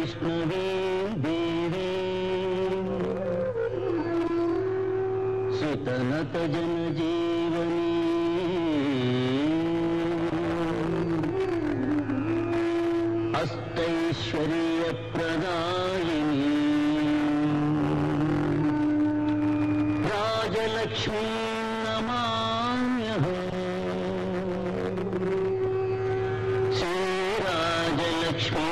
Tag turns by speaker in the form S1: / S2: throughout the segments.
S1: వైష్ణవీ దేవీ సుతనత జనజీవనీ అష్టైశ్వర్యప్రదాయినీ రాజలక్ష్మీ నమామ్యహం శ్రీరాజలక్ష్మీ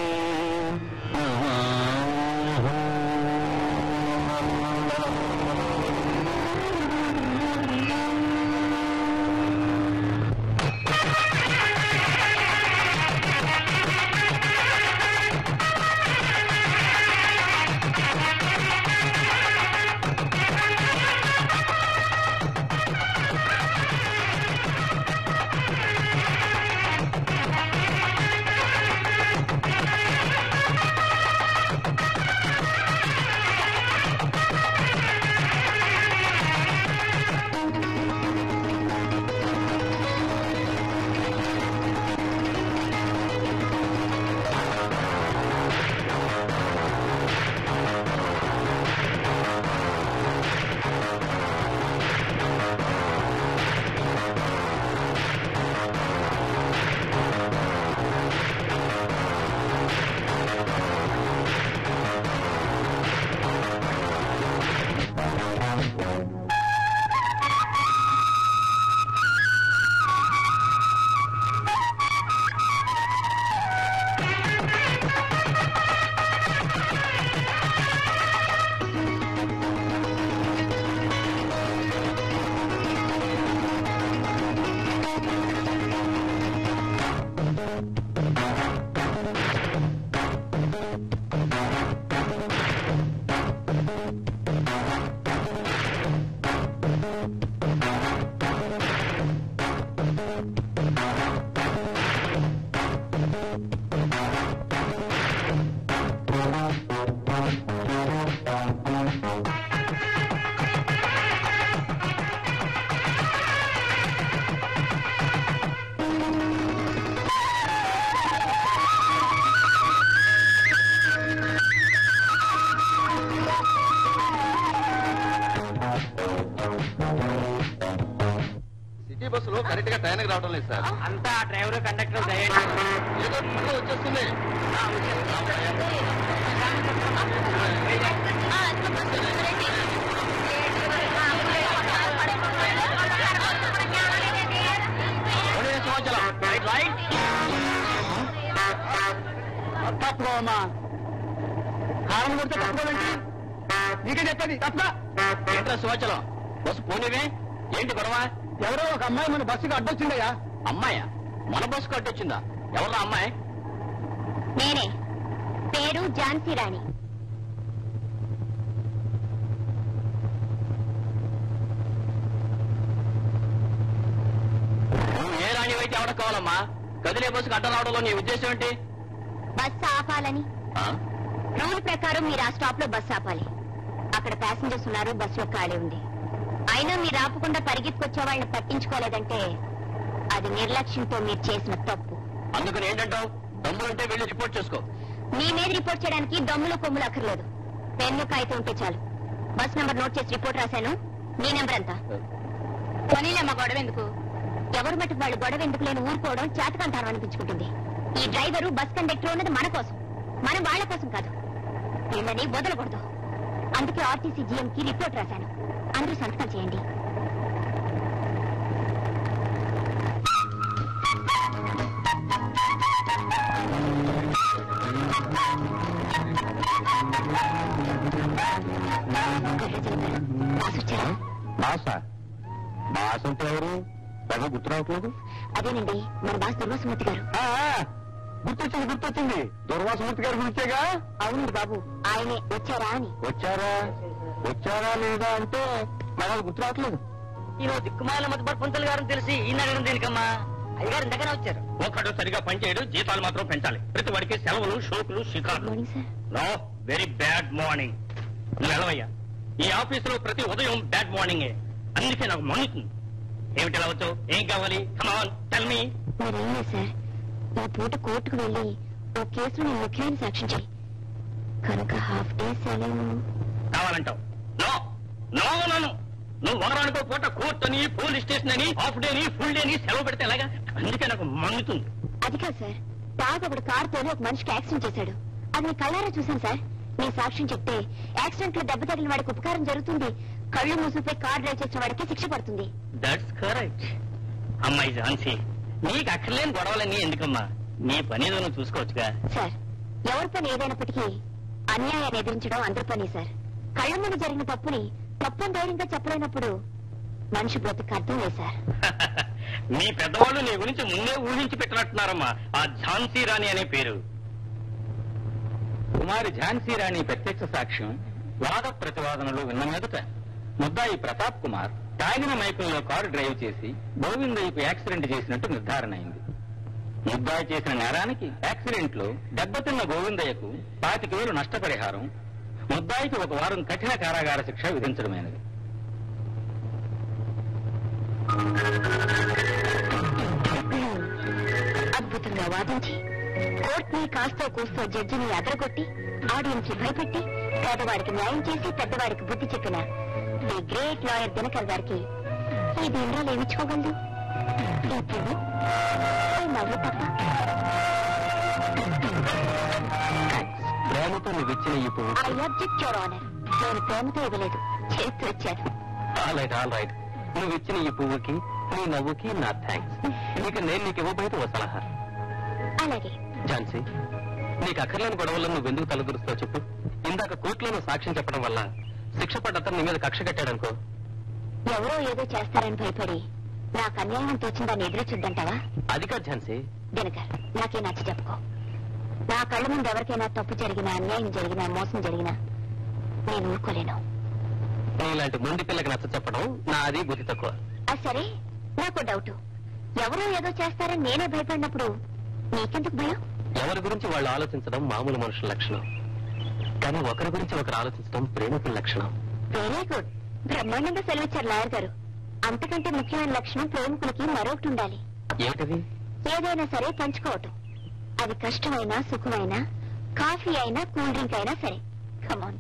S2: బస్సులో కరెక్ట్ గా టైంకి రావడం లేదు సార్.
S3: అంతా డ్రైవర్ కండక్టర్
S2: ఏదో వచ్చేస్తుంది.
S3: తప్పుకోమా హారం కొడితే తప్పుకోవేంటి? నీకే చెప్పండి తప్ప
S2: ఏంట్రా సువాచలం బస్సు పోనీవే ఏంటి గొడవ?
S3: ఎవరో ఒక అమ్మాయి మన బస్సుకి అడ్డొచ్చిందయ్యా.
S2: అమ్మాయా? మన బస్సుకు అడ్డొచ్చిందా? ఎవరా అమ్మాయి?
S4: నేనే, పేరు ఝాన్సీ రాణి.
S2: ఏ రాణి అయితే ఎవడ కావాలమ్మా? కదిలే బస్సుకు అడ్డం రావడంలో నీ ఉద్దేశం ఏంటి?
S4: బస్సు ఆపాలని. రూల్ ప్రకారం మీరు ఆ స్టాప్ లో బస్సు ఆపాలి. అక్కడ ప్యాసింజర్స్ ఉన్నారు, బస్సులో ఖాళీ ఉంది. అయినా మీరు ఆపకుండా పరిగెత్తుకొచ్చే వాళ్ళని పట్టించుకోలేదంటే అది నిర్లక్ష్యంతో మీరు చేసిన తప్పు.
S2: అందుకని ఏంటంటావు? దమ్ములంటే వెళ్ళి రిపోర్ట్ చేసుకో.
S4: మీ మీద రిపోర్ట్ చేయడానికి దమ్ములు కొమ్ములు అక్కర్లేదు, పెన్ను కాగితం ఉంటే చాలు. బస్ నెంబర్ నోట్ చేసి రిపోర్ట్ రాశాను. మీ నెంబర్ ఎంత? కొనిలేమ్మా గొడవ ఎందుకు? ఎవరు మటుకు వాళ్ళు గొడవ ఎందుకు లేని ఊరుకోవడం చేతకంటారం అనిపించుకుంటుంది. ఈ డ్రైవరు బస్ కండక్టర్ ఉన్నది మన కోసం, మనం వాళ్ళ కోసం కాదు. వీళ్ళని వదలకూడదు. అందుకే ఆర్టీసీ జీఎం కి రిపోర్ట్ రాశాను. అందరూ సంతకం చేయండి.
S2: బాస్ అంటే ఎవరు? బాగా గుర్తు రావట్లేదు.
S4: అదేనండి, మన బాస్ దుర్వాసమూర్తి గారు.
S2: గుర్తొచ్చింది. దుర్వాసమూర్తి గారి గురించేగా?
S4: అవునండి బాబు, ఆయనే. వచ్చారా అని.
S2: వచ్చారా లేదా అంటే నాకు గుర్తు రావట్లేదు.
S3: ఈరోజు దిక్కుమాల మధుపర్ పంతులు గారు తెలిసి ఈ నగరం దేనికమ్మా? అయ్యగారు దగ్గర వచ్చారు.
S2: ఒక్కడు సరిగా పనిచేయడు, జీతాలు మాత్రం పెంచాలి. ప్రతి వాడికి సెలవులు, షోకులు, షికార్లు. No, very bad morning. వెళ్ళవయ్యా, ఈ ఆఫీసులో ప్రతి ఉదయం బ్యాడ్ మార్నింగే. అందుకే నాకు మండుతుంది. ఏమిటి ఎలా వచ్చావు? ఏం కావాలి? Come on, tell me.
S4: మరేం లేదు సార్, ఈ పూట కోర్టుకు వెళ్ళి ఓ కేసులో నేను ముఖ్యమైన సాక్ష్యం చేయి. కనుక హాఫ్ డే సెలవు
S2: కావాలంటావు? నో నో నన్ను నువ్వు వారానికో పూట కోర్టు అని పోలీస్ స్టేషన్ అని హాఫ్ డే అని ఫుల్ డే అని సెలవు పెడితే ఎలాగా? అందుకే నాకు మండుతుంది.
S4: అది కాదు సార్, తాగు ఒకడు కారుతోనే ఒక మనిషికి యాక్సిడెంట్ చేశాడు. అది నేను కళ్ళారా చూశాను సార్. నీ సాక్ష్యం చెప్తే యాక్సిడెంట్ లో దెబ్బ తగిలిన వాడికి ఉపకారం జరుగుతుంది, కళ్ళు మూసిపోయి కార్ డ్రైవ్ చేసిన వాడికి శిక్ష పడుతుంది.
S2: That's correct. అమ్మాయి ఝాన్సీ, నీకు అక్కర్లేని గొడవలన్నీ ఎందుకమ్మా? నీ పని ఏదో నువ్వు చూసుకోవచ్చుగా.
S4: సార్, ఎవరి పని ఏదైనప్పటికీ అన్యాయాన్ని ఎదిరించడం అందరి పని సార్. కళ్ళ ముందు జరిగిన తప్పుని తప్పని ధైర్యంగా చెప్పలేనప్పుడు మనిషి బ్రతుకు అర్థం లేదు సార్.
S2: మీ పెద్దవాళ్ళు నీ గురించి ముందే ఊహించి పెట్టినట్టున్నారమ్మా ఆ ఝాన్సీ రాణి అనే పేరు.
S5: కుమారి ఝాన్సీ రాణి ప్రత్యక్ష సాక్ష్యం వాద ప్రతివాదనలు విన్న మీదట ముద్దాయి ప్రతాప్ కుమార్ తాగిన మైకంలో కారు డ్రైవ్ చేసి గోవిందయ్యకు యాక్సిడెంట్ చేసినట్టు నిర్ధారణ అయింది. ముద్దాయి చేసిన నేరానికి యాక్సిడెంట్ లో దెబ్బతిన్న గోవిందయ్యకు 25,000 నష్టపరిహారం, ముద్దాయికి 1 వారం కఠిన కారాగార శిక్ష విధించడమైనది.
S4: అద్భుతంగా వాదించి కోర్టుని కాస్తో కూస్తో జడ్జిని అదరగొట్టి ఆడియన్స్ ని భయపెట్టి పేదవాడికి న్యాయం చేసి పెద్దవాడికి బుద్ధి చెప్పిన ది గ్రేట్ లాయర్ దినకర్ గారికి ఈ దీనిలో ఏమిచ్చుకోగలదు? ఇప్పుడు నవ్వు తప్ప.
S5: ప్రేమతో నువ్వు ఇచ్చిన ఈ పువ్వు.
S4: I object your honour. నేను ప్రేమతో ఇవ్వలేదు, చేస్తూ వచ్చాను.
S5: All right. నువ్వు ఇచ్చిన ఈ పువ్వుకి నీ నవ్వుకి నా థ్యాంక్స్. ఇక నేను నీకు ఇవ్వబోయేది ఓ సలహా.
S4: అలాగే.
S5: ఝాన్సీ, నీకు అక్కర్లేని గొడవల్లో నువ్వెందుకు తలదూరుస్తావు చెప్పు. ఇందాక కోర్టులో నువ్వు సాక్ష్యం చెప్పడం వల్ల శిక్ష పడ్డతను నీ మీద కక్ష కట్టాడనుకో.
S4: ఎవరో ఏదో చేస్తారని భయపడి నాకు అన్యాయం తోచిందని ఎదురు చూద్దంటావా?
S5: అది కాదు ఝాన్సీ.
S4: దినకర్, నాకే నచ్చ చెప్పుకో. నా కళ్ళ ముందు ఎవరికైనా తప్పు జరిగినా, అన్యాయం జరిగినా, మోసం జరిగినా నేను ఊరుకోలేను.
S5: నీలాంటి మొండి పిల్లకి నచ్చ చెప్పడం నా అది బుద్ధి తక్కువ.
S4: అది సరే, నాకు డౌట్. ఎవరో ఏదో చేస్తారని నేనే భయపడినప్పుడు నీకెందుకు భయం?
S5: ఎవరి గురించి వాళ్ళు ఆలోచించడం మామూలు మనుషుల లక్షణం, కానీ ఒకరి గురించి ఒకరు ఆలోచించడం ప్రేమికుల లక్షణం.
S4: Very good. బ్రహ్మాండంగా సెలవిచ్చారు లాయర్ గారు. అంతకంటే ముఖ్యమైన లక్షణం ప్రేమికులకి మరొకటి ఉండాలి.
S5: ఏమిటది?
S4: ఏదైనా సరే పంచుకోవటం. అది కష్టమైనా సుఖమైనా, కాఫీ అయినా కూల్ డ్రింక్ అయినా సరే. కమాన్.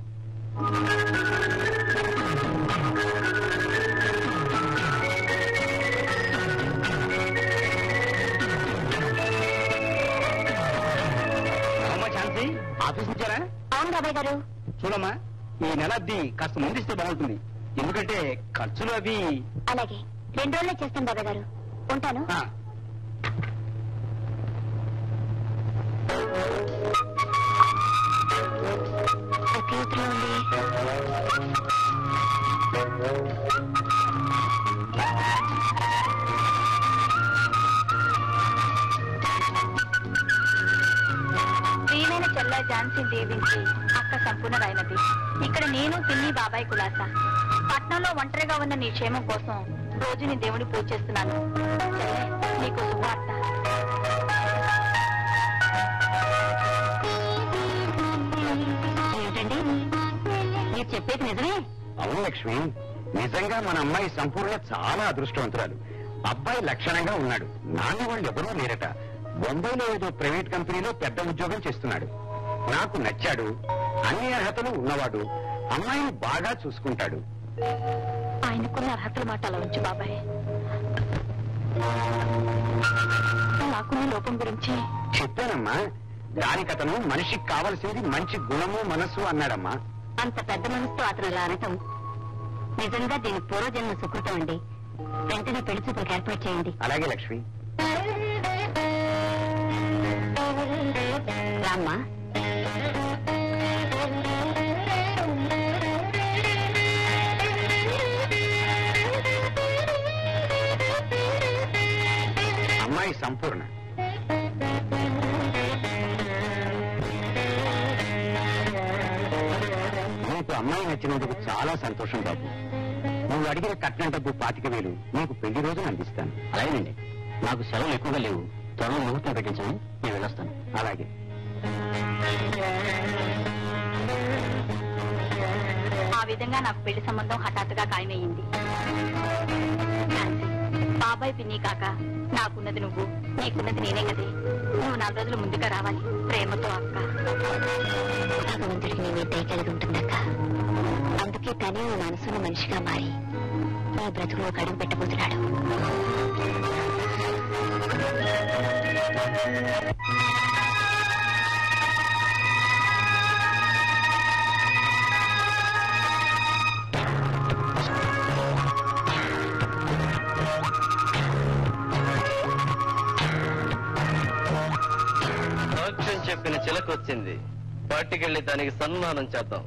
S2: ఝాన్సీ, ఆఫీస్ ఇచ్చారా?
S4: అవును బాబాయ్ గారు.
S2: చూడమ్మా, ఈ నెల అద్దె కాస్త ముందిస్తే బాగుంటుంది. ఎందుకంటే ఖర్చులు అవి.
S4: అలాగే, 2 రోజులే చేస్తాను బాబాయ్ గారు. ఉంటాను. అక్కడ ఉంది.
S6: ప్రియమైన చెల్ల ఝాన్సీ దీవించి అక్క సంపూర్ణరైనది. ఇక్కడ నేను పిన్ని బాబాయ్ కులాస. పట్నంలో ఒంటరిగా ఉన్న నీ క్షేమం కోసం రోజు నీ దేవుని పూజ చేస్తున్నాను. చెల్లె, నీకు శుభవార్త.
S4: ఏమిటండి మీరు చెప్పేది నిజమే?
S7: అవును లక్ష్మి, నిజంగా మన అమ్మాయి సంపూర్ణ చాలా అదృష్టవంతురాలు. అబ్బాయి లక్షణంగా ఉన్నాడు. నాన్న వాళ్ళు ఎవరూ లేరట. బొంబాయిలో ఏదో ప్రైవేట్ కంపెనీలో పెద్ద ఉద్యోగం చేస్తున్నాడు. నాకు నచ్చాడు. అన్ని అర్హతలు ఉన్నవాడు. అమ్మాయిని బాగా చూసుకుంటాడు.
S6: ఆయనకున్న అర్హతల మాట అలా ఉంచు బాబాయ్. నాకున్న లోపం గురించి
S7: చెప్పానమ్మా. దానికతను మనిషికి కావలసింది మంచి గుణము మనస్సు అన్నాడమ్మా.
S4: అంత పెద్ద మనసుతో అతను అలా అనటం నిజంగా దీని పూర్వజన్మ సుకృతం అండి. వెంటనే పెళ్లి చూపులకు ఏర్పాటు చేయండి.
S7: అలాగే లక్ష్మి.
S4: రామ్మా.
S7: అమ్మాయి సంపూర్ణ. నీకు అమ్మాయి నచ్చినందుకు చాలా సంతోషం బాబు. నువ్వు అడిగిన కట్నం డబ్బు 25,000 నీకు పెళ్లి రోజున అందిస్తాను.
S5: అలాగేనండి. నాకు సెలవులు ఎక్కువగా లేవు. త్వరలో ముహూర్తం పెట్టించండి, నేను వెళ్ళొస్తాను.
S7: అలాగే.
S6: ఆ విధంగా నాకు పెళ్లి సంబంధం హఠాత్తుగా ఖాయమయ్యింది. బాబాయ్ పిన్ని కాక నాకున్నది నువ్వు, నీకున్నది నేనే కదే. నువ్వు 4 రోజులు ముందుగా రావాలి. ప్రేమతో అక్క.
S4: భగవంతుడికి నీ మీద దయ కలిగి ఉంటుందక్క. అందుకే తనే ఓ మనసున్న మనిషిగా మారి నీ బ్రతుకులో అడుగు పెట్టబోతున్నాడు.
S8: చెప్పిన చిలక వచ్చింది. పట్టుకెళ్ళి దానికి సన్మానం చేద్దాం.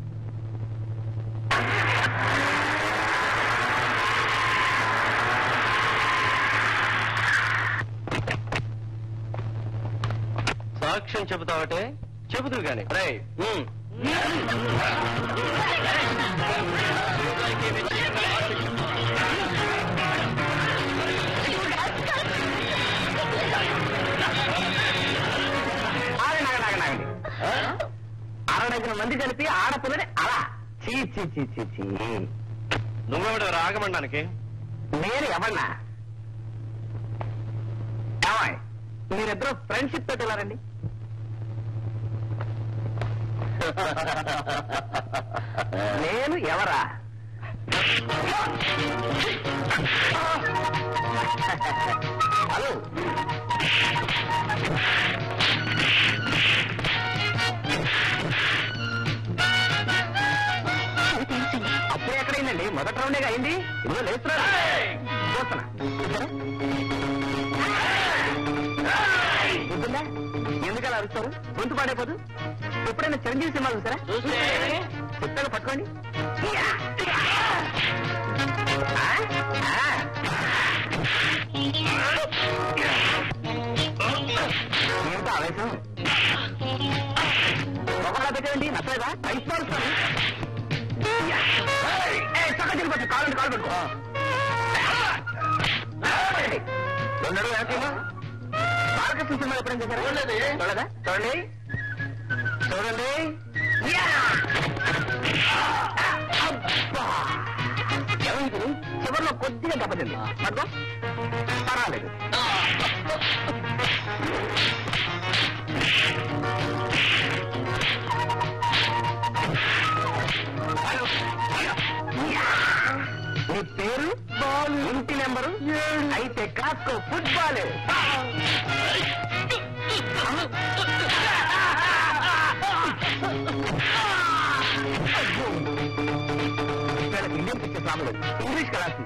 S8: సాక్ష్యం చెబుతావటే? చెబుతూ గాని రే.
S3: అరడజన మంది కలిపి ఆడపిల్లని అలా చీ చీ చీ చీ చీ.
S8: నువ్వెవడు రాగమనడానికి?
S3: నేను ఎవన్నా? ఏమాయ్ మీరిద్దరూ ఫ్రెండ్షిప్ తోటి వెళ్ళారండి? నేను ఎవరా? హలో, అప్పుడే ఎక్కడైందండి? మొదటి రౌండేగా అయింది. ఇందులో లేస్తున్నారు. చూస్తున్నా. ఎందుకు అలా అరుస్తారు? గొంతు పాడైపోదు. ఎప్పుడైనా చిరంజీవి సినిమా చూసారా? చెప్తాను, పట్టుకోండి. ఏంటో ఆవేశం? ఒకలా పెట్టండి, నచ్చలేదా? అయిపోతాను. చక్క తిరిగి కాలు పెట్టుకో. చూడడు హ్యాపీగా. బాలకృష్ణ సినిమా ఎప్పుడైనా చేశారా? చూడదా? చూడండి చూడండి. ఎవరికి చివరిలో కొద్దిగా దెబ్బతింది. పట్టుకో, పర్వాలేదు. నీ పేరు, ఇంటి నెంబరు, అయితే కాస్కో football. Indian picture Ramulu English class.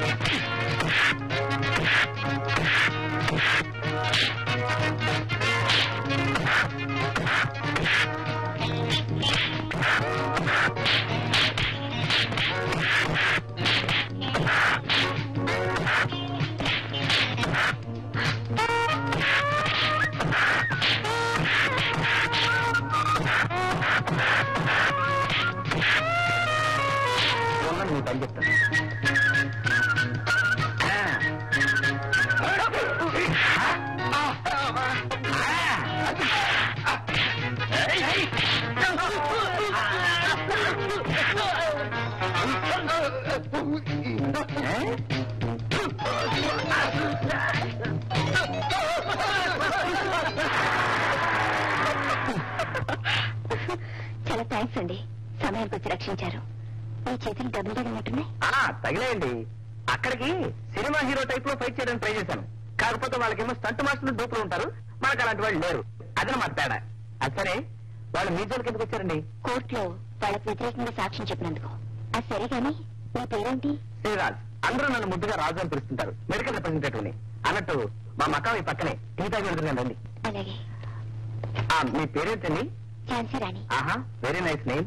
S3: నువ్వు పని చెప్తాను.
S4: చాలా థ్యాంక్స్ అండి, సమయానికి వచ్చి రక్షించారు. మీ చేతులు డబ్బులు తగినట్టున్నాయి.
S3: తగిలేయండి. అక్కడికి సినిమా హీరో టైప్ లో ఫైట్ చేయడానికి ట్రై చేశాను. కాకపోతే వాళ్ళకేమో స్టంట్ మాస్టర్లు డూపులు ఉంటారు, మనకు అలాంటి వాళ్ళు లేరు. అదనమాట తేడా. అది సరే, వాళ్ళు మీ జోలికి ఎందుకు వచ్చారండి?
S4: కోర్టులో వాళ్ళకి వ్యతిరేకంగా సాక్ష్యం చెప్పినందుకు. అది సరే గాని మీ పేరేంటి?
S3: శ్రీరాజ్. అందరూ నన్ను ముద్దుగా రాజు అని పిలుస్తుంటారు. మెడికల్ రిప్రజెంటేటివ్ ని. అన్నట్టు మా మకాం ఈ పక్కనే. టీ తాగి వెళ్తుందండి.
S4: అలాగే.
S3: మీ పేరేంటండి?
S4: ఝాన్సీ రాణి.
S3: ఆహా, వెరీ నైస్ నేమ్.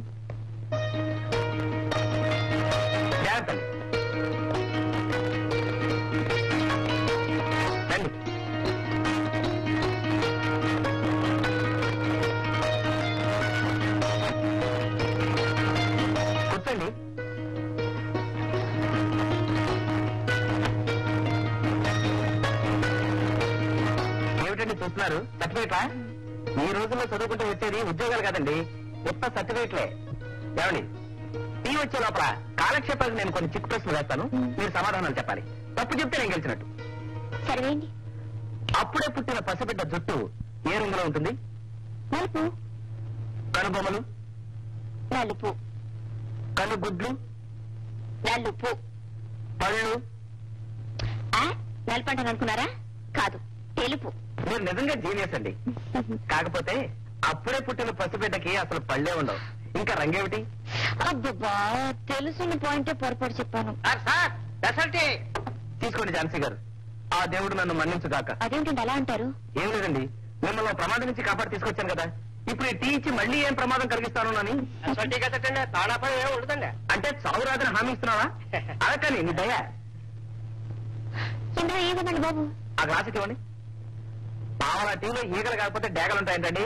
S3: రండి. కూర్చోండి. ఏమిటండి చూస్తున్నారు? సర్టిఫికేటా? ఈ రోజుల్లో చదువుకుంటూ వచ్చేది ఉద్యోగాలు కాదండి, ఉత్త సర్టిఫికేట్లే. ఏమండి, టీ వచ్చే లోపల కాలక్షేపాలకు నేను కొన్ని చిక్కు ప్రశ్నలు వేస్తాను, మీరు సమాధానాలు చెప్పాలి. తప్పు చెప్తే నేను గెలిచినట్టు.
S4: సరేండి.
S3: అప్పుడే పుట్టిన పసిబిడ్డ జుట్టు ఏ రంగులో ఉంటుంది?
S4: నలుపు.
S3: కనుబొమ్మలు?
S4: నలుపు.
S3: కనుగుడ్లు,
S4: నలుపు.
S3: పళ్ళు.
S4: నలుపు అంటాను అనుకున్నారా? కాదు, తెలుపు.
S3: మీరు నిజంగా జీనియస్ అండి. కాకపోతే అప్పుడే పుట్టిన పసిబిడ్డకి అసలు పళ్ళే ఉండవు, ఇంకా రంగేమిటి?
S4: అబ్బబ్బా, తెలుసున్న పాయింటే పొరపాటు చెప్పాను.
S3: తీసుకోండి ఝాన్సీ గారు, ఆ దేవుడు నన్ను మన్నించుగాక.
S4: అదేంటండి అలా అంటారు?
S3: ఏం లేదండి, మిమ్మల్ని ఆ ప్రమాదం నుంచి కాపాడి తీసుకొచ్చాను కదా, ఇప్పుడు ఈ టీ ఇచ్చి మళ్ళీ ఏం ప్రమాదం కలిగిస్తాను అని.
S2: ఉండదండి.
S3: అంటే చావు రాదని హామీ ఇస్తున్నావా? అలా కానీ నీ దయ.
S4: ఇందులో ఏమన్నాడు బాబు?
S3: ఆ గ్లాస్ ఇవ్వండి. పావలా టీలో ఈగలు కాకపోతే డేగలు ఉంటాయంటండి.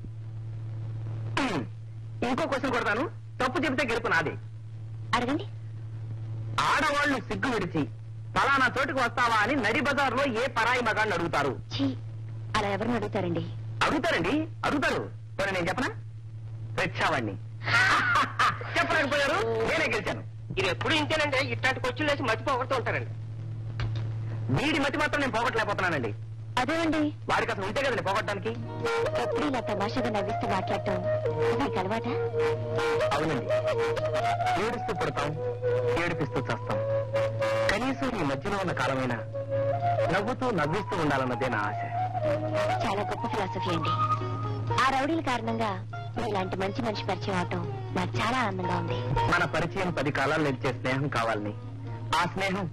S3: ఇంకో క్వశ్చన్ కొడతాను, తప్పు చెబితే గెలుపు నాది.
S4: అడగండి.
S3: ఆడవాళ్లు సిగ్గు విడిచి ఫలానా చోటుకు వస్తావా అని నడి బజార్లో ఏ పరాయి మగాన్ని అడుగుతారు?
S4: అలా ఎవరిని అడుగుతారండి?
S3: అడుగుతారు. మరి నేను చెప్పనా? రిక్షావాణ్ణి. చెప్పలేకపోయారు, నేనే గెలిచాను.
S2: ఇది ఎప్పుడు ఇంతేనండి, ఇట్లాంటి క్వశ్చన్ వేసి మర్చిపోగొడుతూ ఉంటారండి.
S3: వీడి మతి మాత్రం నేను పోగొట్టలేకపోతున్నానండి.
S4: అదేనండి,
S3: వాడికి అసలు ఉంటే కదండి పోగొట్టడానికి.
S4: ఎప్పుడు ఇలా తమాషాగా నవ్విస్తూ మాట్లాడటం మీకు అలవాట?
S3: అవునండి, ఏడుస్తూ పుడతాం, ఏడిపిస్తూ చస్తాం. కనీసం ఈ మధ్యలో ఉన్న కాలమైనా నవ్వుతూ నవ్విస్తూ ఉండాలన్నదే నా ఆశ.
S4: చాలా గొప్ప ఫిలాసఫీ అండి. ఆ రౌడీల కారణంగా ఇలాంటి మంచి మనిషి పరిచయం అవటం నాకు చాలా ఆనందంగా ఉంది.
S3: మన పరిచయం 10 కాలాలు నిలిచే స్నేహం కావాలని, ఆ స్నేహం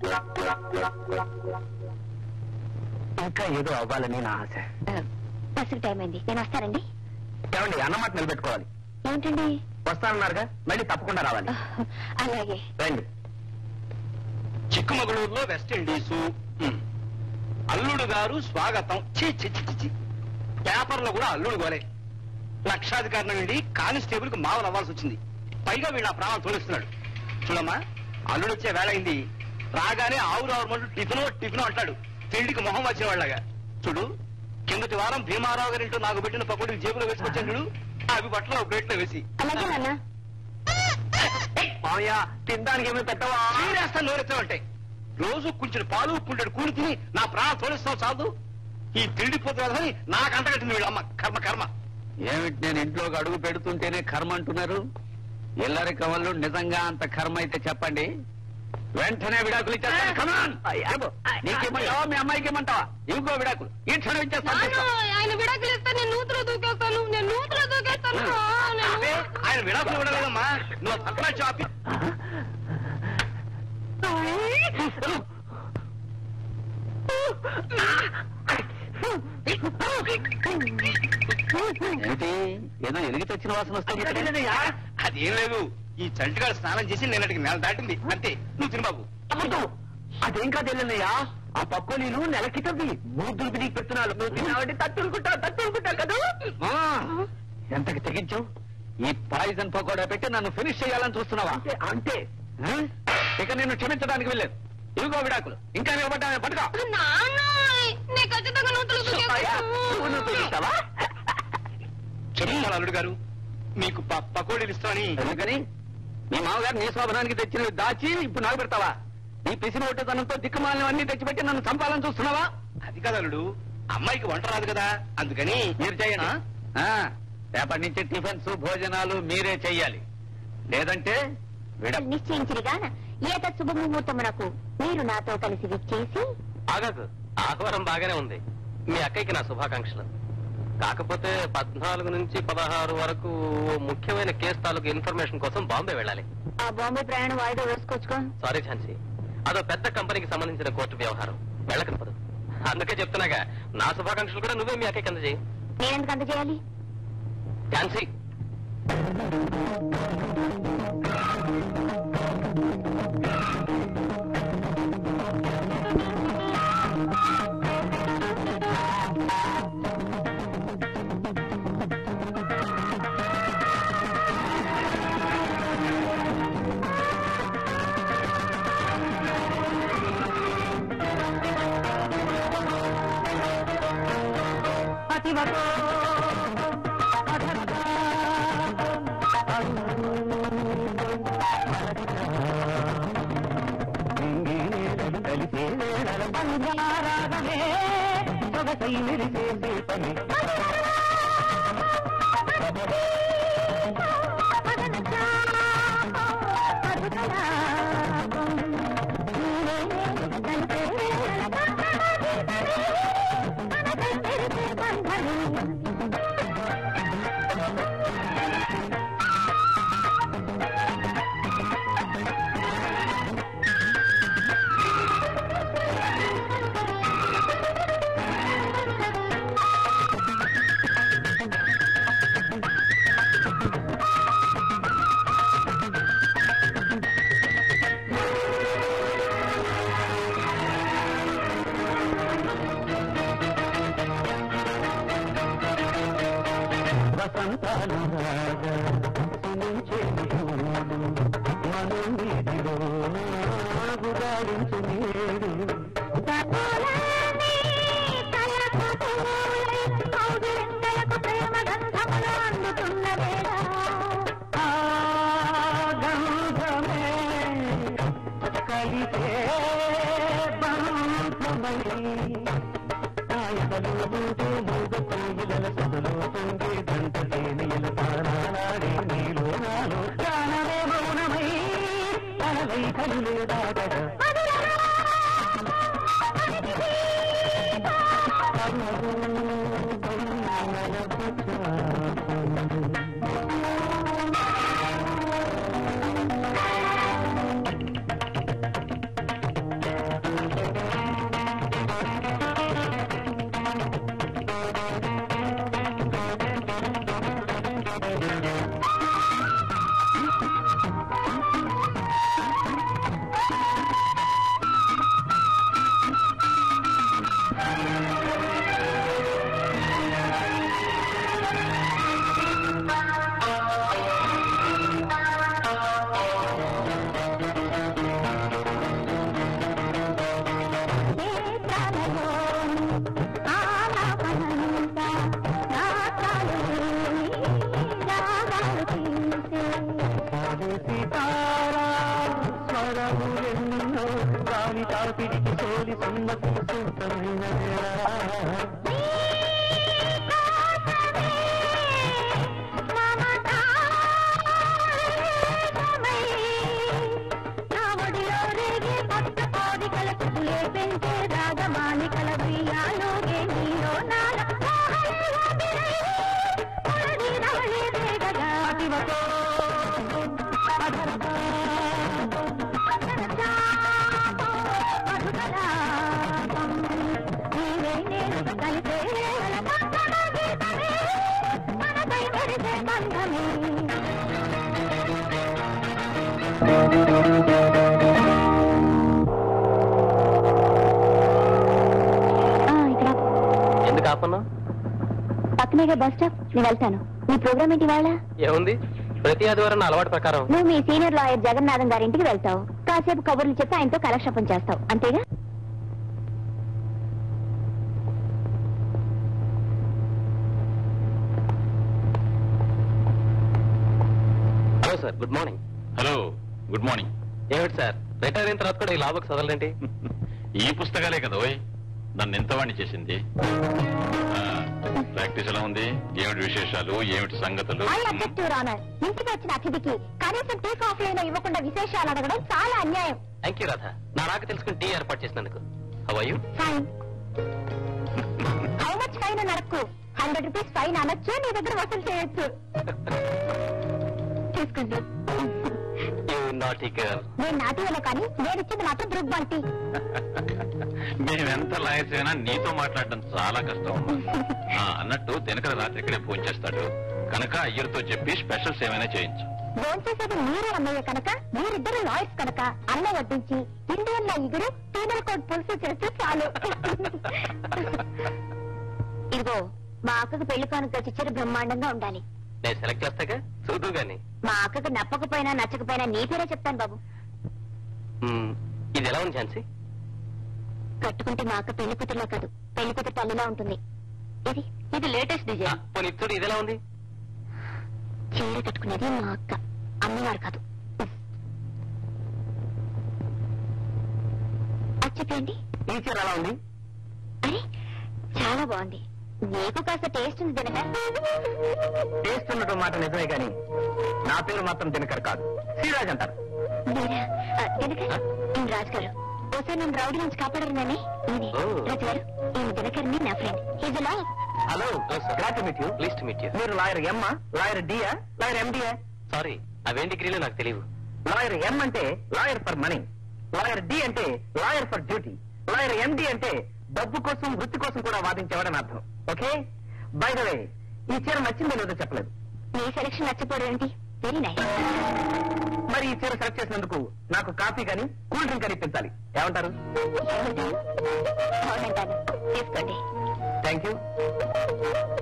S3: ఇంకా ఏదో అవ్వాలని నా ఆశ.
S4: బస్సుకు టైం అయింది, నేను వస్తానండి.
S3: ఏమండి, అన్నమాట నిలబెట్టుకోవాలి.
S4: ఏంటండి?
S3: వస్తానన్నారుగా, మళ్ళీ తప్పకుండా రావాలి.
S4: అలాగే
S3: రండి.
S2: చిక్కుమగళూరులో వెస్ట్ ఇండీసు. అల్లుడు గారు స్వాగతం. పేపర్లో కూడా అల్లుడు గోలే. లక్షాధికారి నుండి కానిస్టేబుల్ కు మావలు అవ్వాల్సి వచ్చింది. పైగా వీళ్ళ ప్రాణాలు తోలిస్తున్నాడు. చూడమ్మా, అల్లుడు వచ్చే వేళ అయింది. రాగానే ఆవురావుమంటూ టిఫినో అంటాడు, తిండికి మొహం వచ్చిన వాళ్ళగా. చూడు, కిందటి వారం భీమారావు గారింటూ నాకు పెట్టిన పకోడీ జేబులో వేసుకొచ్చాను చూడు, అవి బట్టలు ప్లేట్లో వేసి.
S4: అలాగే నాన్న.
S3: మామయ్య, తినడానికి ఏమైనా పెట్టవా?
S2: నీరేస్తా నోరెత్తావంటే రోజు కొంచెం పాలు పుంటెడు కూలి తిని నా ప్రాణం తోలిస్తావు చాలు. ఈ తిండిపోతుందని నాకు అంటగట్టింది వీళ్ళమ్మ. కర్మ.
S5: ఏమిటి, నేను ఇంట్లోకి అడుగు పెడుతుంటేనే కర్మ అంటున్నారు? ఎల్లరి కవళ్ళు నిజంగా అంత కర్మ అయితే చెప్పండి, వెంటనే విడాకులు ఇచ్చేస్తాను. నీకేమయ్యా, మీ అమ్మాయికి ఏమంటావా? ఇంకో విడాకులు ఈ క్షణం ఇచ్చేస్తాను.
S6: ఆయన విడాకులు ఇస్తే నేను నూతులో దూకేస్తాను.
S2: ఆయన విడాకులు ఇవ్వడలేదమ్మా, నువ్వు పక్కన చాపి.
S5: ఏమిటి, ఏదో ఎలిగి తెచ్చిన వాసన వస్తుంది?
S2: అదేం లేదు, ఈ చంటిగాడు స్నానం చేసి నిన్నటికి నెల దాటింది అంతే. నువ్వు తిను బాబు.
S3: అదేం కాదు వెళ్ళన్నయ్యా, ఆ పప్పు నేను నెల క్రితంది 3 దులిపి నీకు పెడుతున్నాను. నువ్వు తిన్నావంటే తట్టుకుంటా కదా.
S5: ఎంతకి తెగించావు? ఈ పాయిజన్ పకోడా పెట్టి నన్ను ఫినిష్ చేయాలని చూస్తున్నావా?
S3: అంతే.
S5: ఇక నేను క్షమించడానికి వెళ్ళలేదు. ఇవిగో విడాకులు, ఇంకా నిలబడ్డా పట్టుకో.
S2: చెప్తాను అల్లుడు గారు, మీకు పకోడీలు ఇస్తామని.
S5: ఎందుకని? మీ మామగారు నీ శోభనానికి తెచ్చినవి దాచి ఇప్పుడు నాకు పెడతావా? నీ పిసిన ఒట్టతనంతో దిక్కుమాలన్నీ తెచ్చిపెట్టి నన్ను చంపాలని చూస్తున్నావా?
S2: అది కాదు అల్లుడు, అమ్మాయికి వంట రాదు కదా, అందుకని.
S5: మీరు చెయ్యనా? రేపటి నుంచి టిఫిన్స్ భోజనాలు మీరే చెయ్యాలి, లేదంటే
S4: నిశ్చయించిరిగా ఏత శుభముహూర్తమునకు మీరు నాతో కలిసి విచ్చేసి.
S8: ఆగదు, ఆహ్వానం బాగానే ఉంది. మీ అక్కయ్యకి నా శుభాకాంక్షలు. కాకపోతే 14 నుంచి 16 వరకు ముఖ్యమైన కేసు తాలూకు ఇన్ఫర్మేషన్ కోసం బాంబే వెళ్ళాలి.
S4: ఆ బాంబే ప్రయాణం వాయిదా వేసుకోవచ్చుకో.
S8: సారీ ఝాన్సీ, అదో పెద్ద కంపెనీకి సంబంధించిన కోర్టు వ్యవహారం, వెళ్ళకనపదు. అందుకే చెప్తున్నాగా, నా శుభాకాంక్షలు కూడా నువ్వే మీ అక్కయ్యకి అందజేయి.
S4: నేనెందుకు అందజేయాలి?
S8: ఝాన్సీ,
S4: పని
S3: వీధిలో గురాడించు నేడు
S8: ఎందుకు ఆపన్నా?
S4: పక్కనేగా బస్ స్టాప్, నేను వెళ్తాను. నీ ప్రోగ్రామ్ ఏంటి వాళ్ళ?
S8: ఏముంది, ప్రతి ఆదివారం నా అలవాటు ప్రకారం
S4: నువ్వు మీ సీనియర్ లాయర్ జగన్నాథం గారింటికి వెళ్తావు. కాసేపు కబుర్లు చెప్పి ఆయనతో కాలక్షేపం చేస్తావు, అంతేగా?
S8: Hello sir, good morning.
S5: Hello, good morning.
S8: ఏమిటి సార్, రిటైర్ అయిన తర్వాత కూడా ఈ లాభకు చదవలేంటి?
S5: ఈ పుస్తకాలే కదా ఓయ్ నన్ను ఎంతవాణ్ణి చేసింది. ప్రాక్టీస్ ఎలా ఉంది? ఏమిటి విశేషాలు, ఏమిటి సంగతులు?
S4: ఇంటికి వచ్చిన అతిథికి కనీసం టీ కాఫీ అయినా ఇవ్వకుండా విశేషాలు అడగడం చాలా అన్యాయం.
S8: థ్యాంక్ యూ రాధా, నా రాక తెలుసుకుని టీ ఏర్పాటు చేసినందుకు. How are you?
S4: Fine. How much fine అని అడక్కు. 100 రూపీస్ ఫైన్ అనొచ్చు, నీ దగ్గర వసూలు చేయొచ్చు. తీసుకోండి. నేను నాటివలే కానీ నేను ఇచ్చింది మాత్రం దృగ్బాల్ టీ.
S5: మేమెంత లాయర్స్ అయినా నీతో మాట్లాడడం చాలా కష్టం. అన్నట్టు దినకర రాత్రి ఇక్కడే ఫోన్ చేస్తాడు కనుక అయ్యర్తో చెప్పి స్పెషల్స్ ఏమైనా చేయించు.
S4: ఫోన్ చేసేది మీరే అన్నయ్య కనుక, మీరిద్దరు లాయర్స్ కనుక అన్న వడ్డించి ఇండియన్ లా ఇగురు పీనల్ కోడ్ పులుసు చేస్తే చాలు. ఇదిగో మా అక్కకు పెళ్లి కానుక చిచ్చరు బ్రహ్మాండంగా ఉండాలి.
S8: నేను సెలెక్ట్ చేస్తాగా, చూద్దు గాని.
S4: మా అక్కకు నప్పకపోయినా నచ్చకపోయినా నీ పేరే చెప్తాను బాబు.
S8: ఇది ఎలా ఉంది ఝాన్సీ?
S4: కట్టుకుంటే మా అక్క పెళ్లి కూతురులా కాదు, పెళ్లి కూతురు తల్లిలా ఉంటుంది. ఇది ఇది లేటెస్ట్ డిజైన్.
S8: ఇప్పుడు ఇది ఎలా ఉంది?
S4: చీర కట్టుకునేది మా అక్క, అమ్మవారు కాదు. అది చెప్పండి.
S3: ఈ చీర ఎలా ఉంది?
S4: అరే చాలా బాగుంది. నీకు కాస్త టేస్ట్ ఉంది దినకర్.
S3: టేస్ట్ ఉండటం మాట నిజమే గాని నా పేరు మాత్రం దినకర్ కాదు, శ్రీరాజ్ అంటారు.
S4: దినకర్, నేను రాజు గారు. ఒకసారి నన్ను రౌడీ నుంచి కాపాడరునని. రాజు గారు, ఈయన దినకర్ని నా friend. He's a lawyer.
S3: Hello, glad to meet you.
S8: Please to meet you.
S3: మీరు lawyer M A, lawyer D A, lawyer M D A?
S8: Sorry, అవేం డిగ్రీలో నాకు తెలియదు.
S3: లాయర్ ఎం అంటే lawyer for money, lawyer D అంటే lawyer for duty, lawyer M D అంటే డబ్బు కోసం వృత్తి కోసం కూడా వాదించేవాడని అర్థం. ఓకే, బై ద వే ఈ చీర నచ్చిందో లేదో చెప్పలేదు.
S4: నీ సెలక్షన్ నచ్చపోవడం ఏంటి? Very nice.
S3: మరి ఈ చీర సెలెక్ట్ చేసినందుకు నాకు కాఫీ కానీ కూల్ డ్రింక్ అని ఇప్పించాలి. ఏమంటారు?
S4: అవునంటాను, తీసుకోండి.
S3: Thank you.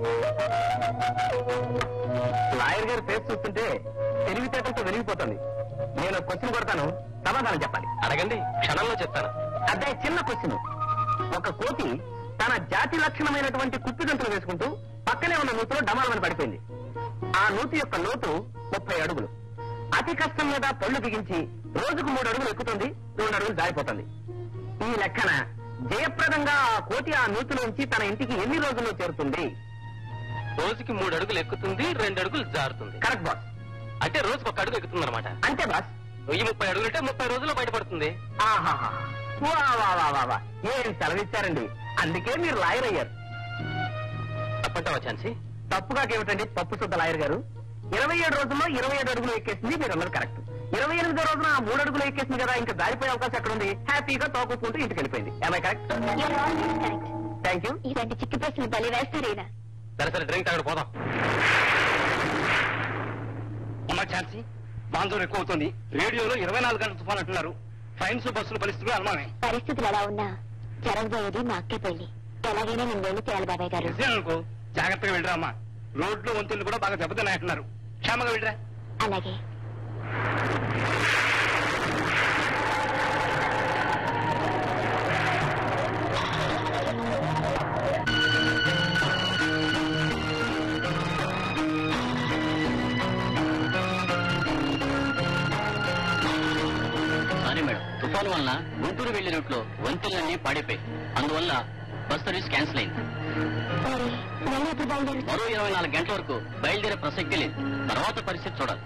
S3: లాయర్ గారి ఫేస్ చూస్తుంటే తెలివితేటలతో వెలిగిపోతుంది. నేను క్వశ్చన్ కొడతాను, సమాధానం చెప్పాలి.
S8: అడగండి, క్షణంలో చెప్తాను.
S3: అదే చిన్న క్వశ్చన్. ఒక కోతి తన జాతి లక్షణమైనటువంటి కుప్పిగంతులు వేసుకుంటూ పక్కనే ఉన్న నూతిలో డమాలమని పడిపోయింది. ఆ నూతి యొక్క లోతు 30 అడుగులు. అతి కష్టం మీద పళ్ళు బిగించి రోజుకు 3 అడుగులు ఎక్కుతుంది, 2 అడుగులు జారిపోతుంది. ఈ లెక్కన జయప్రదంగా ఆ కోతి ఆ నూతిలోంచి తన ఇంటికి ఎన్ని రోజుల్లో చేరుతుంది?
S8: రోజుకి 3 అడుగులు ఎక్కుతుంది, 2 అడుగులు జారుతుంది.
S3: Correct boss.
S8: అంటే రోజుకి 1 అడుగు ఎక్కుతుంది అనమాట.
S3: అంతే బాస్.
S8: ఈ 30 అడుగులంటే 30 రోజుల్లో బయటపడుతుంది.
S3: ఆహాహా, వా వా వా వా వా, ఏం సెలవిచ్చారండి. అందుకే మీరు లాయర్ అయ్యారు.
S8: తప్పంటావా ఛాన్సీ?
S3: తప్పుగా ఏమిటండి పప్పు శుద్ధ లాయర్ గారు? 27 రోజుల్లో 27 అడుగులు ఎక్కేసింది, మీరు అన్నది కరెక్ట్. 28వ రోజున 3 అడుగులు ఎక్కేసింది కదా, ఇంకా దారిపోయే అవకాశం ఎక్కడ ఉంది? హ్యాపీగా తోకుంటూ ఇంటికి వెళ్ళిపోయింది. కరెక్ట్? Thank you.
S4: ఇలాంటి చిక్కి ప్రశ్నలు బలి వేస్తారేనా?
S8: సరే డ్రింక్ తాగడం పోదాం.
S2: అమ్మా ఛాన్సీ, బాంధవం ఎక్కువ అవుతుంది. రేడియోలో 24 గంటల తుఫాన్ అంటున్నారు. ట్రైన్స్ బస్సులు పరిస్థితులు అనుమానమే.
S4: పరిస్థితులు ఎలా ఉన్నా జరగబోయేది మా అక్కే పెళ్లి. ఎలాగైనా నేను వెళ్ళి తేయాలి బాబాయ్ గారు.
S2: అనుకో, జాగ్రత్తగా వెళ్ళరా అమ్మా. రోడ్లు వంతులు కూడా బాగా దెబ్బతిన్నాయంటున్నారు. క్షేమంగా వెళ్ళరా.
S4: అలాగే.
S5: సారీ మేడం, తుఫాను వలన గుంటూరు వెళ్లే రూట్లో వంతెనలన్నీ పాడైపోయి, అందువల్ల బస్ సర్వీస్ క్యాన్సిల్ అయింది. మరో 24 గంటల వరకు బయలుదేరే ప్రసక్తి లేదు. తర్వాత పరిస్థితి చూడాలి.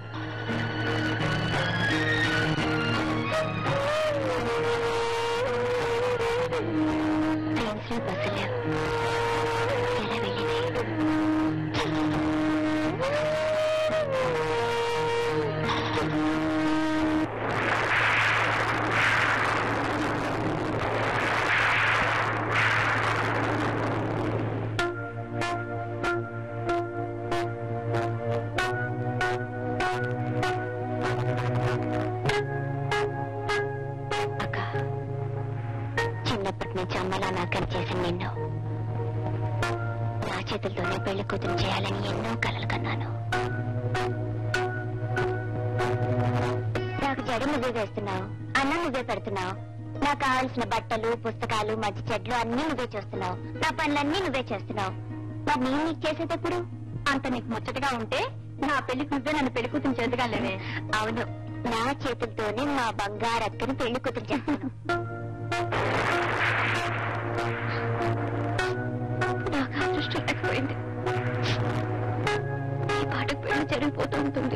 S5: చేతులతోనే పెళ్లి కూతురు చేయాలని ఎన్నో కలలు కన్నాను. నాకు జడ నువ్వే వేస్తున్నావు, అన్నం నువ్వే పెడుతున్నావు, నాకు కావాల్సిన బట్టలు, పుస్తకాలు, మధ్య చెడ్లు అన్ని నువ్వే చేస్తున్నావు, నా పనులన్నీ నువ్వే చేస్తున్నావు. మరి నేను నీకు చేసేటప్పుడు అంత నీకు ముచ్చటగా ఉంటే నా పెళ్లికి నువ్వే నన్ను పెళ్లి కూతురు చేతుగా లేవే. అవును, నా చేతులతోనే మా బంగారు అక్కని పెళ్లి కూతురు చేస్తాను. నాకు అదృష్టం లేకపోయింది. ఈ పాటకు పెళ్లి జరిగిపోతూ ఉంటుంది.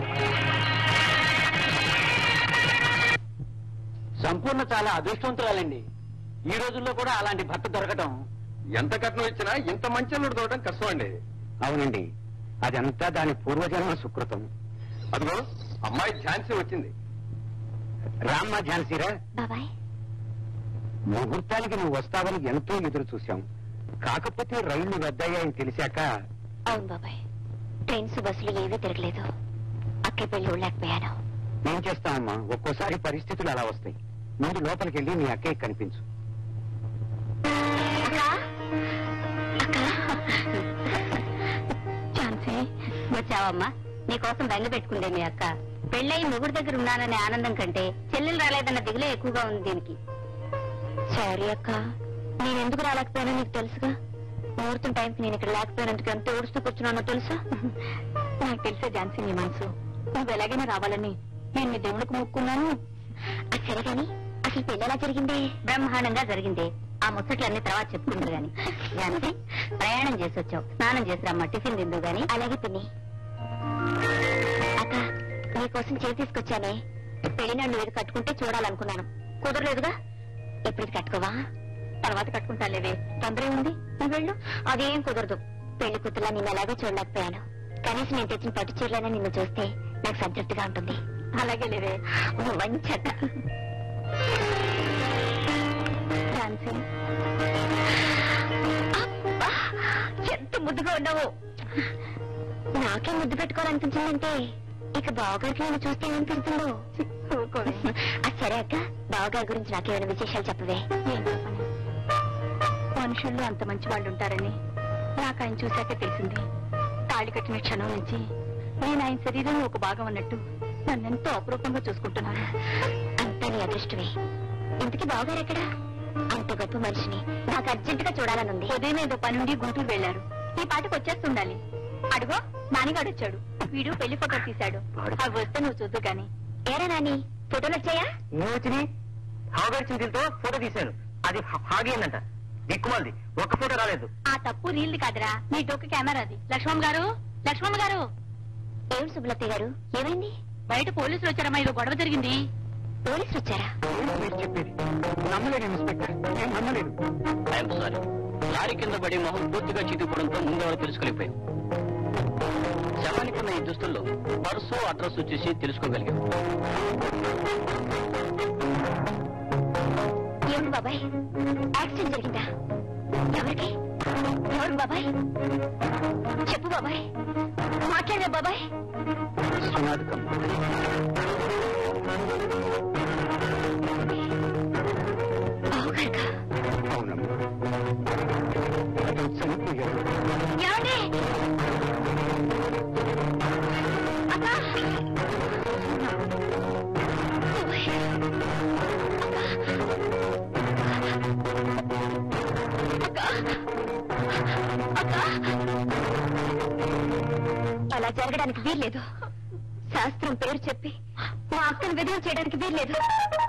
S5: సంపూర్ణ చాలా అదృష్టవంతురాలండి. ఈ రోజుల్లో కూడా అలాంటి భర్త దొరకటం.
S7: ఎంత కట్నం ఇచ్చినా ఇంత మంచి అల్లుడు దొరకడం కష్టం అండి. అవునండి, అదంతా దాని పూర్వజన్మ సుకృతం. అదిగో అమ్మాయి ఝాన్సీ వచ్చింది. రామ్మా ఝాన్సీరా.
S4: బాబాయ్,
S7: ముహూర్తానికి నువ్వు వస్తావని ఎంతో ఎదురు చూశాం. కాకపోతే రైళ్లు రద్దయ్యాయని తెలిసాక.
S4: అవును బాబాయ్, ట్రైన్స్ బస్సులు ఏవీ తిరగలేదు. అక్కే పెళ్లి ఉండలేకపోయాను.
S7: ఏం చేస్తామమ్మా, ఒక్కోసారి పరిస్థితులు అలా వస్తాయి. ముందు లోపలికి వెళ్ళి నీ అక్కయ్య కనిపించు.
S4: ఝాన్సీ, వచ్చావమ్మా. నీకోసం బెంగ పెట్టుకుందే మీ అక్క. పెళ్ళయి మొగుడు దగ్గర ఉన్నాననే ఆనందం కంటే చెల్లెలు రాలేదన్న దిగులే ఎక్కువగా ఉంది దీనికి. సారీ అక్క, నేనెందుకు రాలేకపోయానో నీకు తెలుసుగా. ముహూర్తం టైంకి నేను ఇక్కడ లేకపోయినందుకు ఎంత ఏడుస్తూ కూర్చున్నానో తెలుసా? నాకు తెలుసా ఝాన్సీ నీ మనసు. నువ్వు ఎలాగైనా రావాలని నేను నీ దేవుడికి మొక్కున్నాను. అది సరే గాని అసలు పెళ్లి ఎలా జరిగింది? బ్రహ్మాండంగా జరిగింది. ఆ ముచ్చట్లన్నీ తర్వాత చెప్పుకుంటూ గాని. ఝాన్సీ, ప్రయాణం చేసి వచ్చావు, స్నానం చేసి రమ్మా, టిఫిన్ తిందు గాని. అలాగే పిన్ని. అక్క, నీకోసం చేతి తీసుకొచ్చానే. పెళ్లినాడు నువ్వు ఏది కట్టుకుంటే చూడాలనుకున్నాను, కుదరలేదుగా. ఎప్పుడు కట్టుకోవా? తర్వాత కట్టుకుంటాలేవే, తొందర ఉంది. నువ్వు వెళ్ళు. అదేం కుదరదు. పెళ్లి కూతురులా నేను ఎలాగో చూడలేకపోయాను. కనీసం నేను తెచ్చిన పట్టు చీరలైనా నిన్ను చూస్తే నాకు సంతృప్తిగా ఉంటుంది. అలాగే లేవే, మంచట. ఎంత ముద్దుగా ఉన్నావు. నాకే ముద్దు పెట్టుకోవాలనిపించిందంటే ఇక బావగారికి నేను చూస్తే ఏమనిపిస్తుందో. సరే అక్క, బావగారి గురించి నాకేమైనా విశేషాలు చెప్పవే. మనుషుల్లో అంత మంచి వాళ్ళు ఉంటారని నాకు ఆయన చూశాకే తెలిసింది. తాళి కట్టిన క్షణం నుంచి నేను ఆయన శరీరంలో ఒక భాగం అన్నట్టు
S6: నన్నెంతో అపురూపంగా చూసుకుంటున్నాడు.
S4: అంతా నీ అదృష్టమే. ఇంతకీ బావగారు ఎక్కడా? అంత గొప్ప మనిషిని నాకు అర్జెంటుగా చూడాలనుంది.
S6: ఉదయం ఏదో పని నుండి గుంటూరు వెళ్లారు. ఈ పాటకు వచ్చేస్తుండాలి. అడుగో నానిగాడు వచ్చాడు. వీడు పెళ్లి ఫోటో తీశాడు. అవి వస్తే నువ్వు చూద్దు గాని.
S4: ఏరా నాని, ఫోటోలు వచ్చాయా?
S3: వచ్చింది హాగర్చిన దీంతో ఫోటో తీశాను. అది హాగేందంట. దిక్కుమాలది ఒక్క ఫోటో రాలేదు.
S6: ఆ తప్పు రీల్ది కాదురా, నీ డొక్క కెమెరాది. లక్ష్మణ్ గారు, లక్ష్మణ్ గారు.
S4: ఏమిటి సుబ్బలత్తి గారు, ఏమైంది?
S6: బయట పోలీసులు వచ్చారమ్మా, ఏదో గొడవ జరిగింది.
S4: పోలీసులు వచ్చారా?
S7: మీరు చెప్పేది నమ్మలేదు ఇన్స్పెక్టర్, నేను నమ్మలేదు.
S5: I'm sorry. లారీ కింద పడి మొహం పూర్తిగా చితిపోవడంతో ముందెవరో తెలుసుకోలేకపోయాం. శవానికి ఉన్న ఈ దుస్తుల్లో పర్సు అడ్రస్ చూసి తెలుసుకోగలిగాం.
S4: ఏమిటి బాబాయ్, యాక్సిడెంట్ జరిగిందా? ఎవరికి? ఎవరు బాబాయ్? చెప్పు బాబాయ్, మాట్లాడే బాబాయ్.
S7: విశ్వనాథకం
S4: బావగారుగా?
S7: అవునమ్మా, అది చనిపోయారు.
S4: ఏమండి? అక్క! బాబాయ్! అక్క! అలా జరగడానికి వీల్లేదు. శాస్త్రం పేరు చెప్పి మా అక్కను విధం చేయడానికి వీల్లేదు.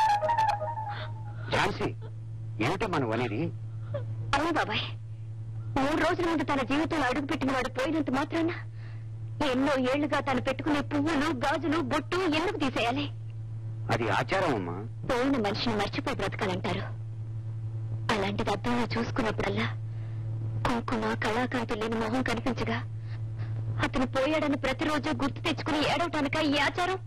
S7: ఝాన్సీ, ఏమిటో మనం అనేది?
S4: అవును బాబాయ్, 3 రోజుల ముందు తన జీవితంలో అడుగుపెట్టిన వాడు పోయినంత మాత్రాన ఎన్నో ఏళ్లుగా తను పెట్టుకునే పువ్వులు, గాజులు, బొట్టు ఎందుకు తీసేయాలి?
S7: అది ఆచారం అమ్మా.
S4: పోయిన మనిషిని మర్చిపోయి బ్రతకాలంటారు. అలాంటిది అద్దంలో చూసుకున్నప్పుడల్లా కుంకుమ, కళాకాంతి లేని మొహం కనిపించగా అతను పోయాడని ప్రతిరోజు గుర్తు తెచ్చుకుని ఏడవటానిక ఈ ఆచారం?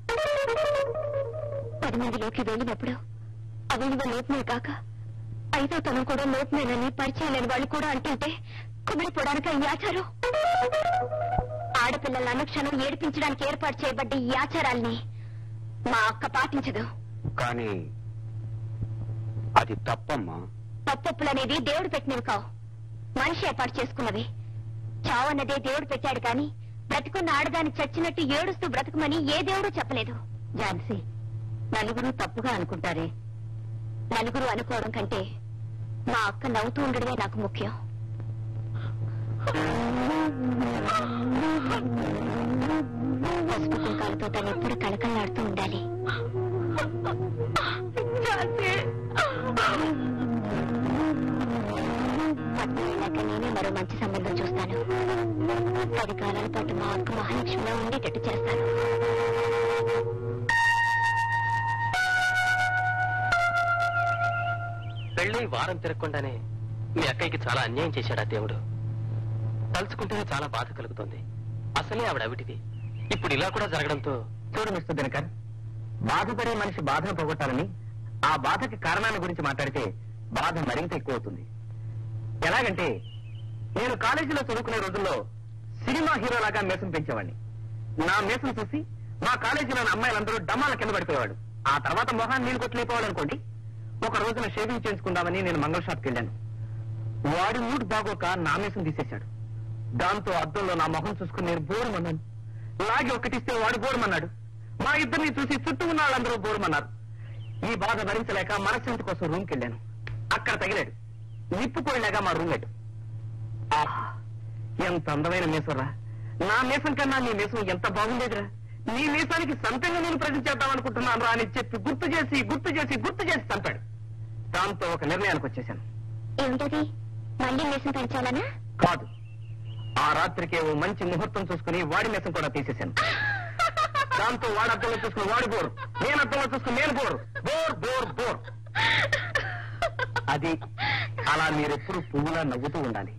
S4: 10 మందిలోకి వెళ్ళినప్పుడు అవినివ లోపమే కాక 5వ తనం కూడా లోపమేనని పరిచయం లేని వాళ్ళు కూడా అంటుంటే కుమిడిపోవడానిక ఈ ఆచారం? ఆడపిల్లల అనుక్షణం ఏడిపించడానికి ఏర్పాటు చేయబడ్డ ఈ ఆచారాల్ని మా అక్క పాటించదు.
S7: కానీ అది తప్పమ్మా.
S4: తప్పొప్పులనేది దేవుడు పెట్టినవి కావు, మనిషి ఏర్పాటు చేసుకున్నవి. చావన్నదే దేవుడు పెట్టాడు కానీ బ్రతికున్న ఆడదాన్ని చచ్చినట్టు ఏడుస్తూ బ్రతుకుమని ఏ దేవుడు చెప్పలేదు. ఝాన్సీ, నలుగురు తప్పుగా అనుకుంటారే. నలుగురు అనుకోవడం కంటే మా అక్క నవ్వుతూ ఉండడమే నాకు ముఖ్యం. పసుపు కుంకాలతో తను ఎప్పుడు కళకళలాడుతూ ఉండాలి. పట్నం వెళ్ళాక నేనే మరో మంచి సంబంధం చూస్తాను. 10 కాలాల పాటు మా అక్క మహాలక్ష్మిలో ఉండేటట్టు చేస్తాను.
S8: పెళ్లి వారం తిరగకుండానే మీ అక్కయ్యకి చాలా అన్యాయం చేశాడా దేవుడు? తలుచుకుంటేనే చాలా బాధ కలుగుతుంది. అసలే ఆవిడ అవిటిది. ఇప్పుడు ఇలా కూడా జరగడంతో
S3: చూడు మిస్టర్ దినకర్, బాధపడే మనిషి బాధను పోగొట్టాలని ఆ బాధకి కారణాల గురించి మాట్లాడితే బాధ మరింత ఎక్కువ అవుతుంది. ఎలాగంటే, నేను కాలేజీలో చదువుకునే రోజుల్లో సినిమా హీరోలాగా మేసం పెంచేవాడిని. నా మేసం చూసి మా కాలేజీలోని అమ్మాయిలందరూ డమ్మాల కింద పడిపోయేవాడు. ఆ తర్వాత మొహాన్ని నీళ్ళు కొట్టిపోవాలనుకోండి. ఒక రోజున షేవింగ్ చేయించుకుందామని నేను మంగళ షాప్కి వెళ్ళాను. వాడి మూడ్ బాగోక నా మేసం తీసేశాడు. దాంతో అద్దంలో నా మొహం చూసుకుని నేను బోరుమన్నాను. లాగి ఒక్కటిస్తే వాడు బోరుమన్నాడు. మా ఇద్దరిని చూసి చుట్టూ ఉన్న వాళ్ళందరూ బోరుమన్నారు. ఈ బాధ భరించలేక మనశ్శాంతి కోసం రూమ్కి వెళ్ళాను. అక్కడ తగిలాడు. నిప్పుకోలేగా మా రూమ్మేట్. ఆహా, ఎంత అందమైన మేసరా! నా మేసం కన్నా నీ మేసం ఎంత బాగుండేదిరా! నీ మీసానికి సొంతంగా నేను ప్రజెంట్ చేద్దాం అనుకుంటున్నాను రా అని చెప్పి గుర్తు చేసి చంపాడు. దాంతో ఒక నిర్ణయానికి వచ్చేశాను.
S4: ఏమిటది? మళ్ళీ మేసం పెంచాలనా?
S3: కాదు, ఆ రాత్రికే ఓ మంచి ముహూర్తం చూసుకుని వాడి మేసం కూడా తీసేశాను. దాంతో వాడు అద్దంలో చూసుకుని వాడు బోరు, నేను అద్దంలో చూసుకుని నేను బోరు. Bore bore bore. అది అలా మీరెప్పుడు పువ్వులా నవ్వుతూ ఉండాలి.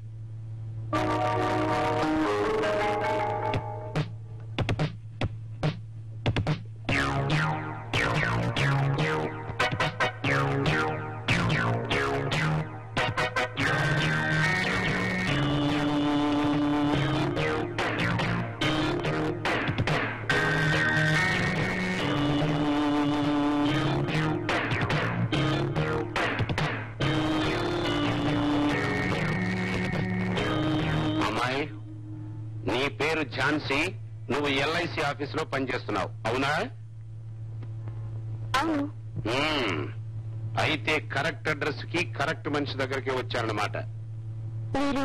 S7: నీ పేరు ఝాన్సీ, నువ్వు LIC ఆఫీసులో పనిచేస్తున్నావు, అవునా?
S4: అవును.
S7: అయితే కరెక్ట్ అడ్రస్ కి కరెక్ట్ మనిషి దగ్గరికి వచ్చారన్నమాట.
S4: మీరు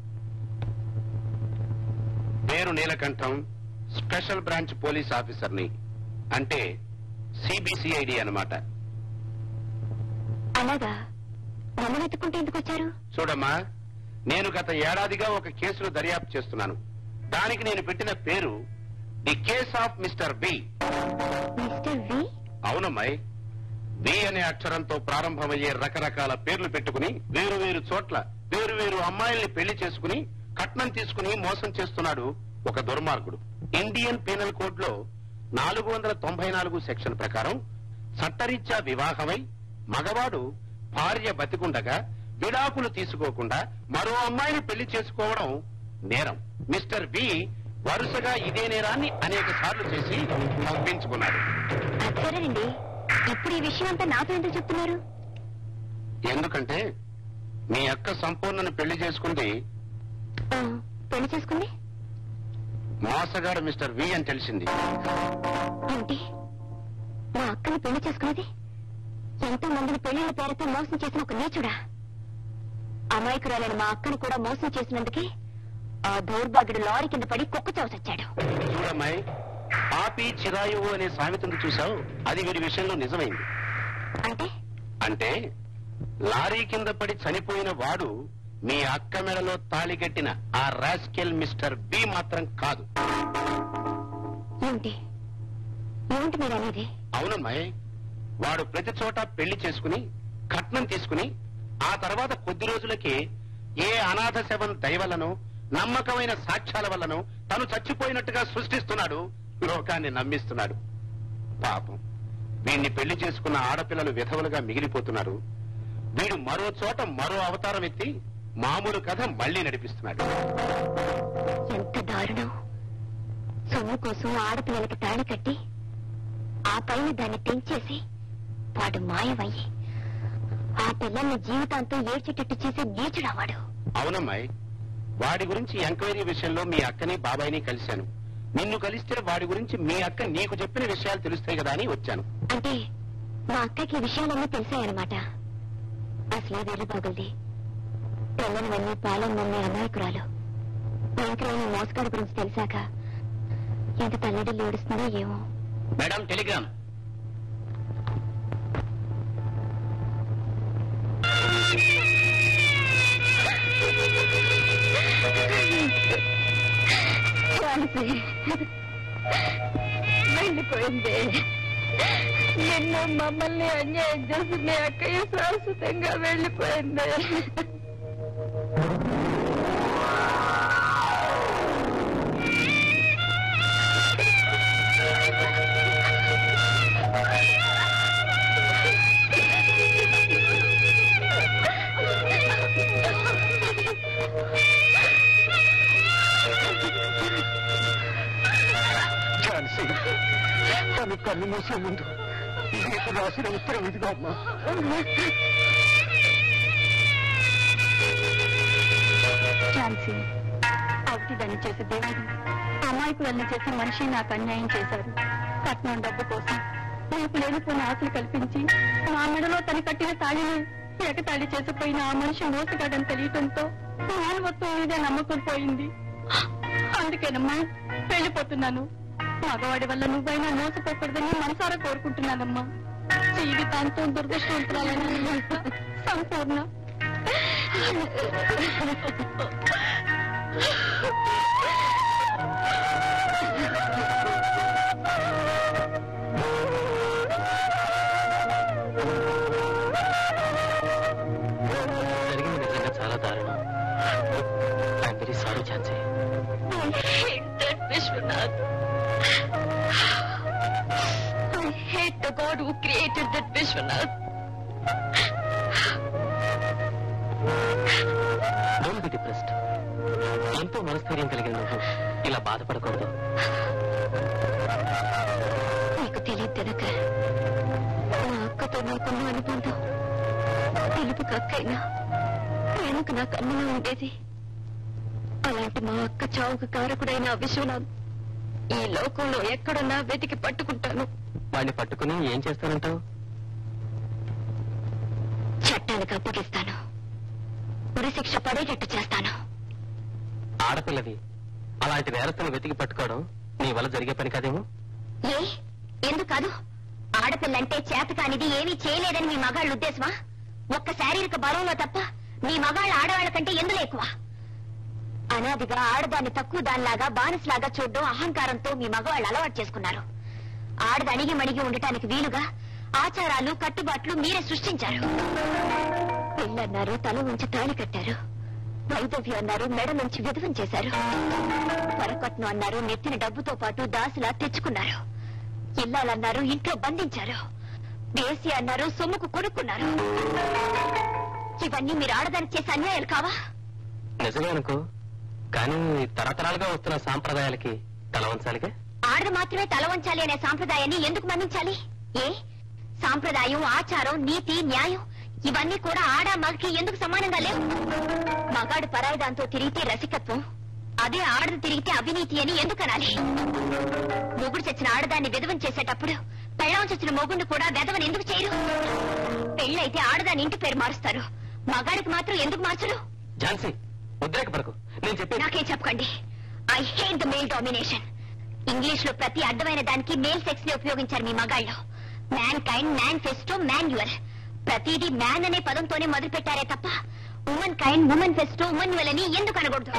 S7: పేరు నీలకంఠం, స్పెషల్ బ్రాంచ్ పోలీస్ ఆఫీసర్ని, అంటే సిబిసిఐడి అన్నమాట.
S4: అలాగా? మమ్మల్ని ఎత్తుకుంటే ఎందుకు వచ్చారు?
S7: చూడమ్మా, నేను గత ఏడాదిగా ఒక కేసులో దర్యాప్తు చేస్తున్నాను. దానికి నేను పెట్టిన పేరు the case of mister B.
S4: Mister V?
S7: అవునమ్మాయి. బి అనే అక్షరంతో ప్రారంభమయ్యే రకరకాల పేర్లు పెట్టుకుని వేరు వేరు చోట్ల వేరు వేరు అమ్మాయిల్ని పెళ్లి చేసుకుని కట్నం తీసుకుని మోసం చేస్తున్నాడు ఒక దుర్మార్గుడు. ఇండియన్ పీనల్ కోడ్ లో 494 సెక్షన్ ప్రకారం చట్టరీత్యా వివాహమై మగవాడు భార్య బతికుండగా విడాకులు తీసుకోకుండా మరో అమ్మాయిని పెళ్లి చేసుకోవడం నేరం. మిస్టర్ బి వరుసగా ఇదే నేరాన్ని అనేక సార్లు చేసి తప్పించుకున్నాడు.
S4: సరేనండి, ఇప్పుడు ఈ విషయం అంతా నాతో ఎందుకు చెప్తున్నారు?
S7: ఎందుకంటే మీ అక్క సంపూర్ణను పెళ్లి చేసుకుంది
S4: పెళ్లి చేసుకుంది
S7: మోసగాడు మిస్టర్ వి అని తెలిసింది.
S4: ఏంటి? మా అక్కని పెళ్లి చేసుకున్నది ఎంతో మందిని పెళ్లిళ్ళ పేరుతో మోసం చేసిన ఒక నీచుడా? అమాయకురాలని మా అక్కను కూడా మోసం చేసినందుకే ఆ దౌర్భాగ్యుడు లారీ కింద పడి కుక్క చవచచ్చాడు.
S7: చూడమ్మాయి, పాపి చిరాయువు అనే సామెతను చూసావు, అది వీడి విషయంలో నిజమైంది.
S4: అంటే
S7: అంటే లారీ కింద పడి చనిపోయిన వాడు మీ అక్క మెడలో తాళి కట్టిన ఆ రాస్కెల్ మిస్టర్ బి మాత్రం కాదు.
S4: ఏమిటి ఏమిటి మీరు అనేది?
S7: అవునమ్మాయి, వాడు ప్రతి చోట పెళ్లి చేసుకుని కట్నం తీసుకుని ఆ తర్వాత కొద్ది రోజులకే ఏ అనాథ శవం దయవల్లనో నమ్మకమైన సాక్ష్యాల వల్లనో తను చచ్చిపోయినట్టుగా సృష్టిస్తున్నాడు, లోకాన్ని నమ్మిస్తున్నాడు. పాపం, వీణ్ణి పెళ్లి చేసుకున్న ఆడపిల్లలు విధవులుగా మిగిలిపోతున్నారు. వీడు మరో చోట మరో అవతారం ఎత్తి మామూలు కథ మళ్లీ నడిపిస్తున్నాడు.
S4: ఎంత దారుణం! సొమ్ము కోసం ఆడపిల్లలకి తాళి కట్టి ఆ పైన దాన్ని తెంచేసి వాడు మాయమయ్యి ఆ పిల్లల్ని జీవితాంతం ఏడ్చేటట్టు చేసే నీచుడవాడు.
S7: అవునమ్మాయి, వాడి గురించి ఎంక్వైరీ విషయంలో మీ అక్కని బాబాయిని కలిశాను. నిన్ను కలిస్తే వాడి గురించి మీ అక్క నీకు చెప్పిన విషయాలు తెలుస్తాయి కదా అని వచ్చాను.
S4: అంటే మా అక్కకి ఈ విషయాలన్నీ తెలిసాయన్నమాట. అసలే వెర్రి బాగుంది. పిల్లలవన్నీ పాలనన్నీ అమాయకురాలు. భయంకరమైన మోసగాడి గురించి తెలిసాక ఎంత తల్లిదండ్రులు ఏడుస్తుందో ఏమో.
S2: Madam, telegram.
S6: వెళ్ళిపోయింది. నిన్ను మమ్మల్ని అన్యాయం చేసి మీ అక్కయ్య శాశ్వతంగా వెళ్ళిపోయింది.
S7: తను కన్ను మూసే ముందు నీకు రాసిన ఉత్తరం ఇదిగా అమ్మా.
S6: ఝాన్సీ, ఒకటి దాన్ని చేసే దేవుడు అమాయకులన్నీ చేసి మనిషి నాకు అన్యాయం చేశారు. కట్నం డబ్బు కోసం నాకు లేనిపోయిన ఆశలు కల్పించి నా మెడలో తను కట్టిన తాళిని ఎగతాళి చేసిపోయిన ఆ మనిషి మోసగాడని తెలియటంతో మానవత్వం ఇదే నమ్మకం పోయింది. అందుకేనమ్మా వెళ్ళిపోతున్నాను. మగవాడి వల్ల నువ్వైనా మోసపోకూడదని మనసారా కోరుకుంటున్నానమ్మా. జీవితాంతం దురదృష్టవంతురాలని సంపూర్ణ.
S8: జరిగింది నిజంగా చాలా దారుణం. I'm very sorry Jhansi.
S6: Vishwanath, I hate the God who created that Vishwanath.
S8: Don't be depressed. ఎంతో మనస్థైర్యం కలిగిన నువ్వు ఇలా బాధపడకూడదు.
S4: నీకు తెలియదు తినక నా అక్కతో నాకున్న అనుబంధం తెలుపు కక్కైనా వెనుక నాకు అమ్మలా ఉండేది. అలాంటి మా అక్క చావుకు కారకుడైన విశ్వనాథ్ ఈ లోకంలో ఎక్కడున్నా వెతికి పట్టుకుంటాను.
S8: వాడిని పట్టుకుని ఏం చేస్తానంటావు?
S4: చట్టానికి అప్పగిస్తాను. ఉరిశిక్ష పడేటట్టు చేస్తాను.
S8: ఆడపిల్లది అలాంటి నేరస్తుని వెతికి పట్టుకోవడం నీ వల్ల జరిగే పని కాదేమో?
S4: ఎందుకు కాదు? ఆడపిల్లంటే చేతకానిది ఏమీ చేయలేదని మీ మగాళ్ళ ఉద్దేశమా? ఒక్క శారీరక బరువులో తప్ప మీ మగాళ్ళ ఆడవాళ్ల కంటే ఎందులో ఎక్కువ? అనాదిగా ఆడదాన్ని తక్కువ దానిలాగా బానిసలాగా చూడడం అహంకారంతో మీ మగవాళ్ళు అలవాటు చేసుకున్నారు. ఆడది అణిగి మణిగి ఉండటానికి వీలుగా ఆచారాలు కట్టుబాట్లు మీరే సృష్టించారు. పెళ్ళన్నారు, తల ఉంచి తాళి కట్టారు. వైదవ్యం అన్నారు, మెడ నుంచి విధవం చేశారు. పరకట్నం అన్నారు, నెత్తిన డబ్బుతో పాటు దాసులా తెచ్చుకున్నారు. ఇల్లాలన్నారు, ఇంట్లో బంధించారు. దేశీ అన్నారు, సొమ్ముకు కొనుక్కున్నారు. ఇవన్నీ మీరు ఆడదానికి చేసే అన్యాయాలు కావా?
S8: నిజమే అనుకో, కానీ తరతరాలుగా వస్తున్న సాంప్రదాయాలకి తల వంచాలిగా.
S4: ఆడది మాత్రమే తల వంచాలి అనే సాంప్రదాయాన్ని ఎందుకు మన్నించాలి? సాంప్రదాయం, ఆచారం, నీతి, న్యాయం ఇవన్నీ కూడా ఆడ మగకి ఎందుకు సమానంగా లేవు? మగాడు పరాయి దాంతో తిరిగితే రసికత్వం, అదే ఆడది తిరిగితే అవినీతి అని ఎందుకు అనాలి? మొగుడు చచ్చిన ఆడదాన్ని విధవం చేసేటప్పుడు పెళ్ళం చచ్చిన మొగుడిని కూడా వెధవని ఎందుకు చేయరు? పెళ్ళైతే ఆడదాని ఇంటి పేరు మారుస్తారు, మగాడికి మాత్రం ఎందుకు మార్చరు?
S8: ఝాన్సీ, ఉద్రేకపడకు. నేను చెప్పి
S4: నాకేం చెప్పకండి. I hate the male domination. English లో ప్రతి అడ్డమైన దానికి మేల్ సెక్స్ ని ఉపయోగించారు మీ మగాళ్ళు. మ్యాన్ కైండ్, మేనిఫెస్టో, మాన్యువల్ ప్రతిదీ మ్యాన్ అనే పదంతోనే మొదలు పెట్టారే తప్ప ఉమెన్ కైండ్, ఉమెన్ ఫెస్టో, ఉమెన్యువల్ అని ఎందుకు అనకూడదు?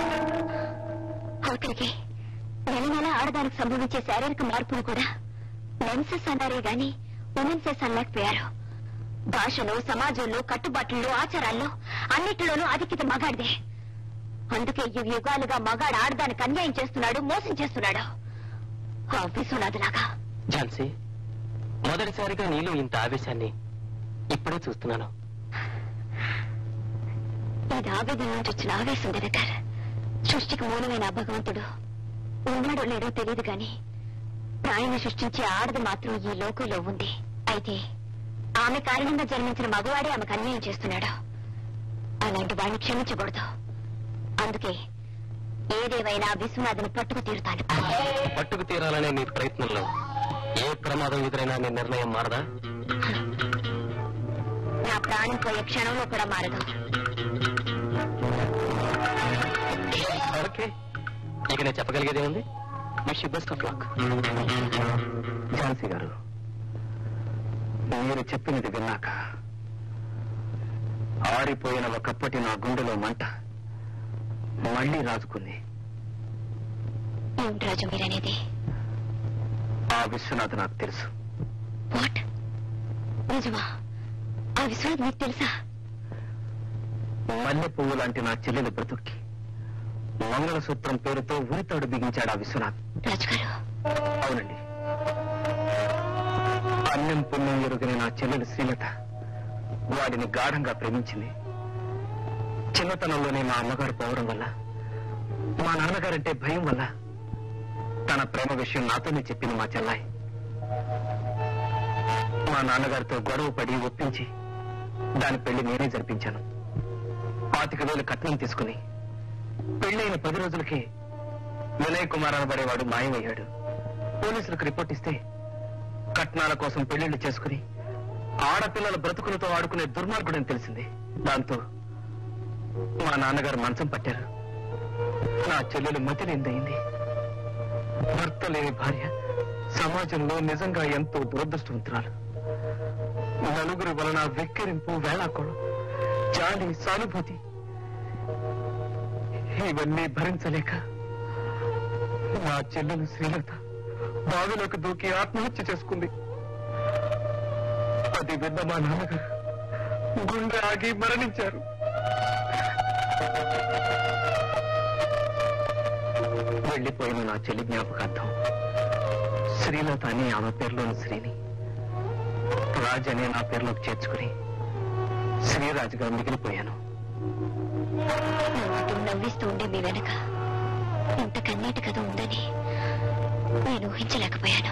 S4: ఆఖరికి నెల నెల ఆడదానికి సంభవించే శారీరక మార్పులు కూడా మెన్సెస్ అన్నారే గాని ఉమెన్సెస్ అనలేకపోయారు. భాషలో, సమాజంలో, కట్టుబాట్లలో, ఆచారాల్లో అన్నిటిలోనూ అధిక్యత మగాడిదే. అందుకే యుగాలుగా మగాడు ఆడదానికి అన్యాయం చేస్తున్నాడు, మోసం చేస్తున్నాడు. ఆ విశ్వనాథులాగా.
S8: ఝాన్సీ, మొదటిసారిగా నీలో ఇంత ఆవేశాన్ని ఇప్పుడే చూస్తున్నాను.
S4: ఇది ఆవేదన నుంచి వచ్చిన ఆవేశం దినకర్. సృష్టికి మూలమైన ఆ భగవంతుడు ఉన్నాడో లేడో తెలియదు గాని ప్రాణిని సృష్టించే ఆడది మాత్రం ఈ లోకంలో ఉంది. అయితే ఆమె కారణంగా జన్మించిన మగవాడే ఆమెకు అన్యాయం చేస్తున్నాడు. అలాంటి వాడిని క్షమించకూడదు. అందుకే ఏదేవైనా విశ్వనాథుని పట్టుకు తీరుతాను.
S8: పట్టుకు తీరాలనే నీ ప్రయత్నంలో ఏ ప్రమాదం ఎదురైనా నీ నిర్ణయం మారదా?
S4: నా ప్రాణం పోయే క్షణంలో కూడా మారదు.
S8: ఓకే, ఇక నేను చెప్పగలిగేదే ఉంది. Wish you best of luck.
S3: Jhansi గారు, మీరు చెప్పినది విన్నాక ఆరిపోయిన ఒకప్పటి నా గుండెలో మంట మళ్లీ రాజుకుంది.
S4: ఏమిటి రాజు మీరనేది?
S3: ఆ విశ్వనాథ్ నాకు తెలుసు.
S4: వాట్? నిజమా? ఆ విశ్వనాథ్ మీకు తెలుసా?
S3: మల్లె పువ్వు లాంటి నా చెల్లెలు బ్రతుక్కి మంగళసూత్రం పేరుతో ఉరితాడు బిగించాడు ఆ విశ్వనాథ్.
S4: రాజుగారు.
S3: అవునండి. అన్నం పుణ్యం ఎరుగని నా చెల్లెలు శ్రీలత వాడిని గాఢంగా ప్రేమించింది. చిన్నతనంలోనే మా అమ్మగారు పోవడం వల్ల, మా నాన్నగారంటే భయం వల్ల తన ప్రేమ విషయం నాతోనే చెప్పింది మా చెల్లాయి. మా నాన్నగారితో గొడవ పడి ఒప్పించి దాని పెళ్లి నేనే జరిపించాను. 25,000 కట్నం తీసుకుని పెళ్లైన 10 రోజులకే వినయ్ కుమార్ అనబడేవాడు మాయమయ్యాడు. పోలీసులకు రిపోర్ట్ ఇస్తే కట్నాల కోసం పెళ్లిళ్లు చేసుకుని ఆడపిల్లల బ్రతుకులతో ఆడుకునే దుర్మార్గుడని తెలిసింది. దాంతో మా నాన్నగారు మంచం పట్టారు. నా చెల్లెలు మతిలేందయింది. భర్త లేని భార్య సమాజంలో నిజంగా ఎంతో దురదృష్టవంతురాలు. నలుగురి వలన వెక్కిరింపు, వేళాకోళం, జాలి, సానుభూతి ఇవన్నీ భరించలేక నా చెల్లెలు శ్రీలత బావిలోకి దూకి ఆత్మహత్య చేసుకుంది. అది విన్న మా నాన్నగారు గుండె ఆగి మరణించారు. వెళ్లిపోయిన నా చెల్లి జ్ఞాపకార్థం శ్రీలత అని ఆమె పేరులోని శ్రీని రాజ్ అనే నా పేరులోకి చేర్చుకుని శ్రీరాజుగా మిగిలిపోయాను.
S4: నవ్విస్తూ ఉండే మీ వెనక ఇంత కన్నీటి కథ ఉందని నేను ఊహించలేకపోయాను.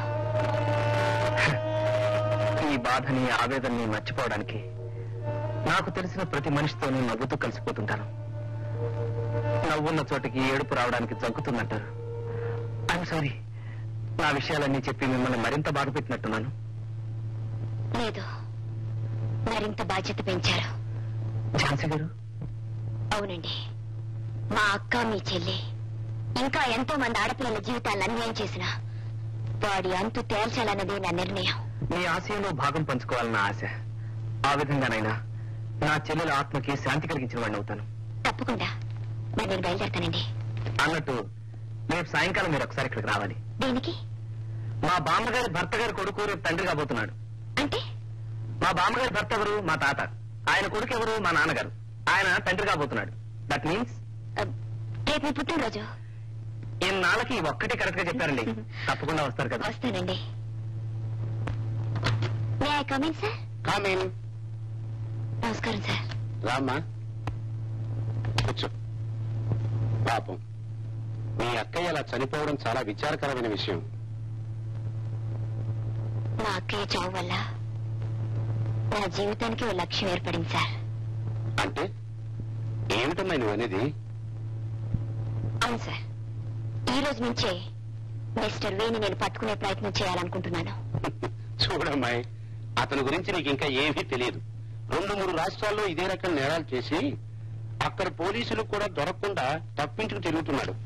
S3: ఈ బాధని, ఆవేదనని మర్చిపోవడానికి నాకు తెలిసిన ప్రతి మనిషితోనూ నవ్వుతూ కలిసిపోతుంటాను. నవ్వున్న చోటికి ఏడుపు రావడానికి జంకుతుందంటారు. ఐఎమ్ సారీ, నా విషయాలన్నీ చెప్పి మిమ్మల్ని మరింత బాధ పెట్టినట్టున్నాను.
S4: లేదు, మరింత బాధ్యత పెంచారు.
S3: ఝాన్సీ గారు?
S4: అవునండి, మా అక్క, మీ చెల్లి, ఇంకా ఎంతో మంది ఆడపిల్లల జీవితాలను అన్యాయం చేసిన వాడి అంతు తేల్చాలన్నదే నా నిర్ణయం.
S3: మీ ఆశయంలో భాగం పంచుకోవాలన్న ఆశ. ఆ విధంగానైనా నా చెల్లెల ఆత్మకి శాంతి కలిగించిన వాడిని అవుతాను.
S4: తప్పకుండా. మరి నేను బయలుదేరతానండి.
S3: అన్నట్టు రేపు సాయంకాలం మీరు ఒకసారి ఇక్కడికి రావాలి.
S4: దేనికి?
S3: మా బామ్మగారి భర్త గారి కొడుకు రేపు తండ్రి కాబోతున్నాడు.
S4: అంటే?
S3: మా బామ్మగారి భర్త ఎవరు? మా తాత. ఆయన కొడుకు ఎవరు? మా నాన్నగారు. ఆయన తండ్రి కాబోతున్నాడు. దట్ మీన్స్
S4: రేపు మీ పుట్టినరోజు.
S3: ఇన్నాళ్ళకి ఒక్కటి కరెక్ట్ గా చెప్పారండి. తప్పకుండా వస్తారు కదా?
S4: వస్తానండి. May I come in sir?
S7: Come in.
S4: నమస్కారం సార్.
S7: రామ్మా, కూర్చో. పాపం, మీ అక్కయ్య అలా చనిపోవడం చాలా విచారకరమైన విషయం.
S4: మా అక్కయ్య చావు వల్ల నా జీవితానికి ఓ లక్ష్యం ఏర్పడింది సార్.
S7: అంటే ఏమిటమ్మా నువ్వు అనేది?
S4: అవును సార్, ఈ రోజు నుంచే మిస్టర్ వేని నేను పట్టుకునే ప్రయత్నం చేయాలనుకుంటున్నాను.
S7: చూడమ్మాయి, అతని గురించి నీకు ఇంకా ఏమీ తెలియదు. 2-3 రాష్ట్రాల్లో ఇదే రకం నేరాలు చేసి అక్కడ పోలీసులు కూడా దొరకకుండా తప్పించుకు తిరుగుతున్నాడు.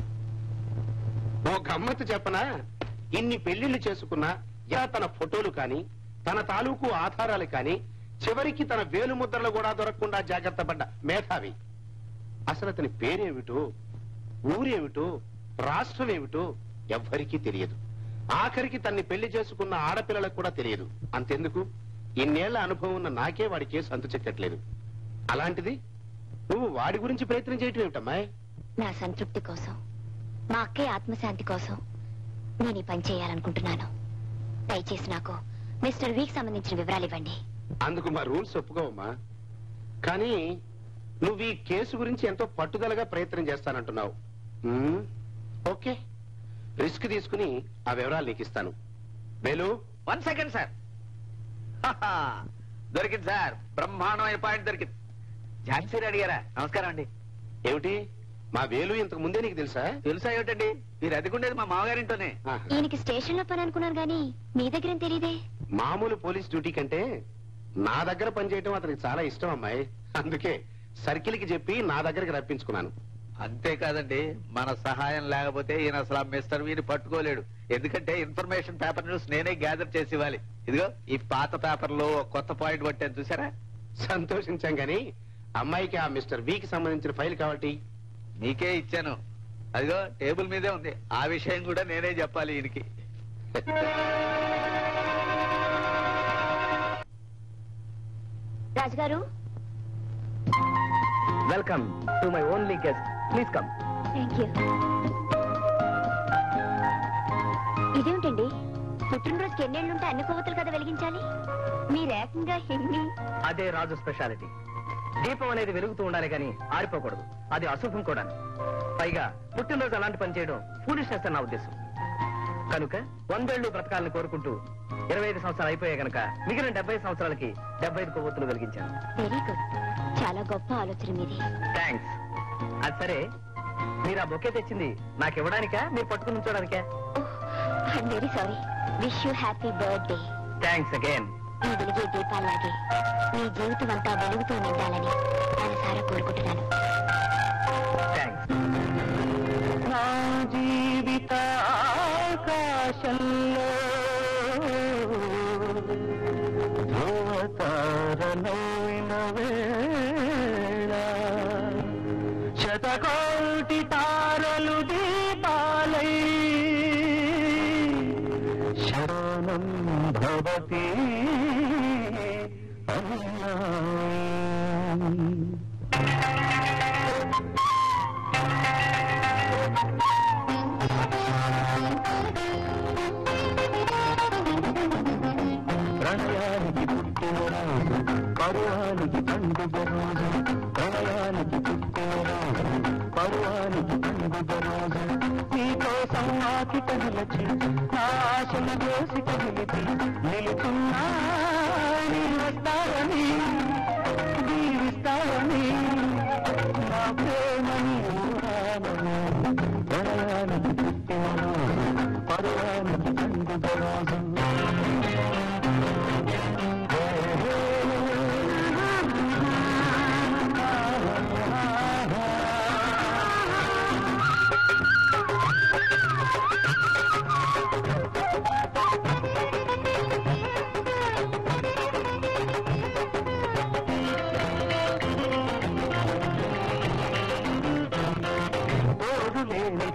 S7: ఓ గమ్మత్తు చెప్పనా, ఇన్ని పెళ్లిళ్లు చేసుకున్నా తన ఫోటోలు కాని తన తాలూకు ఆధారాలు కాని చివరికి తన వేలు ముద్రలు కూడా దొరకకుండా జాగ్రత్త పడ్డ మేధావి. అసలు అతని పేరేమిటో, ఊరేమిటో, రాష్ట్రం ఏమిటో ఎవ్వరికీ తెలియదు. ఆఖరికి తన్ని పెళ్లి చేసుకున్న ఆడపిల్లలకు కూడా తెలియదు. అంతెందుకు, ఇన్నేళ్ల అనుభవం ఉన్న నాకే వాడి కేసు అంతు చెక్కట్లేదు. అలాంటిది నువ్వు వాడి గురించి ప్రయత్నం చేయటం ఏమిటమ్మాయి?
S4: నా సంతృప్తి కోసం, మా అక్కయ్య ఆత్మశాంతి కోసం నేను ఈ పని చేయాలనుకుంటున్నాను. దయచేసి నాకు మిస్టర్ వీక్ సంబంధించిన వివరాలు ఇవ్వండి.
S7: అందుకు మా రూల్స్ ఒప్పుకోవమ్మా. కానీ నువ్వు ఈ కేసు గురించి ఎంతో పట్టుదలగా ప్రయత్నం చేస్తానంటున్నావు. ఓకే, రిస్క్ తీసుకుని ఆ వివరాలు నీకు ఇస్తాను. వేలు,
S3: 1 సెకండ్ సార్. దొరికింది సార్, బ్రహ్మాండమైన పాయింట్ దొరికింది. ఝాన్సీ అడిగారా? నమస్కారం అండి.
S7: ఏమిటి, మా వేలు ఇంతకు ముందే నీకు తెలుసా?
S3: తెలుసా ఏమిటండి, మీరు అదిగుండేది మా మామగారింటోనే.
S7: ఆహా.
S4: ఈయనకి స్టేషన్ లో పని అనుకున్నాను గానీ మీ దగ్గరేం తెలియదే.
S7: మామూలు పోలీస్ డ్యూటీ కంటే నా దగ్గర పనిచేయటం అతనికి చాలా ఇష్టం అమ్మాయి. అందుకే సర్కిల్ కి చెప్పి నా దగ్గరికి రప్పించుకున్నాను.
S3: అంతేకాదండి, మన సహాయం లేకపోతే ఈయన అసలు ఆ మిస్టర్ వీని పట్టుకోలేడు. ఎందుకంటే ఇన్ఫర్మేషన్ పేపర్ న్యూస్ నేనే గ్యాదర్ చేసి ఇవ్వాలి. ఇదిగో ఈ పాత పేపర్ లో కొత్త పాయింట్ పట్టాను, చూసారా?
S7: సంతోషించాం గాని అమ్మాయికి ఆ మిస్టర్ వి కి సంబంధించిన ఫైల్ కావాలి.
S3: నీకే ఇచ్చాను, అదిగో టేబుల్ మీదే ఉంది. ఆ విషయం కూడా నేనే చెప్పాలి ఈయనకి.
S4: రాజుగారు,
S3: welcome to my only guest. Please come.
S4: Thank you. ఇదేమిటండి, పుట్టినరోజుకి ఎన్నేళ్లుంటే అన్ని కొవ్వొత్తులు కదా వెలిగించాలి? మీరేకంగా ఎన్ని?
S3: అదే రాజు స్పెషాలిటీ. దీపం అనేది వెలుగుతూ ఉండాలి కానీ ఆరిపోకూడదు. అది అశుభం కూడా. పైగా పుట్టినరోజు అలాంటి పని చేయడం ఫూలిష్నెస్ అని నా ఉద్దేశం. కనుక 100 ఏళ్లు బ్రతకాలని కోరుకుంటూ 25 సంవత్సరాలు అయిపోయాయి కనుక మిగిలిన 70 సంవత్సరాలకి 75 కొవ్వొత్తులు వెలిగించాను.
S4: వెరీ గుడ్, చాలా గొప్ప ఆలోచన మీది.
S3: థ్యాంక్స్. అది సరే, మీరు ఆ బొకే తెచ్చింది నాకు ఇవ్వడానికా, మీరు పట్టుకుని ఉంచడానికా?
S4: I'm very sorry. Wish you happy birthday.
S3: Thanks again.
S4: మీ వెలిగే దీపాల్లాగే మీ జీవితం అంతా వెలుగుతూ నిండాలని మనసారా కోరుకుంటున్నాను.
S3: థ్యాంక్స్.
S1: నా జీవిత ఆకాశంలో ధ్రువతారలోన వేళ శతకోటి తారలు దీపాలై శరణం భవతి ప్రణయానికి పుట్టిన రోజు, పరువానికి పండుగ రోజు. ప్రణయానికి పుట్టిన రోజు, పరువానికి పండుగ రోజు. నీకోసం ఆకిట నిలచి నా ఆశలు దోసిట నిలిపి నిలుచున్నా. నీవు వస్తావని దీవిస్తావని నా ప్రేమని ఊరానని. ప్రణయానికి పుట్టిన రోజు, పరువానికి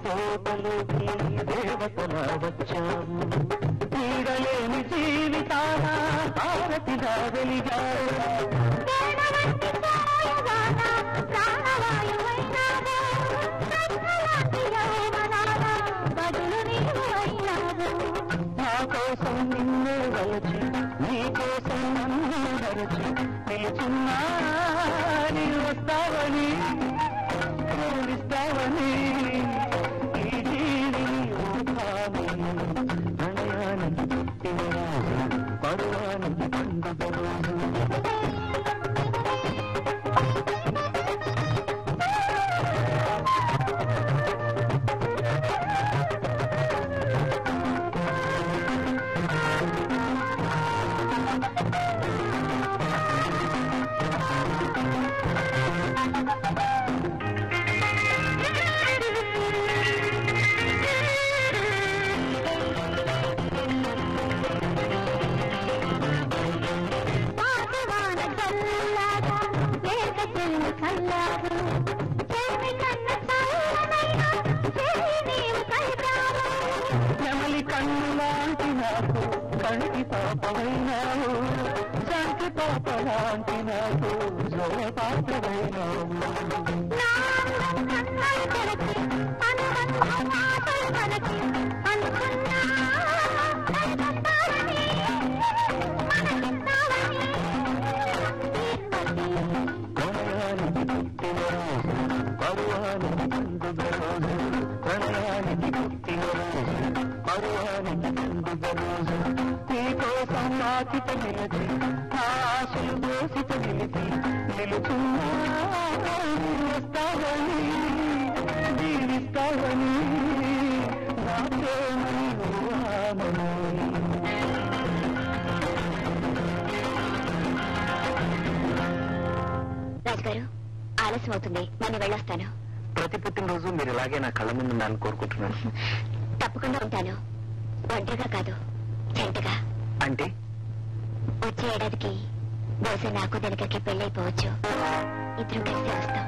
S1: కోటలోకి దేవతలా వచ్చావు నీడలేని జీవితాన భారతిగా వెలిగావు నా కోసం నిన్నే వలచి నీ కోసం నన్ను నరచి నిలుచున్నా నీవు వస్తావని ప్రేమిస్తావని ఈ జీవిని ప్రణయానికి పుట్టిన రోజు పరువానికి పండుగ రోజు నెమలి కన్ను లాంటి నాకు కంటి పాపమైనావు శాంతి పాప లాంటి నాకు జోల పాత్రమైనావు ప్రణయానికి పుట్టిన రోజు పరువానికి పండుగ రోజు ప్రణయానికి పుట్టిన రోజు పరువానికి పండుగ రోజు నీకోసం నాకిత నిలిచి ఆశలు దోసిత నిలిచి నిలుచున్నా వస్తావని జీవిస్తావని నా ప్రేమని ఊహామని
S4: రాజుగారు ఆలస్యం అవుతుంది నేను వెళ్ళొస్తాను
S3: ప్రతి పుట్టినరోజు మీరు ఇలాగే నా కళ్ళ ముందు ఉండాలని కోరుకుంటున్నాను
S4: తప్పకుండా ఉంటాను ఒంటరిగా కాదు జంటగా
S3: అంటే
S4: వచ్చే ఏడాదికి బహుశా నాకు దానికి పెళ్ళైపోవచ్చు ఇద్దరం కలిసి వస్తాం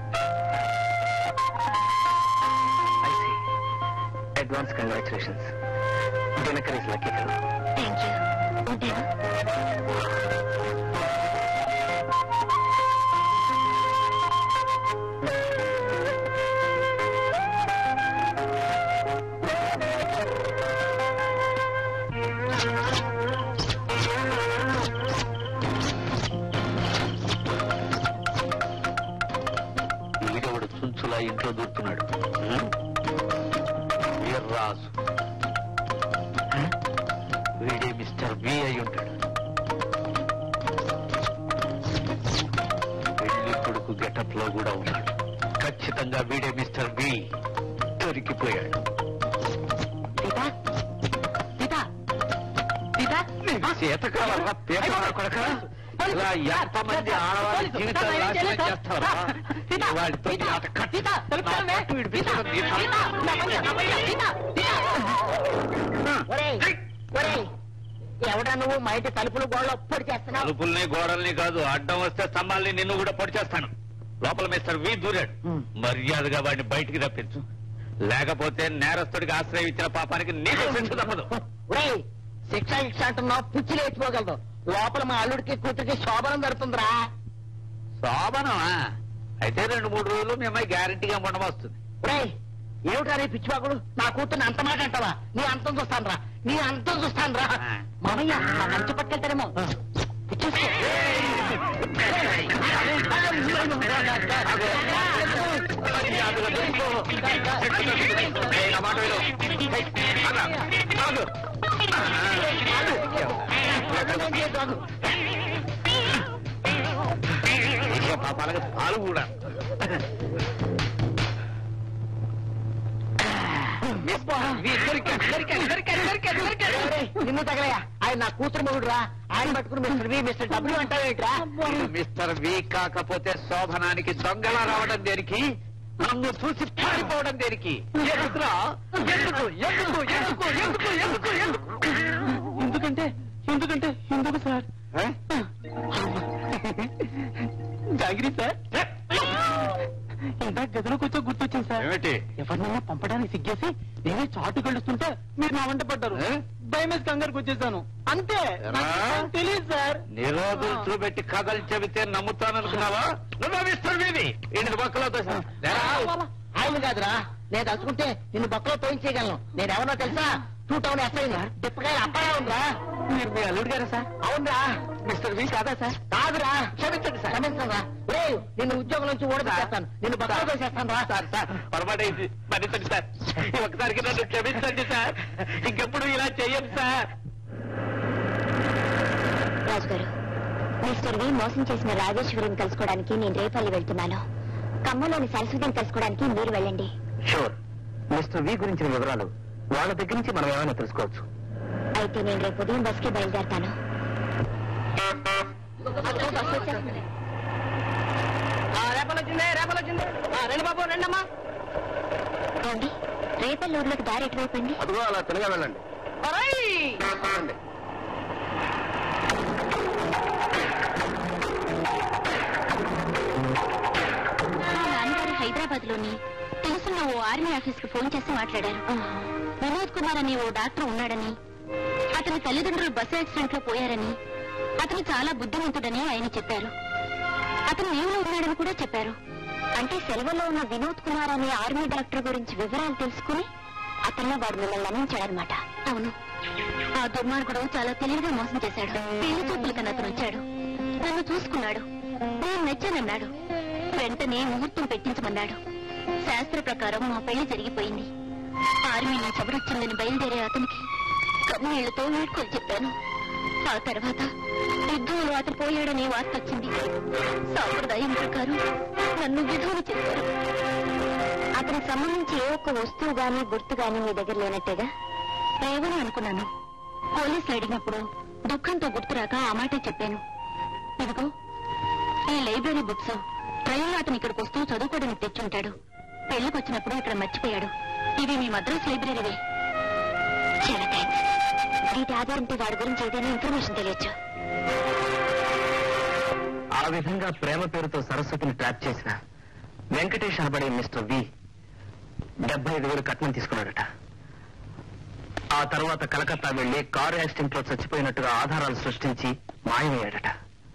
S3: advance congratulations Dinakar is lucky fellow
S4: thank you ఉంటాను
S7: వీడెవడు చుంచులా ఇంట్లో దూరుతున్నాడు వీర్రాజు వీడే మిస్టర్ వి అయి ఉంటాడు పెళ్లి కొడుకు గెటప్ లో కూడా ఉన్నాడు ఖచ్చితంగా వీడే మిస్టర్ వి దొరికిపోయాడు శీతకాలంగా పేపర్ కొడక ఇలా ఎంతమంది ఆడవాళ్ళ జీవితాలు నాశనం చేస్తారా వాడితో
S3: ఎవడా నువ్వు మా ఇంటి తలుపులు గోడలు పొడి చేస్తున్నావు
S2: తలుపుల్ని గోడల్ని కాదు అడ్డం వస్తే స్తంభాల్ని నిన్ను కూడా పొడి చేస్తాను లోపల మిస్టర్ వి దూరాడు మర్యాదగా వాడిని బయటికి రప్పించు లేకపోతే నేరస్తుడికి ఆశ్రయం ఇచ్చిన పాపానికి నీకు శిక్ష తప్పదు
S3: శిక్ష శిక్ష అంటున్నావు పిచ్చి లేచిపోగలదు లోపల మా అల్లుడికి కూతురికి శోభనం జరుగుతుందిరా
S7: శోభనమా అయితే 2-3 రోజులు మీ అమ్మాయి గ్యారంటీగా ఉండవస్తుంది
S3: ఏమిటా నీ పిచ్చివాకుడు నా కూతుర్ని అంత మాట అంటావా నీ అంతం చూస్తాను రా నీ అంతం చూస్తాను రా మామయ్య నా కంచి పట్టుకెళ్తారేమో
S7: పాపాలకి పాలు కూడా
S3: నిన్ను తగలయ్యా ఆయన నా కూతురు మొగుడు రా ఆయన పట్టుకుని మిస్టర్ వి మిస్టర్ డబ్ల్యూ అంటావేట్రా
S7: మిస్టర్ వి కాకపోతే శోభనానికి దొంగలా రావడం దేనికి నన్ను చూసి పారిపోవడం దేనికి ఎందుకురా ఎందుకు ఎందుకు ఎందుకు ఎందుకు ఎందుకు ఎందుకు
S1: ఎందుకంటే ఎందుకంటే ఎందుకు సార్ జాగిరి సార్ ఇందాక గదిలోకి వచ్చా గుర్తొచ్చింది సార్.
S7: ఏమిటి?
S1: ఎవరినైనా పంపడానికి సిగ్గేసి నేనే చాటు గెలుస్తుంటే మీరు నా వంట పడ్డారు. భయమేసి కంగారికి వచ్చేసాను అంతే. తెలియదు సార్.
S7: నిరోధులు చూపెట్టి కథలు చెబితే నమ్ముతాననుకున్నావా? నువ్వు మిస్టర్ వీధి ఇంటి పక్కలో
S3: ఆయన కాదురా, నేను తలుచుకుంటే నిన్ను బొక్కలో తోయించేయగలను. నేను ఎవరో తెలుసా? 2 టౌన్ ఎస్ఐ డిప్పకాయ అప్పారా ఉందా?
S1: మీరు మీ అల్లుడు గారా సార్?
S3: అవునరా.
S1: మిస్టర్ వి కాదా సార్?
S3: కాదురా, క్షమించండి సార్. క్షమించండి రా. నిన్ను ఉద్యోగం నుంచి ఓడిచేస్తాను, నిన్ను బొక్కలో తోసేస్తాను రా.
S2: సార్ సార్ పొరపాటైంది, మన్నించండి సార్. ఈ ఒక్కసారికి నన్ను క్షమించండి సార్. ఇంకెప్పుడు ఇలా చెయ్యను సార్.
S4: రాజు గారు, మిస్టర్ వి మోసం చేసిన రాజేశ్వరిని కలుసుకోవడానికి నేను రేపల్లి వెళ్తున్నాను. ఖమ్మంలోని సరస్వతిని కలుసుకోవడానికి మీరు వెళ్ళండి.
S3: షూర్. మిస్టర్ వి గురించిన వివరాలు వాళ్ళ దగ్గర నుంచి మనం ఏమైనా తెలుసుకోవచ్చు.
S4: అయితే నేను రేపు ఉదయం బస్కి బయలుదేరతాను.
S3: రండి బాబు, రండమ్మా.
S4: ఏమండి, రేపల్లి ఊర్లోకి దారి ఎటువైపోయింది?
S7: అదిగో అలా తినగా వెళ్ళండి.
S4: నాన్నగారు హైదరాబాద్ లోని తెలుసున్న ఓ ఆర్మీ ఆఫీస్ కు ఫోన్ చేసి మాట్లాడారు. వినోద్ కుమార్ అనే ఓ డాక్టర్ ఉన్నాడని, అతని తల్లిదండ్రులు బస్సు యాక్సిడెంట్ లో పోయారని, అతను చాలా బుద్ధిమంతుడని ఆయన చెప్పారు. అతను లీవ్లో ఉన్నాడని కూడా చెప్పారు. అంటే సెలవులో ఉన్న వినోద్ కుమార్ అనే ఆర్మీ డాక్టర్ గురించి వివరాలు తెలుసుకుని అతన్ని వాడు మిమ్మల్ని నమ్మించాడనమాట. అవును, ఆ దుర్మార్గుడు చాలా తెలివిగా మోసం చేశాడు. పెళ్లి చూపులు కన్నా అతను వచ్చాడు, నన్ను చూసుకున్నాడు, నేను నచ్చానన్నాడు. వెంటనే ముహూర్తం పెట్టించమన్నాడు. శాస్త్ర ప్రకారం మా పెళ్లి జరిగిపోయింది. ఆర్మీ నుంచి ఎవరొచ్చిందని బయలుదేరే అతనికి కన్నీళ్లతో వీడ్కోలు చెప్పాను. ఆ తర్వాత యుద్ధంలో అతను పోయాడనే వార్త వచ్చింది. సాంప్రదాయం ప్రకారం నన్ను విధువులు చేశారు. అతనికి సంబంధించి ఏ ఒక్క వస్తువు గాని గుర్తు గాని మీ దగ్గర లేనట్టేగా? లేవని అనుకున్నాను. పోలీసులు అడిగినప్పుడు దుఃఖంతో గుర్తురాక ఆ మాటే చెప్పాను. ఇదిగో ఈ లైబ్రరీ బుక్స్ ట్రైన్లో అతను ఇక్కడికి వస్తూ చదువుకోవడానికి తెచ్చుంటాడు. పెళ్లికి వచ్చినప్పుడు ఇక్కడ మర్చిపోయాడు. ఇవి మీ మద్రాస్ లైబ్రరీవే. చాలా థ్యాంక్స్. వీటి ఆధారంతో వాడి గురించి ఏదైనా ఇన్ఫర్మేషన్ తెలియచ్చు.
S3: ఆ విధంగా ప్రేమ పేరుతో సరస్వతిని ట్రాప్ చేసిన వెంకటేష్ అనబడే మిస్టర్ వి 75,000 కట్నం తీసుకున్నాడట. ఆ తర్వాత కలకత్తా వెళ్లి కారు యాక్సిడెంట్ లో చచ్చిపోయినట్టుగా ఆధారాలు సృష్టించి మాయమయ్యాడట.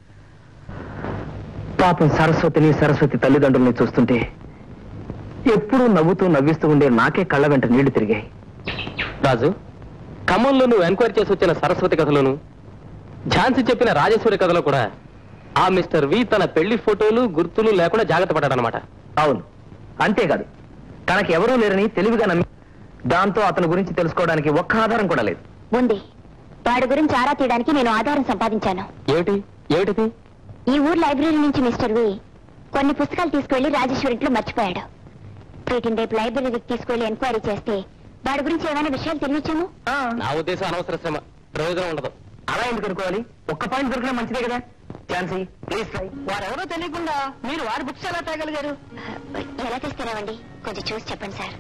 S3: పాపం సరస్వతి తల్లిదండ్రుల్ని చూస్తుంటే ఎప్పుడూ నవ్వుతూ నవ్విస్తూ ఉండే నాకే కళ్ళ వెంట నీళ్లు తిరిగాయి.
S8: రాజు, ఖమ్మంలో నువ్వు ఎంక్వైరీ చేసి వచ్చిన సరస్వతి కథలోను, ఝాన్సీ చెప్పిన రాజేశ్వరి కథలో కూడా ఆ మిస్టర్ వి తన పెళ్లి ఫోటోలు గుర్తులు లేకుండా జాగ్రత్త పడ్డాడనమాట.
S3: అవును, అంతేకాదు తనకెవరూ లేరని తెలివిగా నమ్మి దాంతో అతని గురించి తెలుసుకోవడానికి ఒక్క ఆధారం కూడా లేదు.
S4: ఉంది. వాడి గురించి ఆరా తీయడానికి నేను ఆధారం సంపాదించాను.
S8: ఏమిటిది?
S4: ఈ ఊరు లైబ్రరీ నుంచి మిస్టర్ వి కొన్ని పుస్తకాలు తీసుకువెళ్లి రాజేశ్వరి ఇంట్లో మర్చిపోయాడు. వీటిని రేపు లైబ్రరీకి తీసుకువెళ్లి ఎంక్వైరీ చేస్తే వాడి గురించి ఏమైనా విషయాలు తెలియచ్చేమో.
S8: నా ఉద్దేశం అనవసర శ్రమ, ప్రయోజనం ఉండదు.
S3: అలా ఎందుకు అనుకోవాలి? ఒక్క పాయింట్ దొరికినా మంచిదే కదా. Jhansi please try.
S1: వారెవరో తెలియకుండా మీరు వారి బుక్స్ ఎలా తేగలిగారు?
S4: ఎలా తెస్తున్నామండి? కొంచెం చూసి చెప్పండి సార్.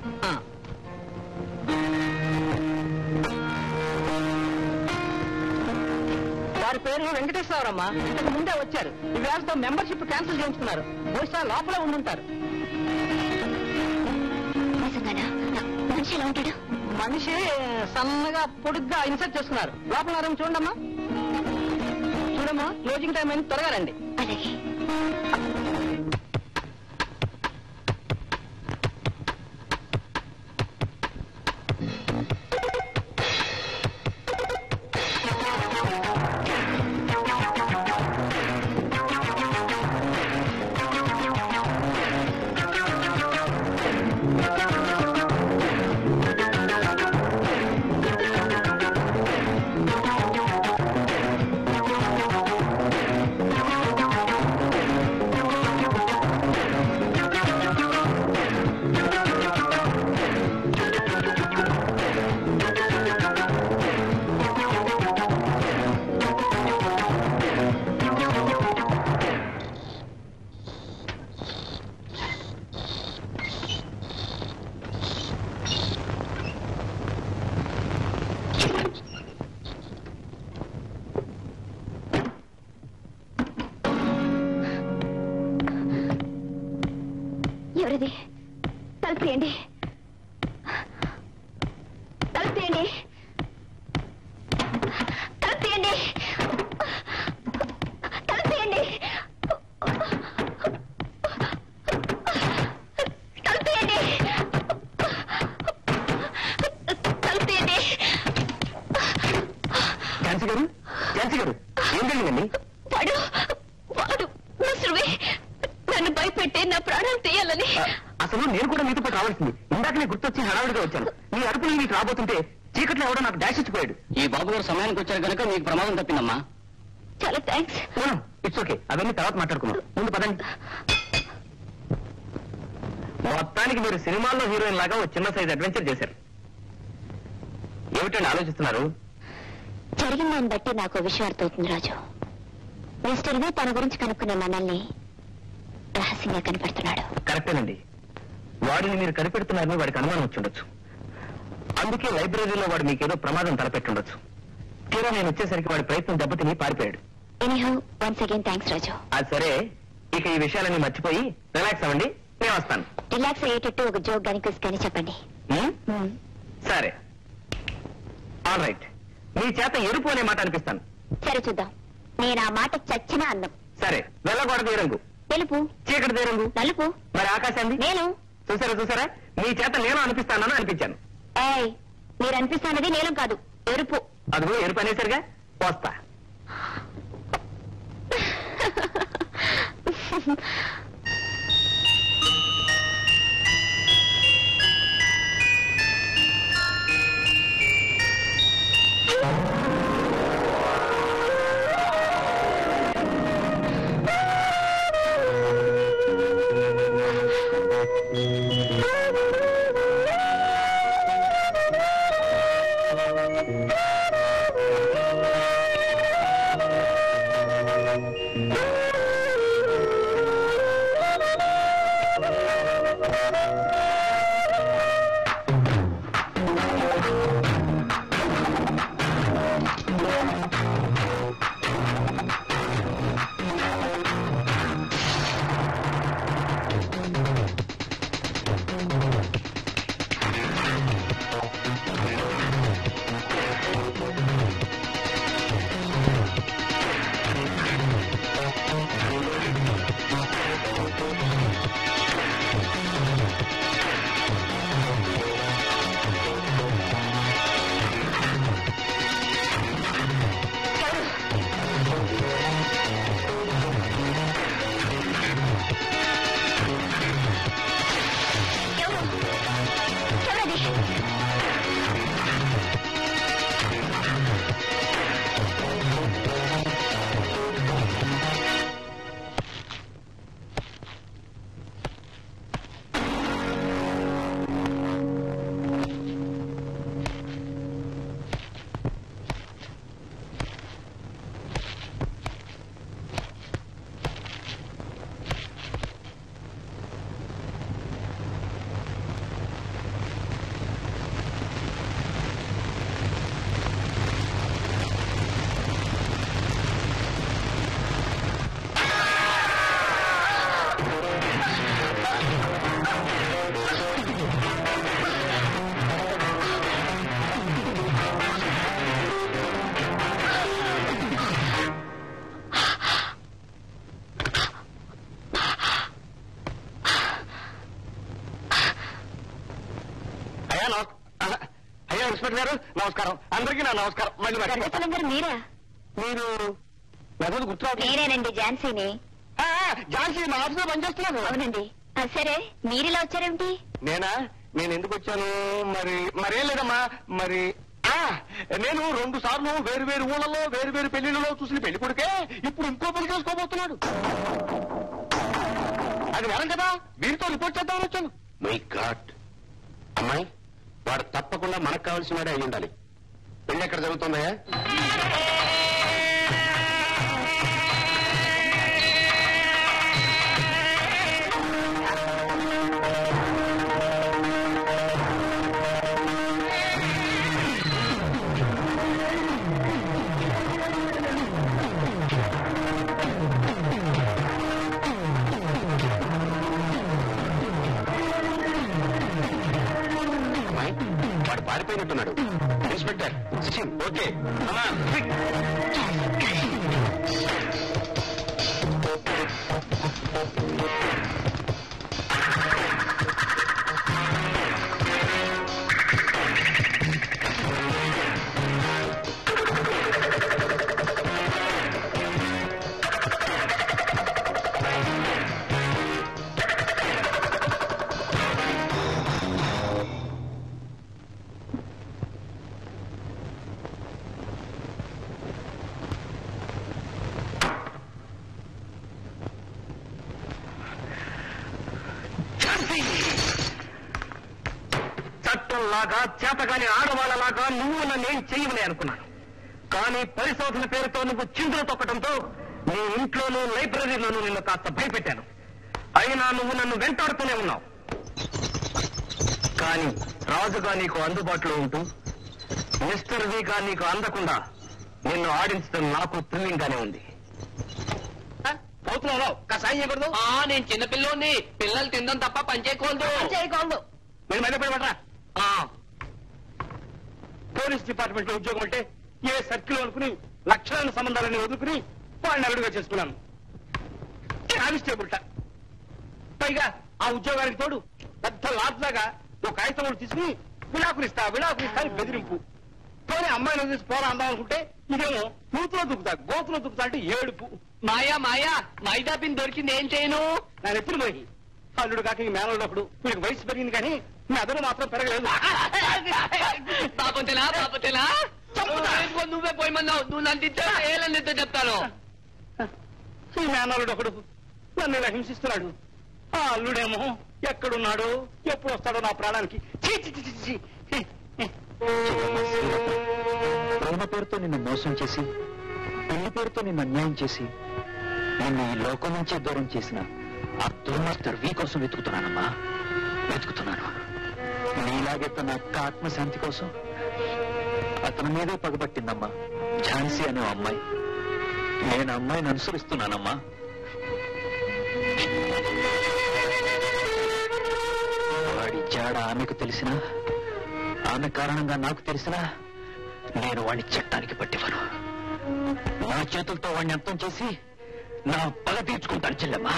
S1: వారి పేరు వెంకటేశ్వరరావు. ఇంతకు ముందే వచ్చారు. ఈ వ్యాసతో మెంబర్షిప్ క్యాన్సిల్ చేయించుకున్నారు. బహుశా లోపల ఉండుంటారు.
S4: నిజంగానా? మనిషి ఎలా ఉంటాడు?
S1: మనిషి సన్నగా పొడుగ్గా ఇన్సర్ట్ చేస్తున్నారు. లోపల చూడమ్మా, చూడమ్మా. క్లోజింగ్ టైం అయింది, త్వరగా రండి.
S4: అలాగే. ఎవరిది? తలుపు తీయండి, తలుపు తీయండి, తలుపు తీయండి, తలుపు తీయండి, తలుపు తీయండి, తలుపు తీయండి.
S3: ఝాన్సీ గారు, ఝాన్సీ గారు, ఏం జరిగిందండి?
S4: వాడు వాడు మిస్టర్వి నన్ను భయపెట్టి నా ప్రాణాలు తీయాలని.
S3: అసలు నేను కూడా మీతో పాటు రావాల్సింది. ఇందాకనే గుర్తొచ్చి హడావుడిగా వచ్చాను. మీ అరుపులు మీకు రాబోతుంటే చీకట్లో ఎవడో నాకు డాష్ ఇచ్చిపోయాడు.
S5: ఈ బాబు గారు సమయానికి వచ్చారు కనుక మీకు ప్రమాదం తప్పిందమ్మా.
S4: చాలా థ్యాంక్స్.
S3: ఇట్స్ ఓకే, అవన్నీ తర్వాత మాట్లాడుకున్నాం. ముందు పదండి. మొత్తానికి మీరు సినిమాల్లో హీరోయిన్ లాగా ఒక చిన్న సైజ్ అడ్వెంచర్ చేశారు. ఏమిటండి ఆలోచిస్తున్నారు?
S4: జరిగిన దాన్ని బట్టి నాకు విషయం అర్థమవుతుంది రాజు. మిస్టర్వి తన గురించి కనుక్కునే మనల్ని రహస్యంగా కనిపెడుతున్నాడు.
S3: కరెక్టేనండి. వాడిని మీరు కనిపెడుతున్నారని వాడికి అనుమానం వచ్చుండొచ్చు. అందుకే లైబ్రరీలో వాడు మీకేదో ప్రమాదం తలపెట్టుండొచ్చు. తీరా నేను వచ్చేసరికి వాడి ప్రయత్నం దెబ్బతిని పారిపోయాడు.
S4: Anyhow once again thanks Raju.
S3: అది సరే, ఇక ఈ విషయాలన్నీ మర్చిపోయి రిలాక్స్ అవ్వండి. నేను వస్తాను.
S4: రిలాక్స్ అయ్యేటట్టు ఒక జోక్ గాని క్విజ్ కానీ చెప్పండి.
S3: సరే, ఆల్ రైట్. మీ చేత ఎరుపు అనే మాట అనిపిస్తాను.
S4: సరే చూద్దాం. నేను ఆ మాట చచ్చిన అందం.
S3: సరే, వెళ్ళకూడదు ఏ రంగు?
S4: తెలుపు.
S3: చీకటి ఏ రంగు?
S4: నలుపు.
S3: మరి ఆకాశాన్ని?
S4: నేను.
S3: చూసారా, మీ చేత నేను అనిపిస్తానని అనిపించాను.
S4: ఏయ్, మీరు అనిపిస్తున్నది నీలం కాదు, ఎరుపు.
S3: అదిగో ఎరుపు అనేసరిగా వస్తా. అయ్యా ఇన్స్పెక్టర్ గారు నమస్కారం. అందరికీ నా నమస్కారం. మళ్ళీ
S4: గారు మీరా?
S3: మీరు మెదడు గుర్తురావు?
S4: నేనేనండి, ఝాన్సీని.
S3: ఝాన్సీ మా ఆఫీసులో పనిచేస్తున్నాను.
S4: అవునండి. సరే, మీరిలా వచ్చారేమిటి?
S3: నేనా? నేను ఎందుకు వచ్చాను మరేం లేదమ్మా. నేను 2 సార్లు వేరు వేరు ఊళ్ళలో వేరు వేరు పెళ్లిళ్ళలో చూసిన పెళ్లి కొడుకే ఇప్పుడు ఇంకో పెళ్లి చేసుకోబోతున్నాడు. అది నేరం కదా, వీరితో రిపోర్ట్ చేద్దామని వచ్చాను.
S7: మై గాడ్, అమ్మాయి వాడు తప్పకుండా మనకు కావాల్సిన వాడే అయి ఉండాలి. పెళ్లి ఎక్కడ జరుగుతుందయ్యా? పారిపోయినట్టున్నాడు. ఇన్స్పెక్టర్ ఓకే
S3: చట్టంలాగా చేతగాని ఆడవాళ్ళలాగా నువ్వు నన్నేం చెయ్యమని అనుకున్నాను. కానీ పరిశోధన పేరుతో నువ్వు చిందులు తొక్కడంతో నీ ఇంట్లోనూ లైబ్రరీలోనూ నిన్ను కాస్త భయపెట్టాను. అయినా నువ్వు నన్ను వెంటాడుతూనే ఉన్నావు. కానీ రాజుగా నీకు అందుబాటులో ఉంటూ మిస్టర్ విగా నీకు అందకుండా నిన్ను ఆడించడం నాకు థ్రిల్లింగ్ గానే ఉంది.
S2: పోతున్నావు కసాయం చేయకూడదు. నేను చిన్నపిల్లోని పిల్లలు తిందాం తప్ప పని చేయకూడదు.
S3: మీరు మధ్య పడబడరా. పోలీస్ డిపార్ట్మెంట్ లో ఉద్యోగం అంటే ఏ సర్కిల్ అనుకుని లక్షలాది సంబంధాలని వదులుకుని వాళ్ళని అడుగుగా చేసుకున్నాను. కానిస్టేబుల్ పైగా ఆ ఉద్యోగానికి తోడు పెద్ద లాట్లాగా ఒక కాగితం తీసుకుని విడాకులిస్తా అని బెదిరింపు. పోనీ అమ్మాయిని వదిలేసి పోరా అందాం అనుకుంటే ఇదేమో నూతులో గోతులో దుక్కుతా అంటే ఏడుపు.
S2: మాయా మైదాపిని దొరికింది ఏం చేయను.
S3: నా నెత్తిన పోయి అల్లుడు కాక ఈ మేనప్పుడు మీకు వయసు పెరిగింది కానీ మీ అదను మాత్రం పెరగలేదు.
S2: పాపతేలా నువ్వే పోయమన్నావు. నువ్వు నన్ను చెప్తాను.
S3: ఈ మేనల్లుడు ఒకడు నన్ను ఇలా హింసిస్తున్నాడు. ఆ అల్లుడేమో ఎక్కడున్నాడో ఎప్పుడు వస్తాడో నా ప్రాణానికి.
S1: ప్రేమ పేరుతో నిన్ను మోసం చేసి పెళ్లి పేరుతో నిన్ను అన్యాయం చేసి నిన్ను ఈ లోకం నుంచే దూరం చేసిన ఆ దుర్మాస్టర్ వి కోసం వెతుకుతున్నానమ్మా. నీలాగే తన అక్క ఆత్మశాంతి కోసం అతని మీదే పగబట్టిందమ్మా ఝాన్సీ అనే అమ్మాయి. నేను అమ్మాయిని అనుసరిస్తున్నానమ్మా. వాడి జాడ ఆమెకు తెలిసినా ఆమె కారణంగా నాకు తెలిసినా నేను వాడిని చట్టానికి పట్టివ్వను. నా చేతులతో వాడిని అంతం చేసి నా పగ తీర్చుకుంటాను చెల్లెమ్మా.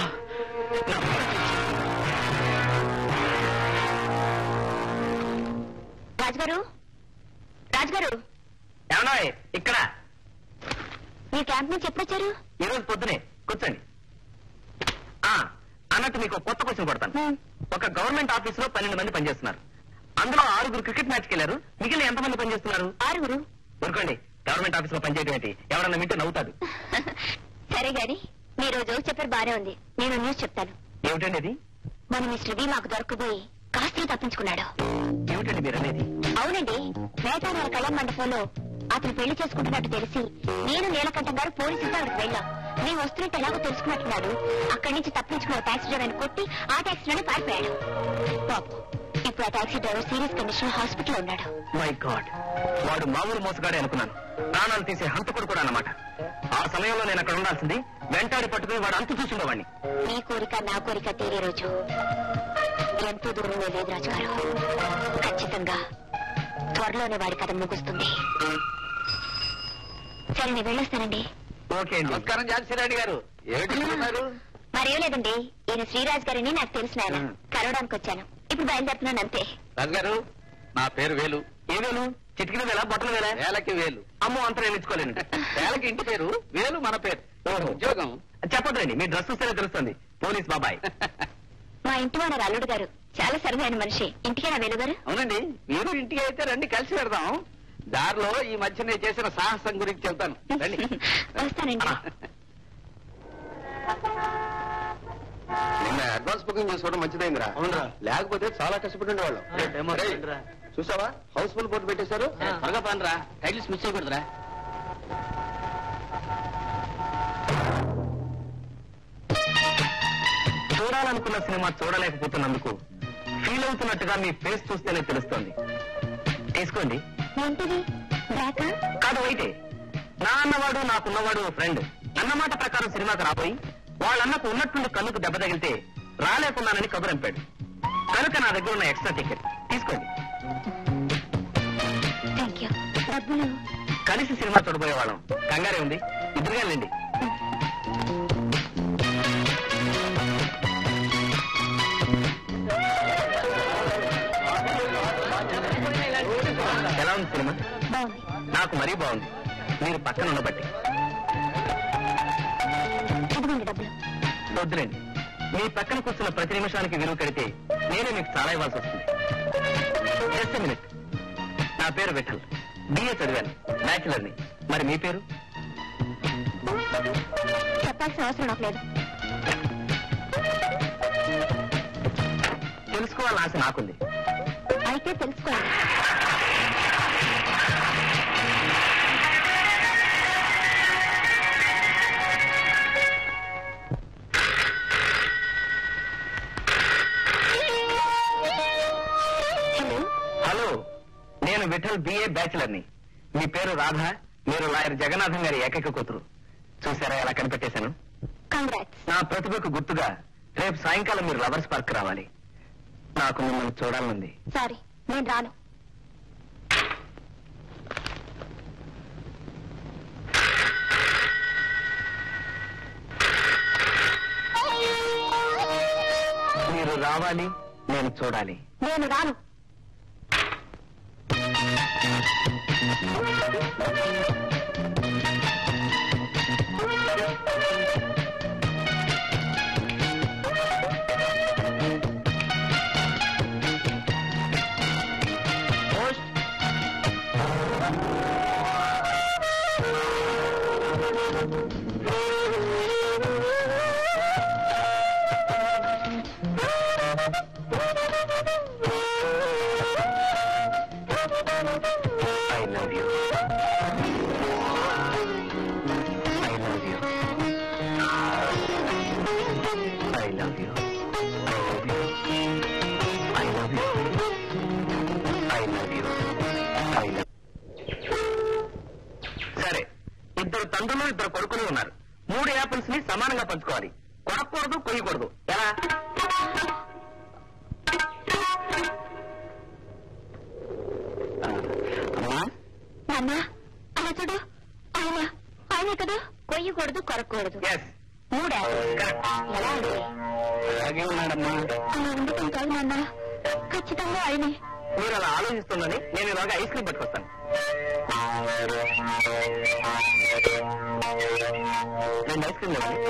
S4: రాజుగారు
S3: ఏమన్నా ఇక్కడ
S4: మీ క్యాంప్ నుంచి ఎప్పుడొచ్చారు?
S3: ఈ రోజు పొద్దునే. కూర్చోండి. అన్నట్టు మీకు కొత్త క్వశ్చన్ పడతాను. ఒక గవర్నమెంట్ ఆఫీస్ లో 12 మంది పనిచేస్తున్నారు. అందులో 6 క్రికెట్ మ్యాచ్కి వెళ్ళారు. మిగిలిన ఎంతమంది పనిచేస్తున్నారు?
S4: 6.
S3: ఊరుకోండి. గవర్నమెంట్ ఆఫీస్ లో పనిచేయడం ఏంటి? ఎవరన్నా వింటే నవ్వుతాడు.
S4: సరే గాని మీరు జోక్ చెప్పారు బానే ఉంది. నేను న్యూస్ చెప్తాను.
S3: ఏమిటండి అది?
S4: మన మిస్టర్ వి మాకు దొరకబోయి కాస్త తప్పించుకున్నాడు.
S3: ఏమిటండి మీరు అనేది?
S4: అవునండి. వేటాడ కళ్యాణ మండపంలో అతను పెళ్లి చేసుకుంటున్నట్టు తెలిసి నేను నీలకంఠం గారు పోలీసులతో అక్కడికి వెళ్ళాం. నేను వస్తున్నట్టు ఎలాగో తెలుసుకున్నట్టున్నాడు. అక్కడి నుంచి తప్పించుకున్న టాక్సీ డ్రైవర్ని కొట్టి ఆ టాక్సీలోనే పారిపోయాడు. పాపం ఇప్పుడు ఆ టాక్సీ డ్రైవర్ సీరియస్ కండిషన్ లో హాస్పిటల్లో ఉన్నాడు.
S3: మై గాడ్, వాడు మామూలు మోసగాడే అనుకున్నాను. ప్రాణాలు తీసే హంతకుడు కూడా అన్నమాట. ఆ సమయంలో నేను అక్కడ ఉండాల్సింది. వెంటాడి పట్టుకుని వాడు అంతు చూసిండేవాడిని.
S4: నీ కోరిక నా కోరిక తీరే రోజు ఎంతో దూరంలో లేదు రాజుగారు. ఖచ్చితంగా త్వరలోనే వాడి కథ ముగుస్తుంది. సరే నేను వెళ్ళొస్తానండి.
S3: ఓకే అండి. నమస్కారం ఝాన్సీరాణి గారు.
S4: మరేం లేదండి. ఈయన శ్రీరాజ్ గారిని నాకు తెలిసిన ఆయన. కలవడానికి వచ్చాను. ఇప్పుడు బయలుదేరుతున్నాను అంతే.
S8: రాజుగారు, నా పేరు వేలు.
S3: ఏ వేలు? చిటికిన వేల, బట్టల వేల?
S8: వేలకి వేలు.
S3: అమ్మో, అంత నేను ఇచ్చుకోలేను.
S8: వేలకి ఇంటి పేరు, వేలు మన పేరు. ఉద్యోగం
S3: చెప్పదండి. మీ డ్రెస్ చూస్తేనే తెలుస్తుంది. పోలీస్ బాబాయ్.
S4: మా ఇంటి వాడు అల్లుడు గారు చాలా సరదైన మనిషి. ఇంటికేనా వెలుగారు?
S8: అవునండి. మీరు ఇంటికి అయితే రండి, కలిసి పెడదాం. దారిలో ఈ మధ్యనే చేసిన సాహసం గురించి చెప్తాను. రండి.
S4: వస్తానండి.
S7: నిన్న అడ్వాన్స్ బుకింగ్ చేసుకోవడం మంచిదైందిరా. అవునరా, లేకపోతే చాలా కష్టపడి ఉండేవాళ్ళం. చూసావా, హౌస్ఫుల్ బోర్డు పెట్టేశారు.
S2: త్వరగా పనిరా, టైటిల్స్ మిస్ చేయకూడదురా.
S3: చూడాలనుకున్న సినిమా చూడలేకపోతున్నందుకు ఫీల్ అవుతున్నట్టుగా మీ ఫేస్ చూస్తేనే తెలుస్తోంది. తీసుకోండి.
S4: ఏంటిది? బ్రాకా?
S3: కాదు, అయితే నా అన్నవాడు నాకున్నవాడు ఓ ఫ్రెండ్. అన్నమాట ప్రకారం సినిమాకి రాబోయి వాళ్ళన్నకు ఉన్నట్టుండి కన్నుకు దెబ్బ తగిలితే రాలేకున్నానని కబురంపాడు. కనుక నా దగ్గర ఉన్న ఎక్స్ట్రా టికెట్ తీసుకోండి.
S4: డబ్బులు
S3: కలిసి సినిమా చూడబోయే వాళ్ళం. కంగారే ఉంది, ఇద్దరుగా వెళ్ళండి. ఎలా ఉంది సినిమా?
S4: బాగుంది.
S3: నాకు మరీ బాగుంది. మీరు పక్కన ఉండబట్టి.
S4: ఇదిగోండి డబ్బులు.
S3: వద్దులేండి, మీ పక్కన కూర్చున్న ప్రతి నిమిషానికి విలువ కడితే నేనే మీకు చాలా ఇవ్వాల్సి వస్తుంది. Just minute. నా పేరు విఠల్, బిఏ చదివాను, బ్యాచులర్ని. మరి మీ పేరు?
S4: చెప్పాల్సిన అవసరం నాకు లేదు.
S3: తెలుసుకోవాలని ఆశ నాకుంది.
S4: అయితే తెలుసుకోండి.
S3: హలో, నేను విఠల్ బిఏ బ్యాచులర్ని. మీ పేరు రాధ, మీరు లాయర్ జగన్నాథం గారి ఏకైక కూతురు. చూసారా ఎలా కనిపెట్టేశాను?
S4: కంగ్రాట్స్.
S3: నా ప్రతిభకు గుర్తుగా రేపు సాయంకాలం మీరు లవర్స్ పార్క్ రావాలి. నాకు మిమ్మల్ని చూడాలనుంది.
S4: సారీ, నేను రాను.
S3: మీరు రావాలి, నేను చూడాలి.
S4: నేను రాను.
S3: I love you. I love you. I love you. I love you. I love you. I love you. సరే, ఇద్దరు తండ్రులు ఇద్దరు కొడుకులు ఉన్నారు. 3 యాపిల్స్ ని సమానంగా పంచుకోవాలి. కొనకూడదు, కొయ్యకూడదు. ఎలా?
S4: నాన్న అలా చూడు. ఆయనే కదా. కొయ్యకూడదు, కొరకూడదు. 3
S3: కరెక్ట్.
S4: ఎలా అండి?
S3: అలాగే ఉన్నాడమ్మా.
S4: అలా ఉండటం కాదు నాన్న, ఖచ్చితంగా ఆయనే.
S3: మీరు అలా ఆలోచిస్తుందని నేను ఇలాగా ఐస్ క్రీమ్ పట్టుకొస్తాను. రెండు ఐస్ క్రీమ్ లేవండి.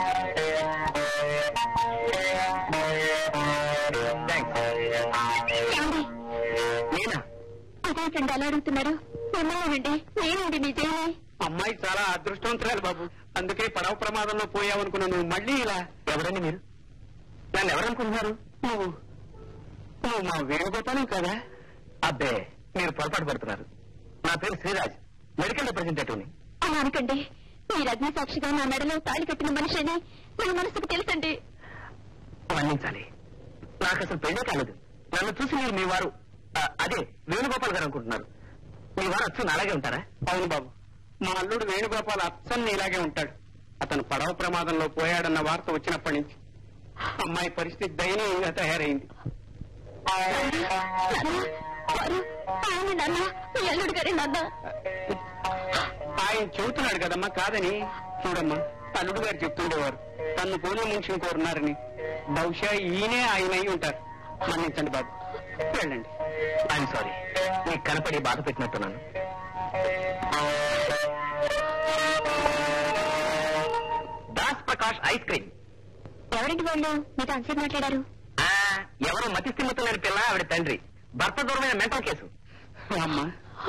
S4: ఏమండి?
S3: నేనా?
S4: అదేంటండి అలా అడుగుతున్నారు? మిమ్మల్ని నేనండి నిజమే.
S7: అమ్మాయి చాలా అదృష్టవంతురాలు బాబు. అందుకే పడవ ప్రమాదంలో పోయావనుకున్నాను. మళ్ళీ ఇలా.
S3: ఎవరండి మీరు? నన్ను ఎవరనుకుంటున్నారు?
S7: నువ్వు మా వేణుగోపాలం కదా?
S3: అబ్బే, మీరు పొరపాటు పడుతున్నారు. నా పేరు శ్రీరాజ్, మెడికల్ రిప్రజెంటేటివ్ని.
S4: అలా అనకండి. మీరు అగ్ని సాక్షిగా నా మెడలో తాళి కట్టిన మనిషి అని నా మనసుకు తెలుసండి.
S3: మన్నించాలి, నాకు అసలు పెళ్ళే కాలేదు. నన్ను చూసి మీరు మీ వారు అదే వేణుగోపాల్ గారు అనుకుంటున్నారు. మీ వారు అచ్చం అలాగే ఉంటారా?
S7: అవును బాబు, మా అల్లుడు వేణుగోపాల్ అచ్చన్ని ఇలాగే ఉంటాడు. అతను పడవ ప్రమాదంలో పోయాడన్న వార్త వచ్చినప్పటి నుంచి అమ్మాయి పరిస్థితి దయనీయంగా తయారైంది.
S4: అల్లుడు గారి నాన్న
S7: ఆయన చెబుతున్నాడు కదమ్మా కాదని. చూడమ్మా, అల్లుడు గారు చెప్తుండేవారు తను పోలిన మనిషిని కోరున్నారని. బహుశా ఈయనే ఆయన అయి ఉంటారు. మన్నించండి బాబు, వెళ్ళండి.
S3: ఐఎమ్ సారీ, మీకు కనపడి బాధ పెట్టినట్టున్నాను. Das Prakash ice cream.
S4: ఎవరింటి వాళ్ళు మీతో అంతసేపు మాట్లాడారు?
S3: ఎవరో మతి స్థిమితం లేని పిల్ల, ఆవిడ తండ్రి. భర్త దూరమైన మెంటల్ కేసు.
S7: అమ్మా,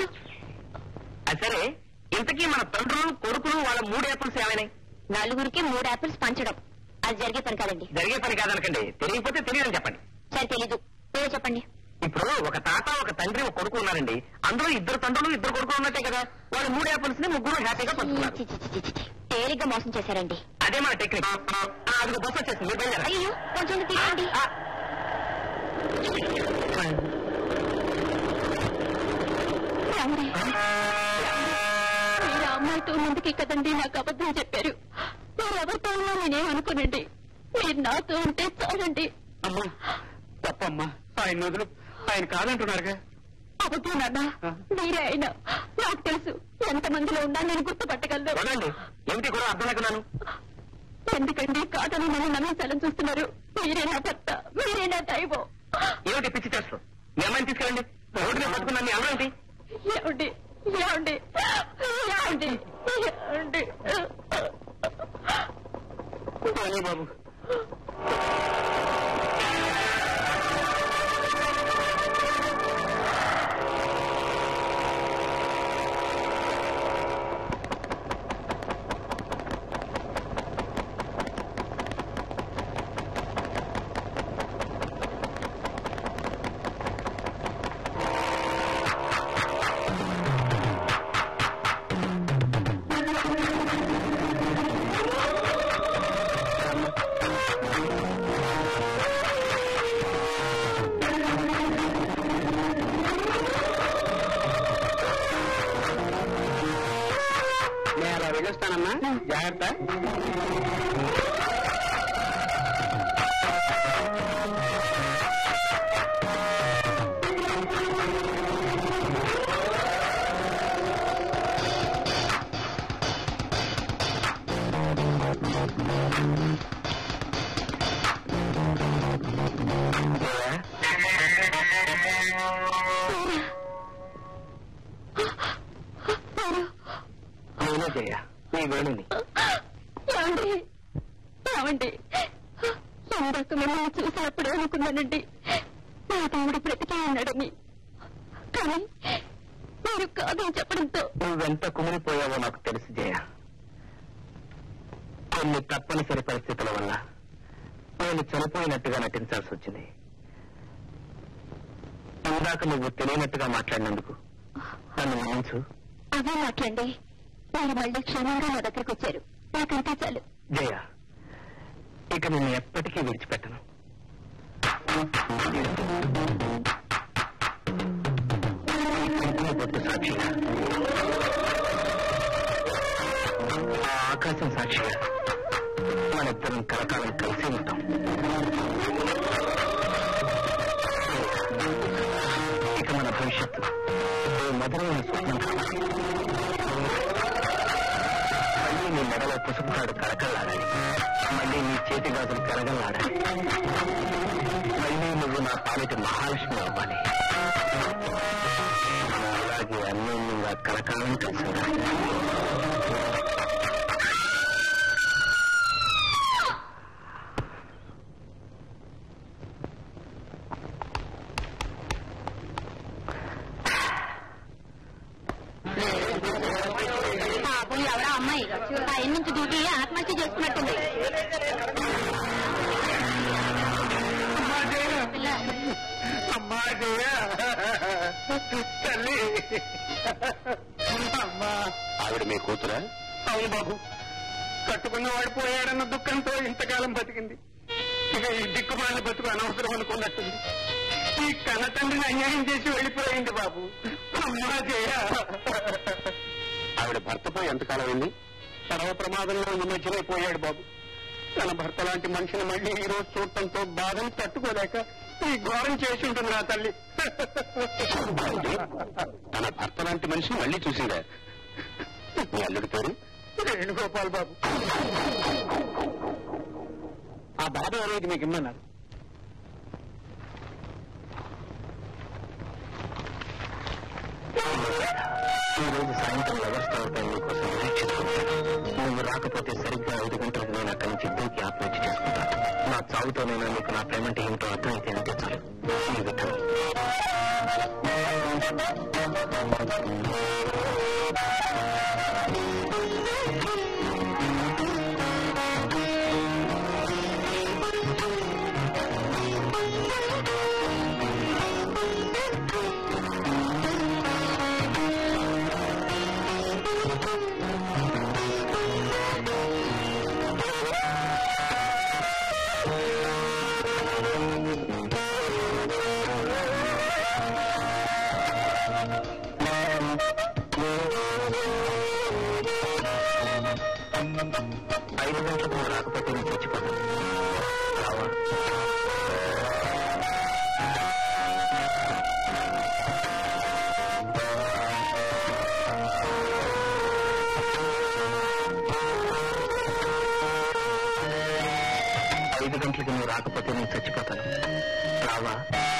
S3: సరే, ఇంతకీ మన తండ్రులు కొడుకులు వాళ్ళ 3 యాపిల్స్ ఏమైనాయి?
S4: నలుగురికి 3 యాపిల్స్ పంచడం అది జరిగే పని కాదండి.
S3: జరిగే పని కాదనకండి. తెలియకపోతే తెలియదని చెప్పండి.
S4: సరే, తెలీదు. మీరే చెప్పండి.
S3: ఇప్పుడు ఒక తాత, ఒక తండ్రి, ఒక కొడుకు ఉన్నారండి. అందులో 2 తండ్రులు 2 కొడుకులు ఉన్నట్టే కదా. వాళ్ళు 3 యాపిల్స్ ని 3 హ్యాపీగా పంచుకున్నారు.
S4: తేలిగ్గా మోసం చేశారండి.
S3: అదే మన టెక్నిక్. అది బస్సు వచ్చేస్తుంది, మీరు బయలుదేరండి.
S4: అయ్యో, కొంచెం తీయండి. మీరు అమ్మాయితో ముందుకి కదండి నాకు అబద్ధం చెప్పారు. మీరు ఎవరితో ఉన్నా నేనేమనుకోనండి. మీరు నాతో ఉంటే చాలండి.
S7: అమ్మా తప్పమ్మా, ఆయన వదులు. ఆయన కాదంటున్నారుగా.
S4: అవుతూ నాన్న, మీరే అయినా నాకు తెలుసు ఎంతమందిలో ఉన్నా నేను గుర్తుపట్టగలను.
S3: ఏమిటి కూడా అర్థం లేకున్నాను.
S4: ఎందుకండి కాదని నన్ను నమ్మించాలని చూస్తున్నారు? మీరే నా భర్త, మీరే నా దైవం.
S3: ఏమిటి పిచ్చి చేస్తాం? మీ అమ్మాయిని తీసుకెళ్ళండి. రోడ్డు మీద పట్టుకున్నా మీ అమ్మ ఏంటి?
S4: ఏమండి ఏమండి ఏమండి ఏమండి
S3: బాబు వెళ్ళొస్తానమ్మా, జాగ్రత్త. నీ వేణుని
S4: ఏమండి, ఇందాక మిమ్మల్ని చూసినప్పుడే అనుకున్నానండి నా దేవుడు బ్రతికే ఉన్నాడని. కానీ మీరు కాదని చెప్పడంతో
S3: నువ్వెంత కుమిలిపోయావో నాకు తెలుసు జయ. కొన్ని తప్పనిసరి పరిస్థితుల వల్ల నేను చనిపోయినట్టుగా నటించాల్సి వచ్చింది. ఇందాక నువ్వు తెలియనట్టుగా మాట్లాడినందుకు నన్ను మన్నించు.
S4: అదే మాట్లాడండి. మీరు మళ్ళీ క్షేమంగా నా దగ్గరకు వచ్చారు, నాకంతే చాలు.
S3: జయ, ఇక నిన్ను ఎప్పటికీ విడిచిపెట్టను. బొట్టు సాక్షిగా, ఆ ఆకాశం సాక్షిగా మనిద్దరం కలకాలం కలిసి ఉంటాం. ఇక మన భవిష్యత్తు మధురమైన స్వప్నం కావాలి. మళ్ళీ నీ మెడలో పసుపు కాడు కలకల్లాడాలి. మళ్ళీ నీ చేతి గాజులు కలగల్లాడాలి. మళ్ళీ నువ్వు నా పాలిటి మహాలక్ష్మి అవ్వాలి. అలాగే అన్యోన్యంగా కలకాలం కలిసి ఉండాలి.
S4: ఎవరా అమ్మాయి ఆయన నుంచి డ్యూటీ ఆత్మహత్య చేసుకున్నట్టుంది.
S7: ఆవిడ మీ కూతురా?
S3: అవును బాబు, కట్టుకున్న వాడు పోయాడన్న దుఃఖంతో ఇంతకాలం బతికింది. ఇక ఈ దిక్కుమాల బతుకు అనవసరం అనుకున్నట్టుంది. ఈ కన్న తండ్రిని అన్యాయం చేసి వెళ్ళిపోయింది బాబు. అమ్మా జయ.
S7: ఆవిడ భర్తపై ఎంతకాలం అయింది?
S3: సర్వ ప్రమాదంలో ఈ మధ్యనే పోయాడు బాబు. తన భర్త లాంటి మనిషిని మళ్ళీ ఈ రోజు చూడటంతో బాధను తట్టుకోలేక ఈ ఘోరం చేసి ఉంటుంది నా తల్లి.
S7: తన భర్త లాంటి మనిషిని మళ్ళీ చూసిందా? మీ అల్లుడి పేరు?
S3: వేణుగోపాల్ బాబు. ఆ బాధ అనేది మీకు ఇమ్మన్నారు. ఈ రోజు సాయంత్రం వ్యవస్థలపై నీకోసం నిరీక్షిస్తున్నాను. నువ్వు రాకపోతే సరిగ్గా 5 గంటలకు నేను అక్కడి నుంచి ఇద్దరికి ఆత్మహత్య చేసుకుంటాను. నా చావుతోనైనా నీకు నా ప్రేమంటే ఏమిటో అర్థమైతే అంతే చాలు. నీ విధం. రాకపోతే నేను చచ్చిపోతాను. రావా? 5 గంటలకి నువ్వు రాకపోతే నేను చచ్చిపోతాను. రావా?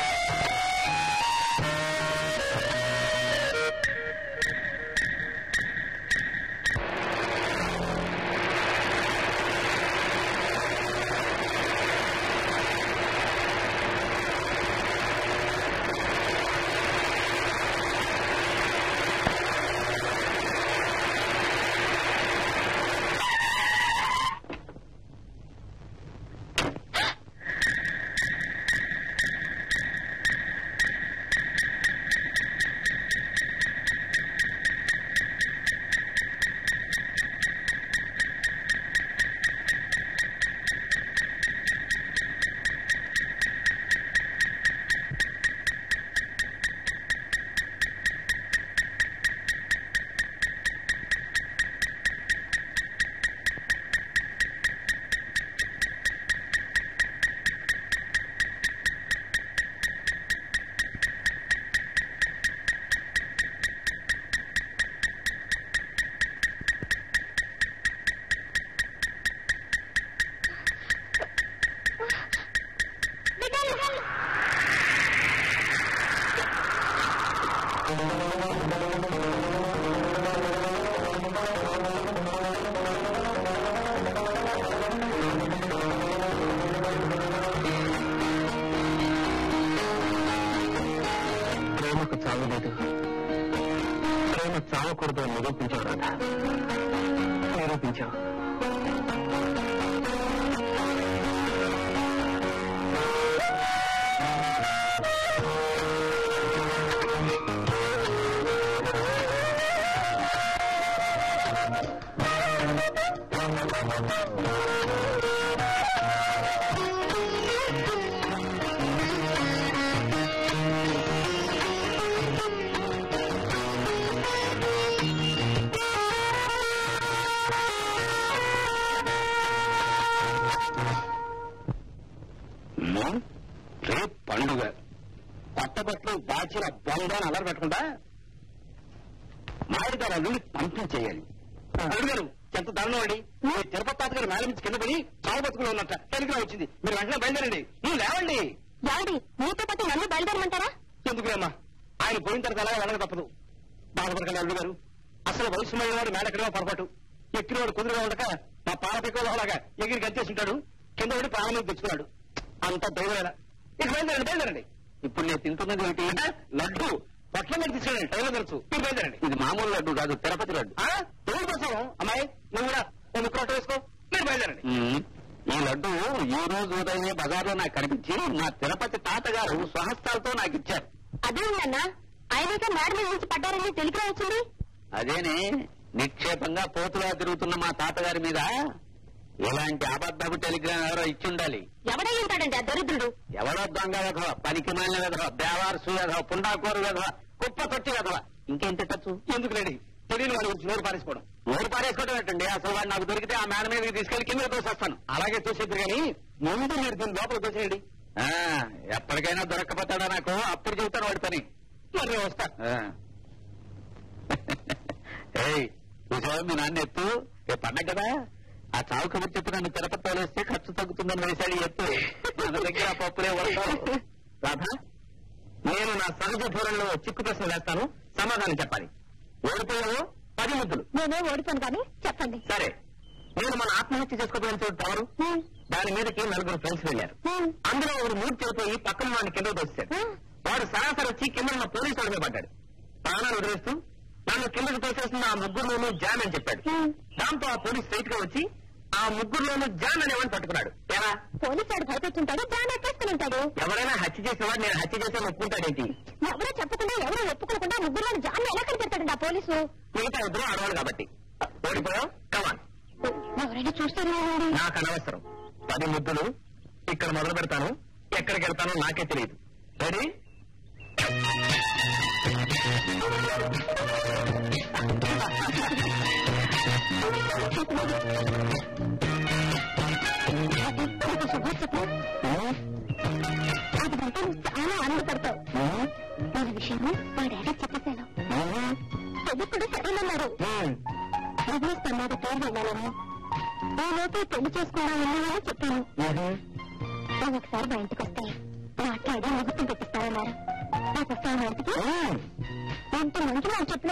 S3: ప్రేమకు చావలేదు, ప్రేమ చావకూడదు అని నిరూపించావు రాధా, నిరూపించావు. రేపు పండుగ, కొత్త బట్టలు దాచిన బొందాన్ని అలర్ పెట్టకుండా మామిడికాయ అల్లుని పంపిణీ చేయాలి. అడుగారు ఎంత దారుణం అండి. తిరుపతి తాత గారు మేళ నుంచి కింద పడి చావు బతుకులు ఉన్నట్ట టెలిగ్రామ్ వచ్చింది. మీరు వెంటనే బయలుదేరండి. నువ్వు లేవండి.
S4: మీతో పాటు నన్ను బయలుదేరమంటారా?
S3: ఎందుకులేమ్మా, ఆయన పోయిన తర్వాత అలాగే వెళ్ళక తప్పదు. బాధపడకండి అల్లు గారు. అసలు వయసు మైన వాడు మేడ ఎక్కడో పొరపాటు, ఎక్కినవాడు కుదురుగా ఉండక మా పాల పిక్కలాగా ఎగిరి గంతేసి ఉంటాడు, కింద పడి ప్రాణం తెచ్చుకున్నాడు. అంత దైవలేదా? ఇక బయలుదేరండి, బయలుదేరండి. ఇప్పుడు నేను తింటున్నది ఏంటి? లడ్డు పొట్ల మీద తీసుకెళ్ళండి, టైంలో తెలుసు. మీరు బయలుదేరండి. ఇది మామూలు లడ్డు కాదు, తిరుపతి లడ్డు. తోడు కోసం అమ్మాయి నువ్వు కూడా ఓ ముక్కలు వేసుకో. మీరు బయలుదేరండి. ఈ లడ్డు ఈ రోజు ఉదయం బజార్లో నాకు కనిపించి నా తిరుపతి తాతగారు స్వహస్తాలతో నాకు ఇచ్చారు.
S4: అదేంటన్నా ఆయనతో మేడ మీద నుంచి పడ్డారని టెలిగ్రామ్ వచ్చింది.
S3: అదేనే నిక్షేపంగా పోతులా తిరుగుతున్న మా తాతగారి మీద ఇలాంటి అబద్ధపు టెలిగ్రామ్ ఎవరో ఇచ్చుండాలి.
S4: ఎవడై ఉంటాడండి ఆ దరిద్రుడు?
S3: ఎవడో దొంగ వెధవ, పనికి మాలిన వెధవ, బేవారసు వెధవ, పుండాకోరు వెధవ, కుప్ప తొట్టి వెధవ. ఇంకేం తిట్టచ్చు? ఎందుకు లేడి తెలియని వాడి గురించి నోరు పారేసుకోవడం. నోరు పారేసుకోవడం ఏంటండి? అసలు వాడు నాకు దొరికితే ఆ మేడ మీద తీసుకెళ్లి కింద తోసేస్తాను. అలాగే తోసేద్దరు కానీ ముందు మీరు దీని లోపల తోసేయండి. ఎప్పటికైనా దొరక్కపోతాడా నాకు, అప్పుడు చెబుతాను వాడి పని. మరి నేను వస్తా. చూసావా మీ నాన్న ఎత్తు పండగ కదా, ఆ చావు కబుర్ చెప్పి నన్ను తిరుపతి తోలేస్తే ఖర్చు తగ్గుతుందని వేశాడు ఎత్తు. మన దగ్గర పప్పులే వస్తావు. రాధా, నేను నా సహజ ధోరణిలో చిక్కు ప్రశ్న వేస్తాను, సమాధానం చెప్పాలి. ఓడిపోయావు 10 ముద్దులు.
S4: నేనే ఓడిపోను కానీ చెప్పండి.
S3: సరే, నేను మన ఆత్మహత్య చేసుకోవడానికి చోటు టవరు, దాని మీదకి 4 ఫ్రెండ్స్ వెళ్ళారు. అందులో ఒకరు మూడు చెడిపోయి పక్కన వాడిని కింద తోసారు. వాడు సరాసరి వచ్చి కింద ఉన్న పోలీసు వాడి మీద పడ్డాడు. ప్రాణాలు వదిలేస్తూ నన్ను కిందకి తోసేస్తున్న ఆ ముగ్గురులోనూ జాన్ అని చెప్పాడు. దాంతో ఆ పోలీస్ స్ట్రైట్ గా వచ్చి ఆ ముగ్గురులోనూ జాన్ అనేవాడిని పట్టుకున్నాడు. ఎలా?
S4: పోలీసు వాడు భయపెట్టుంటాడు, జాన్ ఎక్కేసుకుని ఉంటాడు.
S3: ఎవరైనా హత్య చేసేవాడు నేను హత్య చేసే ఒప్పుకుంటాడేంటి?
S4: ఎవరో చెప్పకుండా ఎవరో ఒప్పుకోకుండా ముగ్గురు జాన్ ఎలా కనిపెడతాడండి ఆ పోలీసు?
S3: మిగతా ఇద్దరు ఆడవాళ్ళు కాబట్టి. ఓడిపోయావు, కమాన్.
S4: ఎవరైనా చూస్తాను.
S3: నాకు అనవసరం. 10 ముద్దులు ఇక్కడ మొదలు పెడతాను, ఎక్కడికి వెళ్తానో నాకే తెలియదు. రెడీ?
S4: చాలా ఆనందపడతావు. ఈ విషయం మా డాడీ చెప్పేశాను. చదువు కూడా సరేనన్నారు. బిజినెస్ అన్నాడు పేరు వెళ్ళాలని నేనైతే పెళ్లి చేసుకున్నామని చెప్పాను. నేను ఒకసారి మా ఇంటికి వస్తే మాట్లాడి ముహూర్తం పెట్టిస్తానన్నారు. నాకు వస్తాను ఇంటికి. ఎంత మంచి వాళ్ళు చెప్పినా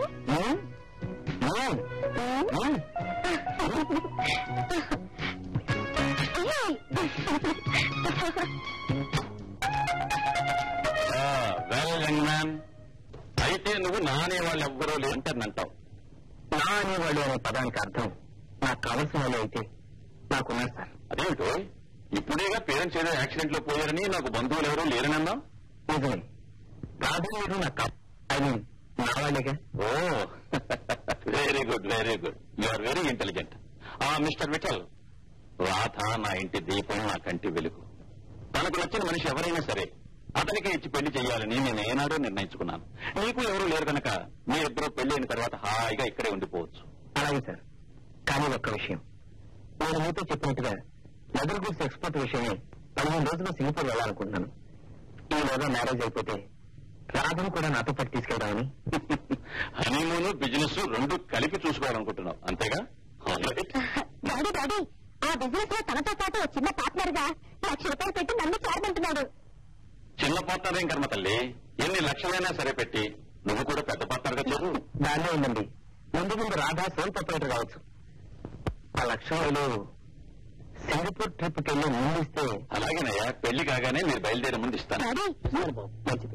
S7: అయితే నువ్వు నా అనేవాళ్ళు ఎవ్వరూ లేంటనంటావు.
S3: నా అనేవాళ్ళు అనే పదానికి అర్థం నాకు కావలసిన వాళ్ళు అయితే నాకున్నారు సార్.
S7: అదేమిటో ఇప్పుడేగా పేరెంట్స్ ఏదో యాక్సిడెంట్ లో పోయారని నాకు బంధువులు ఎవరూ లేరనన్నా?
S3: నిజమే, రాధా మీరు నాకు ఐ మీన్ నా వాళ్ళేగా.
S7: Oh very good very good, you are very intelligent. Mister Vithal, Radha నా ఇంటి దీపం, నా కంటి వెలుగు. తనకు నచ్చిన మనిషి ఎవరైనా సరే అతనికి ఇచ్చి పెళ్లి చేయాలని నేను ఏనాడో నిర్ణయించుకున్నాను. నీకు ఎవరూ లేరు కనుక మీ ఇద్దరు పెళ్లి అయిన తర్వాత హాయిగా ఇక్కడే ఉండిపోవచ్చు.
S3: అలాగే సార్, కానీ ఒక్క విషయం, నేను మీతో చెప్పినట్టుగా లెదర్ గూడ్స్ ఎక్స్పోర్ట్ విషయమే 15 రోజుల్లో సింగపూర్ వెళ్ళాలనుకుంటున్నాను. ఈలోగా మ్యారేజ్ అయిపోతే రాధను కూడా నాతో పాటు తీసుకెళ్దామని.
S7: హనీమూన్ బిజినెస్ రెండు కలిపి చూసుకోవాలనుకుంటున్నావు అంతేగా?
S4: డాడీ డాడీ, ఆ బిజినెస్ లో తనతో పాటు చిన్న పార్ట్నర్ గా ₹1,00,000 పెట్టి నన్ను చేరమంటున్నాడు.
S7: చిన్న పార్ట్నర్ ఏం కర్మ తల్లి, ఎన్ని లక్షలైనా సరే పెట్టి నువ్వు కూడా పెద్ద పార్ట్నర్ గా చేరు.
S3: దాన్నే ఉందండి, ముందు ముందు రాధా సోల్ ప్రొపరేటర్ కావచ్చు. ఆ ₹1,00,000 సింగపూర్ ట్రిప్కి వెళ్ళి ముందు ఇస్తే.
S7: అలాగేనయ్యా, పెళ్లి కాగానే మీరు బయలుదేరే ముందు ఇస్తాను.
S3: మంచిది.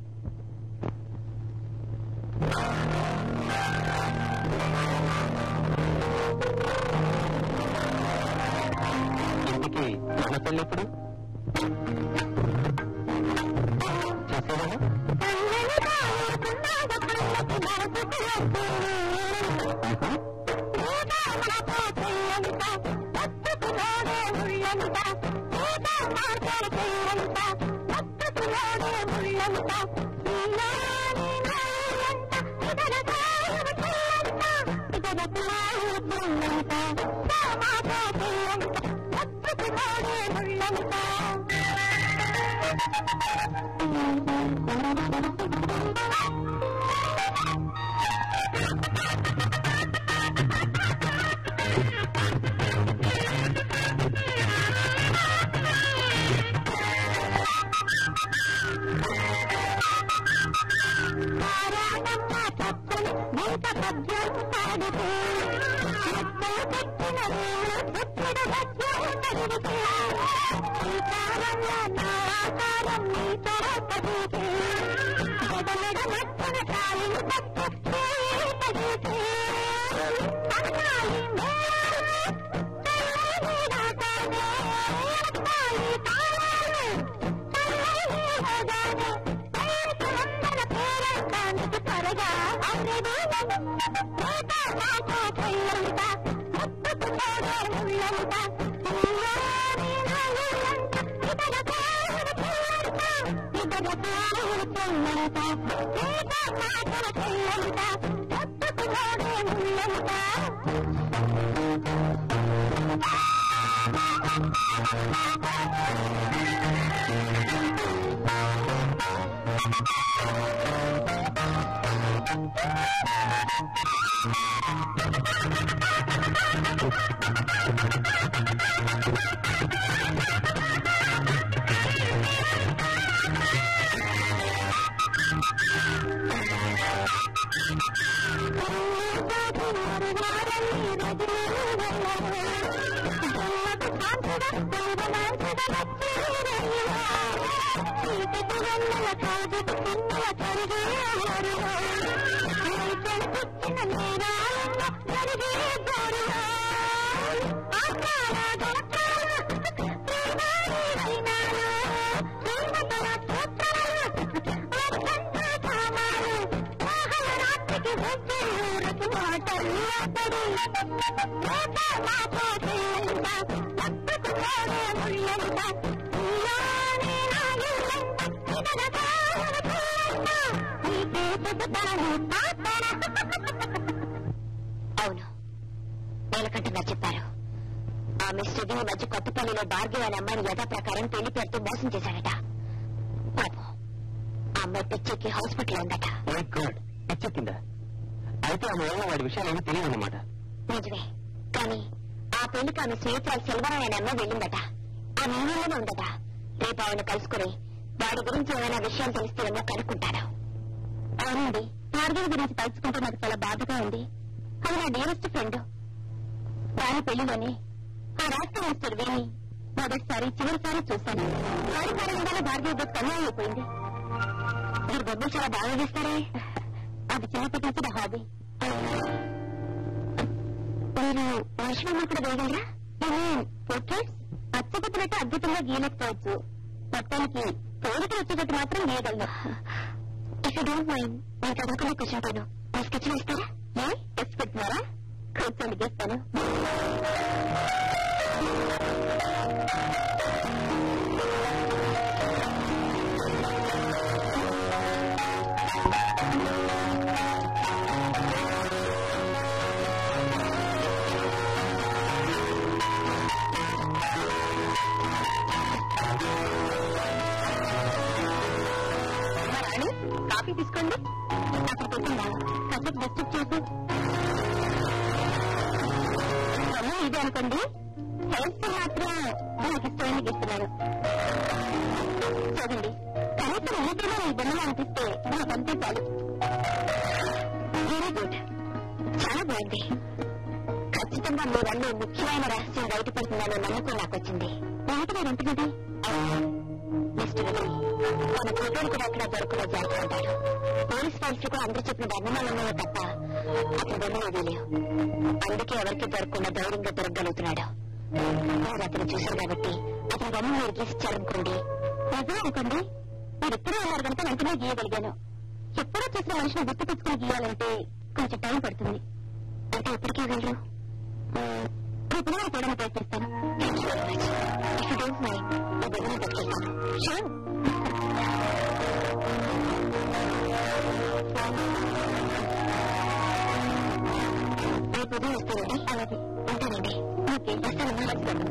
S3: ఇంటికి మన పెళ్ళి ఎప్పుడు చేసేదా?
S4: అవును, నీలకంఠ గారు చెప్పారు. ఆ మిస్టర్ ఈ మధ్య కొత్తపల్లిలో భార్గవి అనే అమ్మాయిని యథాప్రకారం పెళ్లి పేరుతో మోసం చేశాడట. పాపం ఆ అమ్మాయి పిచ్చికి హాస్పిటల్ ఉందట.
S3: పిచ్చెక్కిందా? అయితే ఆమె వల్ల వాడి విషయాలు ఏమీ తెలియదన్నమాట.
S4: నిజమే, కానీ ఆ పెళ్లికి ఆమె స్నేహితురాలు సెల్వరాయన అమ్మ వెళ్ళిందట. ఆ నీళ్ళలోనే ఉందట. రేపు ఆయన కలుసుకుని వాడి గురించి ఏమైనా విషయాలు తెలుస్తేమో కనుక్కుంటాను. అవునండి, భార్గవి గురించి తలుచుకుంటే నాకు చాలా బాధగా ఉంది. అది నా డియరెస్ట్ ఫ్రెండ్. దాని పెళ్లిలోనే ఆ రాష్ట్ర మినిస్టర్ వేణి మొదటిసారి చివరిసారి చూశాను. వారి కారణంగానే భార్గవి బతుకు అన్యాయం అయిపోయింది. మీరు బొమ్మలు చాలా బాగా వేస్తారే. అది చిన్నప్పటి నుంచి నా హాబీ. మీరు మనుషులు కూడా వేయగలరా? పోర్ట్రేట్స్ అచ్చగొట్టినట్టు అద్భుతంగా గీయలేకపోవచ్చు. మొత్తానికి తోడికి వచ్చేటట్టు మాత్రం గీయగలను. ఇఫ్ యూ డోంట్ మైండ్ నేను చదువుకునే కూర్చుంటాను. మీ స్కెచ్ వేస్తారా? టెస్ట్ పెడుతున్నారా? కూర్చొని గీస్తాను. కాఫీ తీసుకోండి. అక్కడ పెట్టిందా కాసేపు డిస్టర్బ్ చేసి ఇదే అనుకోండి. హెల్త్ మాత్రం నాకు ఇష్టమైన గీస్తున్నాను. చూడండి, కనీసం మీకైనా ఈ బొమ్మలు అనిపిస్తే నాకు అంతే చాలు. వెరీ గుడ్, చాలా బాగుంది. ఖచ్చితంగా మీరన్నీ ముఖ్యమైన రహస్యం బయటపడుతుందనే నమ్మకం నాకు వచ్చింది. బయట మీరు ఉంటున్నది మిస్టర్ మన ఫోటోలు కూడా అక్కడ దొరకలో జాగ్రత్తాడు. పోలీస్ ఫైల్స్ కూడా అందరూ చెప్పిన అనుమానమే తప్ప అతను బొమ్మలు లేవు. అందుకే ఎవరికి దొరకకుండా ధైర్యంగా దొరకగలుగుతున్నాడు. మీరు అతను చూశారు కాబట్టి అతని బొమ్మ మీరు గీసిచ్చారనుకోండి. నిజమే అనుకోండి, మీరు ఎప్పుడూ ఉన్నారు కనుక వెంటనే గీయగలిగాను. ఎప్పుడో చూసిన మనిషిని గుర్తు తెచ్చుకుని గీయాలంటే కొంచెం టైం పడుతుంది. అంటే ఎప్పటికీ వెళ్ళరు. ఇప్పుడు కూడా ప్రయత్నిస్తాను. రేపు ఉదయం వస్తానండి. అలాగే ఉంటానండి. ఓకే, వస్తానమ్మా.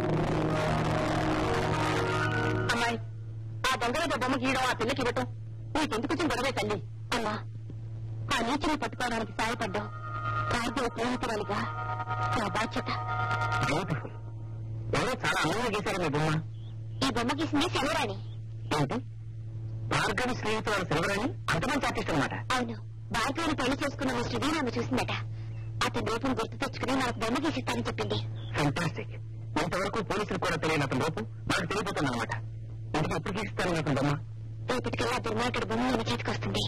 S4: అమ్మాయి, ఆ దొంగల బొమ్మ గీయడం ఆ పిల్లకి ఇవ్వటం నీకెందుకు వచ్చిన గొడవే తల్లి. అమ్మా, ఆ నీటిని పట్టుకోవడానికి సాయపడ్డావు. భార్గవ ప్రేమితురాలిగా నా బాధ్యత.
S3: బ్యూటిఫుల్. ఎవరో చాలా అందంగా గీశారు మీ బొమ్మ.
S4: ఈ బొమ్మ గీసింది సెలవరాణి.
S3: ఏంటి, భార్గవి స్నేహితురాలు సెలవరాణి? అంతమంది ఆర్టిస్ట్ అనమాట.
S4: అవును, భార్గవిని పెళ్లి చేసుకున్న మీ శ్రీరామ చూసిందట. అతని రూపం గుర్తు తెచ్చుకుని నాకు బొమ్మ గీసిస్తానని చెప్పింది.
S3: ఫెంటాస్టిక్. ఇంతవరకు పోలీసులు కూడా తెలియని అతని రూపం నాకు తెలియపోతుంది అనమాట. ఇంటికి ఎప్పుడు గీస్తాను అతని బొమ్మ?
S4: రేపటికల్లా దుర్మార్గుడి బొమ్మ మన చేతికి వస్తుంది.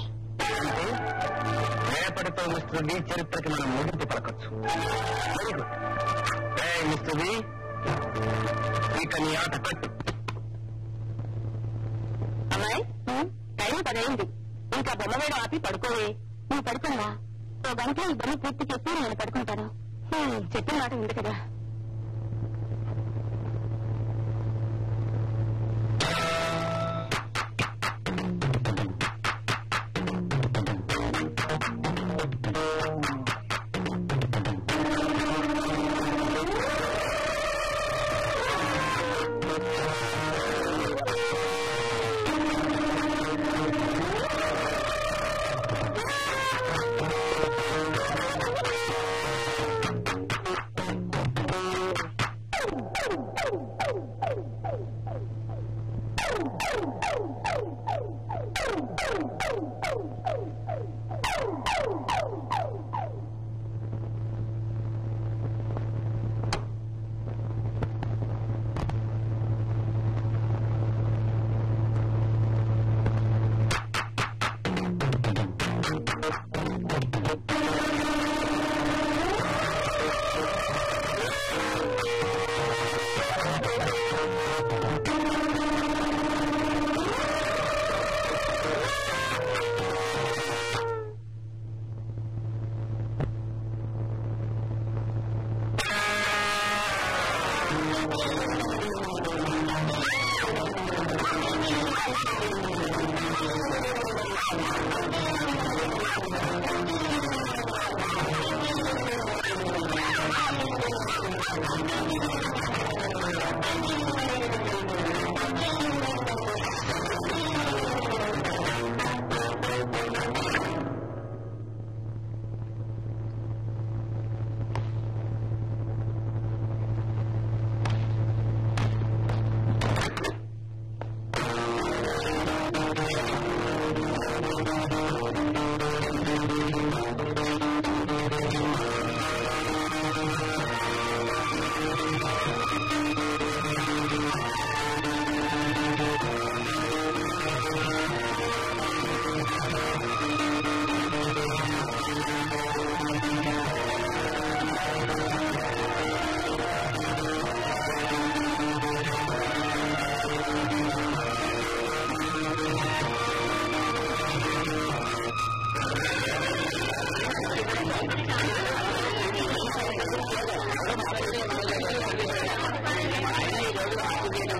S3: రేపటితో మిస్టర్ బి చరిత్రకి మనం ముగింపు పలకొచ్చు. Very good. మిస్టర్ బి, ఇక నీ ఆట కట్టు.
S4: అమ్మాయి, టైం 10 అయింది. ఇంకా బొమ్మ వేయడం ఆపి పడుకోవే. నువ్వు పడుకున్నా ఓ గంటలో ఈ బొమ్మ పూర్తి చేసి నేను పడుకుంటాను. చెప్పిన మాట ఉంది కదా.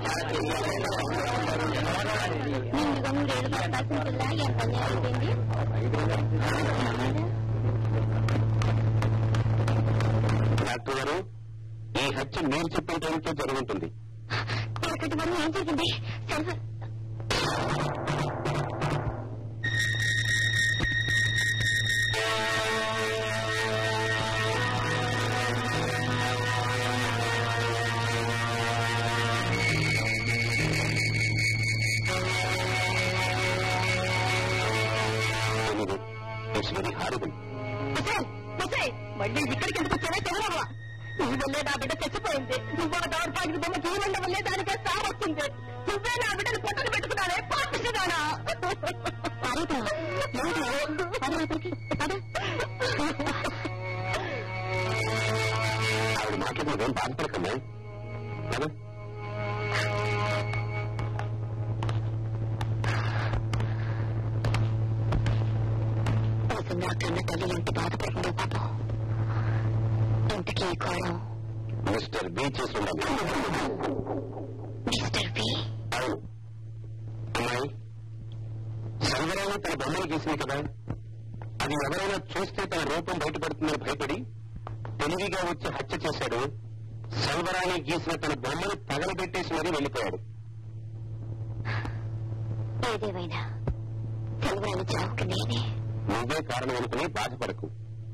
S4: నిండుగా మూడేళ్ళు పట్టాల్సిన పిల్ల ఎంత అయిపోయింది.
S7: డాక్టర్ గారు, ఈ హత్య మీరు చెప్పిన టైంకే జరుగుతుంది.
S4: ఏం జరిగింది? సర్వర్ మళ్ళీ ఇక్కడికి ఎందుకు వచ్చావే చదవవా? నీ వల్లే నా బిడ్డ చచ్చిపోయింది. నువ్వు ఆ దౌర్భాగ్య బొమ్మ జీవనం వల్లే దానికే సార్ వచ్చింది. నువ్వే నా బిడ్డను పొట్టలు పెట్టుకున్నావే పాపిస్తానా?
S7: ఆవిడ మాట్లాడిన బాధపడకమ్మా.
S4: నా కన్న తల్లి ఎంత బాధపడుతుందో పాపం. ఇంతకీ కోరం
S7: మిస్టర్ బి చేస్తున్నాను.
S4: Mister B?
S7: అవును అమ్మాయి, సంగరాన్ని తన బొమ్మలు గీసింది కదా, అది ఎవరైనా చూస్తే తన రూపం బయటపడుతుందని భయపడి తెలివిగా వచ్చి హత్య చేశాడు. సల్వరాణి గీసిన తన బొమ్మను తగలబెట్టేసి మరీ వెళ్ళిపోయాడు.
S4: ఏదేమైనా సల్వరాణి చావుకి నేనే
S7: నువ్వే కారణం అనుకుని బాధపడకు.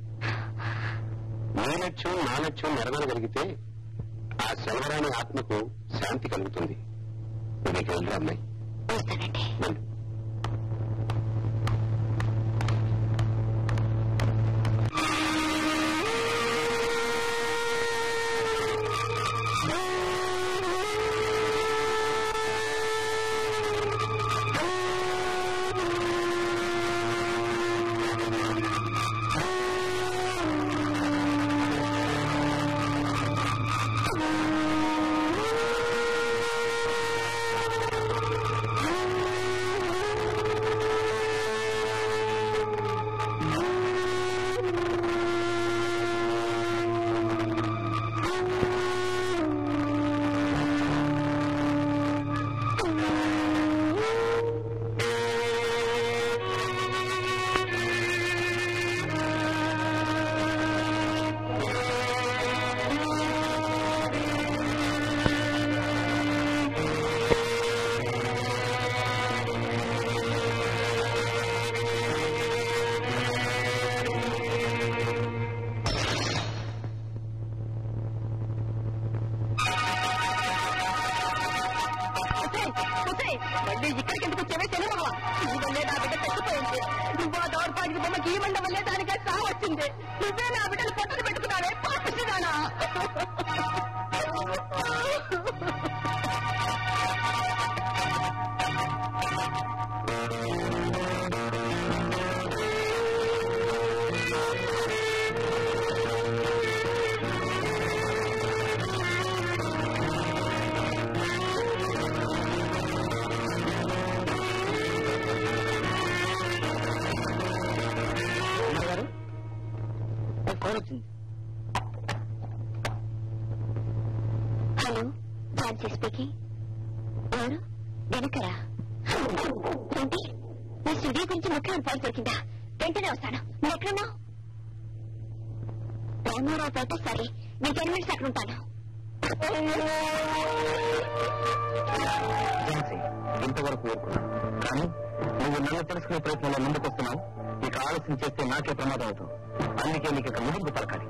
S7: నీ లక్ష్యం నా లక్ష్యం నెరవేరగలిగితే ఆ సెల్వరాణి ఆత్మకు శాంతి కలుగుతుంది. నీకు వెళ్ళరా అమ్మాయి.
S4: వస్తానండి. మళ్ళీ ఇక్కడికి ఎందుకు వచ్చావే తెలియవా? నీ వల్లే నా బిడ్డ చచ్చిపోయింది. నువ్వు ఆ దౌర్భాగ్య బొమ్మ గీమండ వల్లే దానికే సాగు వచ్చింది. నువ్వే నా బిడ్డను పొట్టలు పెట్టుకున్నావే పాపిస్తానా? Hello, Jhansi speaking. ఎవరు? వెనకరా? ఏంటి? మీ స్టూడియో గురించి ముఖ్యమైన ఫైల్ దొరికిందా? వెంటనే వస్తాను. నువ్వు ఎక్కడున్నావు? రామారావుపేట. సరే, నేను 10 minutes అక్కడ ఉంటాను.
S3: ఇంతవరకు ఊరుకున్నాను, కానీ నువ్వు నన్ను తెలుసుకునే ప్రయత్నంలో ముందుకు వస్తున్నావు. ఇక ఆలస్యం చేస్తే నాకే ప్రమాదం అవుతుంది. అందుకే నీకు ఇక ముగింపు పలకాలి.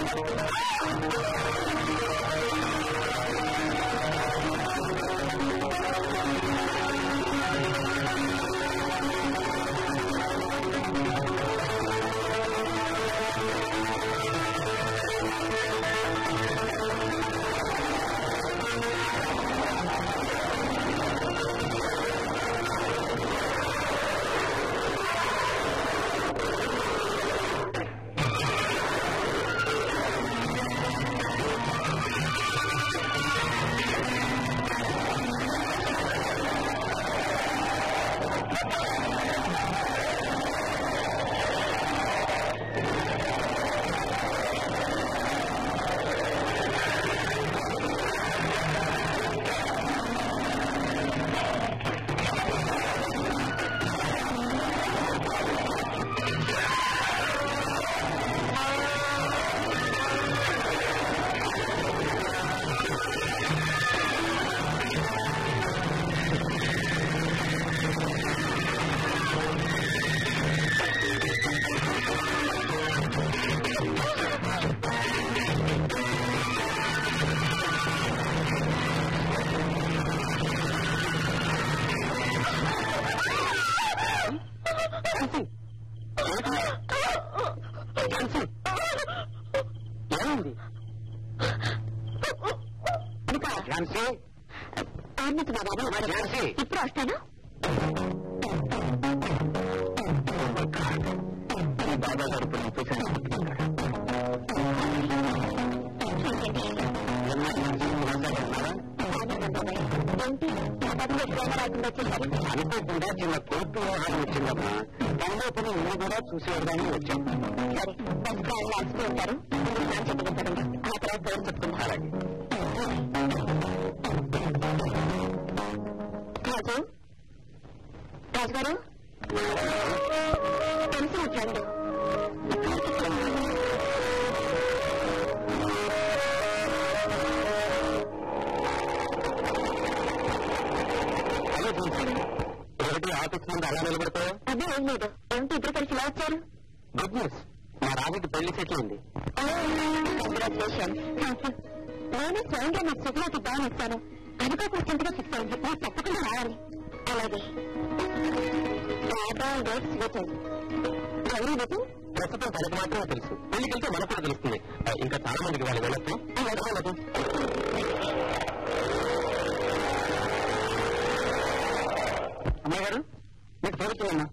S4: ఇప్పుడు వస్తాను.
S1: బాబా గారు అనుకోకుండా చిన్న కోర్టు వ్యవహారం వచ్చిందమ్మా. తనలో పని నువ్వు కూడా చూసి వెళ్దామని వచ్చాం.
S4: సరే బస్ డ్రైవర్లు అలసిపోయి ఉంటారు. ఆ తర్వాత పేరు చెప్తున్నా. రాజు రాజు గారు తెలిసి మాట్లాడు.
S1: ఒకటి ఆఫీస్ ముందు అలా నిలబడతావు?
S4: అదే ఏం లేదు. ఏమిటి ఇద్దరు కలిసి ఇలా వచ్చారు?
S1: గుడ్ న్యూస్, మా రాజుకి పెళ్లి సెటిల్ అయింది.
S4: కంగ్రాచులేషన్. Thank you. నేను స్వయంగా నా సుఖాకి బాగా ఇస్తాను. అనుకోకుండా ఫిక్స్ అయింది. మీరు తప్పకుండా రావాలి. అలాగే
S1: ప్రస్తుతం తనకు మాత్రమే తెలుసు. పెళ్లికి వెళ్తే మనకు కూడా తెలుస్తుంది. ఇంకా చాలా మందికి వాళ్ళు వెళ్ళొచ్చు. అమ్మాయి గారు మీకు తోడుతున్నా.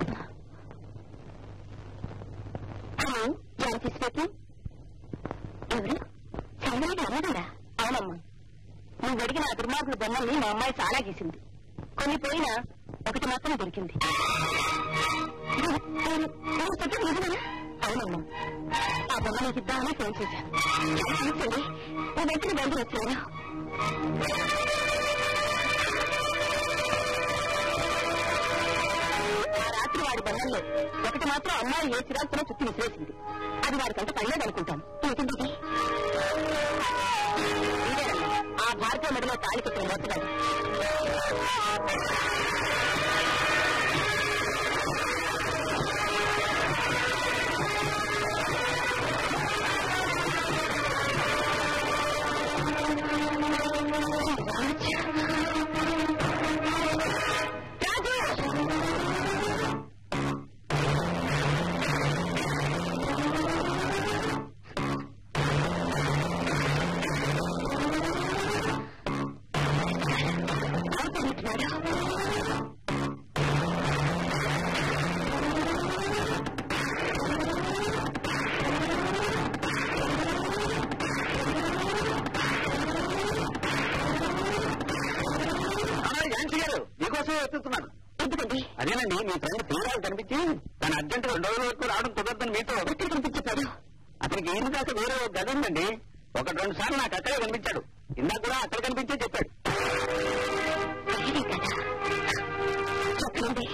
S4: Hello, Janaki speaking. ఎవరు? చంద్రబాబు అన్నగారా? అవునమ్మా. నువ్వు అడిగిన ఆ దుర్మార్గుల బొమ్మల్ని మా అమ్మాయి చాలా గీసింది. కొన్ని పోయినా ఒకటి మాత్రం దొరికింది. అవునమ్మా. ఆ బొమ్మ నీకు ఇద్దామని ఫోన్ చేశాను. క్షమించండి, నేను వెంటనే బయలు వచ్చాను. ఆ రాత్రి వాడి బొమ్మల్లో ఒకటి మాత్రం అమ్మాయి ఏ చిరాకుతో చుట్టూ విసిరేసింది. అది వాడికంటే పడలేదు అనుకుంటాను. ఏంటండి ఆ భారతీయ మెడలో తాళి కట్టిన మొత్తగాడు.
S1: అదేనండి, మీ ఫ్రెండ్ తీరాలు కనిపించి తన అర్జెంట్ 2 రోజుల వరకు రావడం కుదరదని మీతో
S4: ఎక్కడ కనిపించాడు?
S1: అతనికి ఏమి కాక వేరే గది ఉందండి. 1-2 సార్లు నాకు అక్కడే కనిపించాడు. ఇందాక కూడా అక్కడ కనిపించే చెప్పాడు.
S4: చెప్పండి.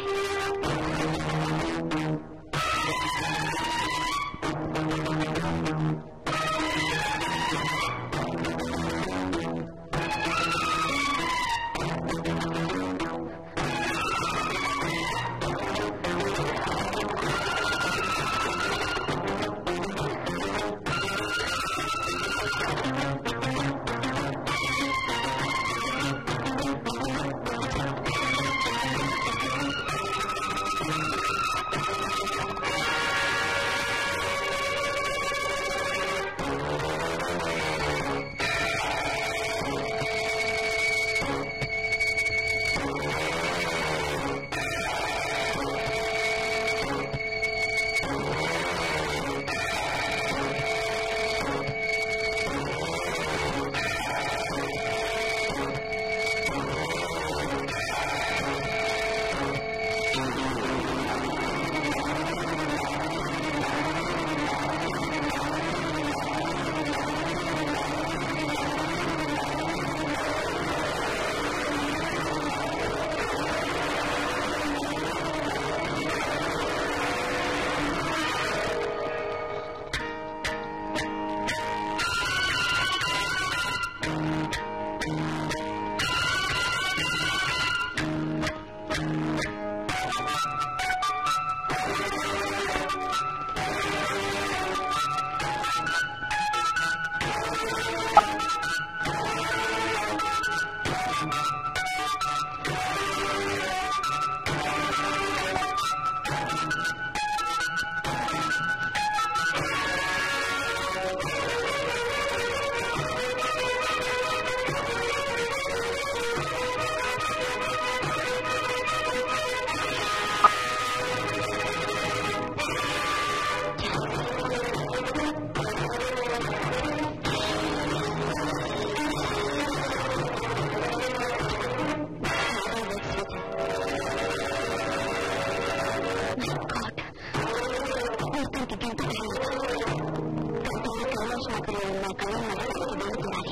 S4: ఆఖరిలో నా కళ్ళ దొరుకుతున్నాయి.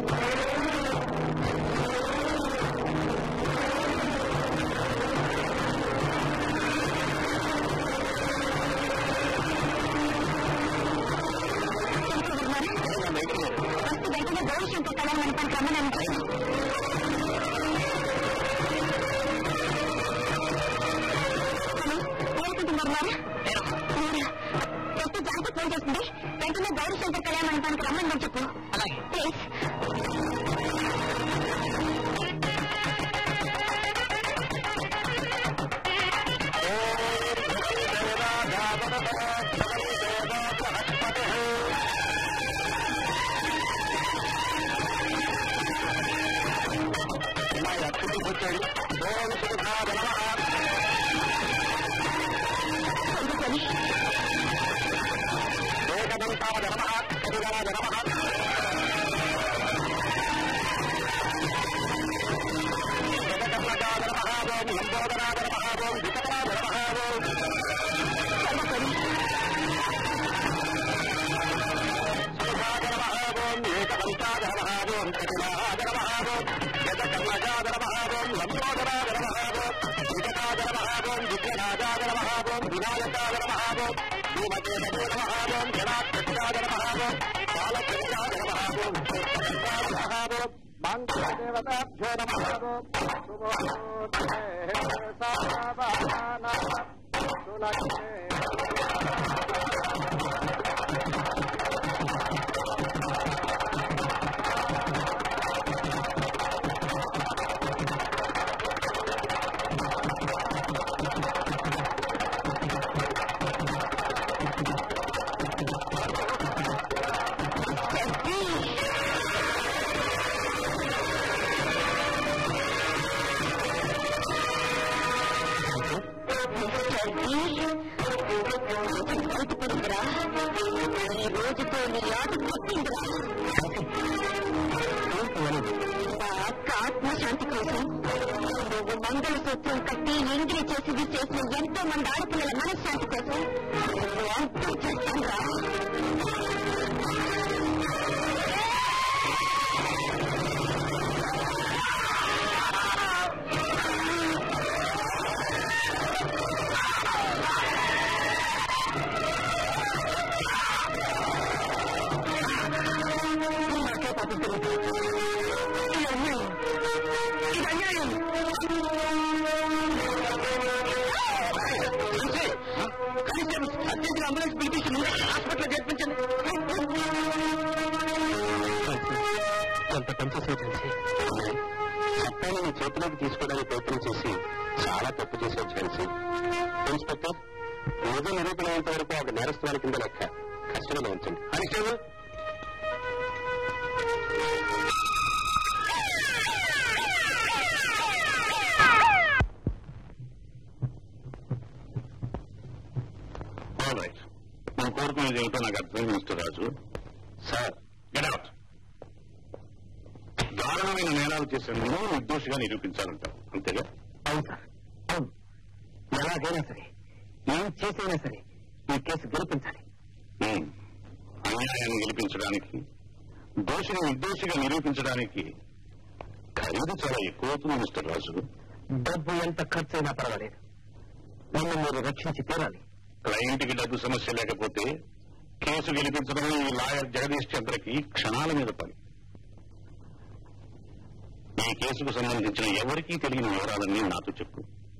S4: ఫస్ట్ వెంటనే గౌరీశంకర్ కళ్యాణ మండపానికి రమ్మనండి. ఫోన్ చేస్తుంది. వెంటనే గౌరీశంకర్ కళ్యాణ మండపానికి రమ్మని చెప్పు. ప్లీజ్. ఈ రోజుతో నీ ఆట పుట్టిందిరా. నా అక్క ఆత్మశాంతి కోసం నువ్వు మంగళసూత్రం కట్టి ఎంగిలి చేసి చేసిన ఎంతో మంది ఆడపిల్లల మనశ్శాంతి కోసం నువ్వు అంతం చేస్తానురా. అంబులెన్స్ పిలిపించి హాస్పిటల్ చేర్పించండి. కొంత పనిచేసే తెలిసి చట్టాన్ని నీ చేతిలోకి తీసుకోవడానికి ప్రయత్నం చేసి చాలా తప్పు చేసే తెలిసి ఇన్స్పెక్టర్ నిజం నిరూపణ అయ్యేంత వరకు ఆవిడ నేరస్తురాల కింద లెక్క కష్టంలో ఉంచండి. హరిశ్చంద్ర
S7: నేను కోరుకునేది ఏమిటో నాకు అర్థం mister Raju. Sir get out. దారుణమైన నేరాలు చేసే ముందు నిర్దోషిగా నిరూపించాలంటారు అంతేగా?
S3: అవును సార్, అవును. ఎలాగైనా సరే, ఏం చేసైనా సరే ఈ కేసు గెలిపించాలి.
S7: అన్యాయాన్ని గెలిపించడానికి, దోషిని నిర్దోషిగా నిరూపించడానికి ఖరీదు చాలా ఎక్కువ అవుతుంది మిస్టర్ రాజు.
S3: డబ్బు ఎంత ఖర్చు అయినా పర్వాలేదు, నన్ను మీరు రక్షించి తీరాలి.
S7: క్లయింట్కి డబ్బు సమస్య లేకపోతే కేసు గెలిపించడం ఈ లాయర్ జగదీష్ చంద్రకి క్షణాల మీద పని. ఈ కేసుకు సంబంధించిన ఎవరికీ తెలియని వివరాలన్నీ నాతో చెప్పు.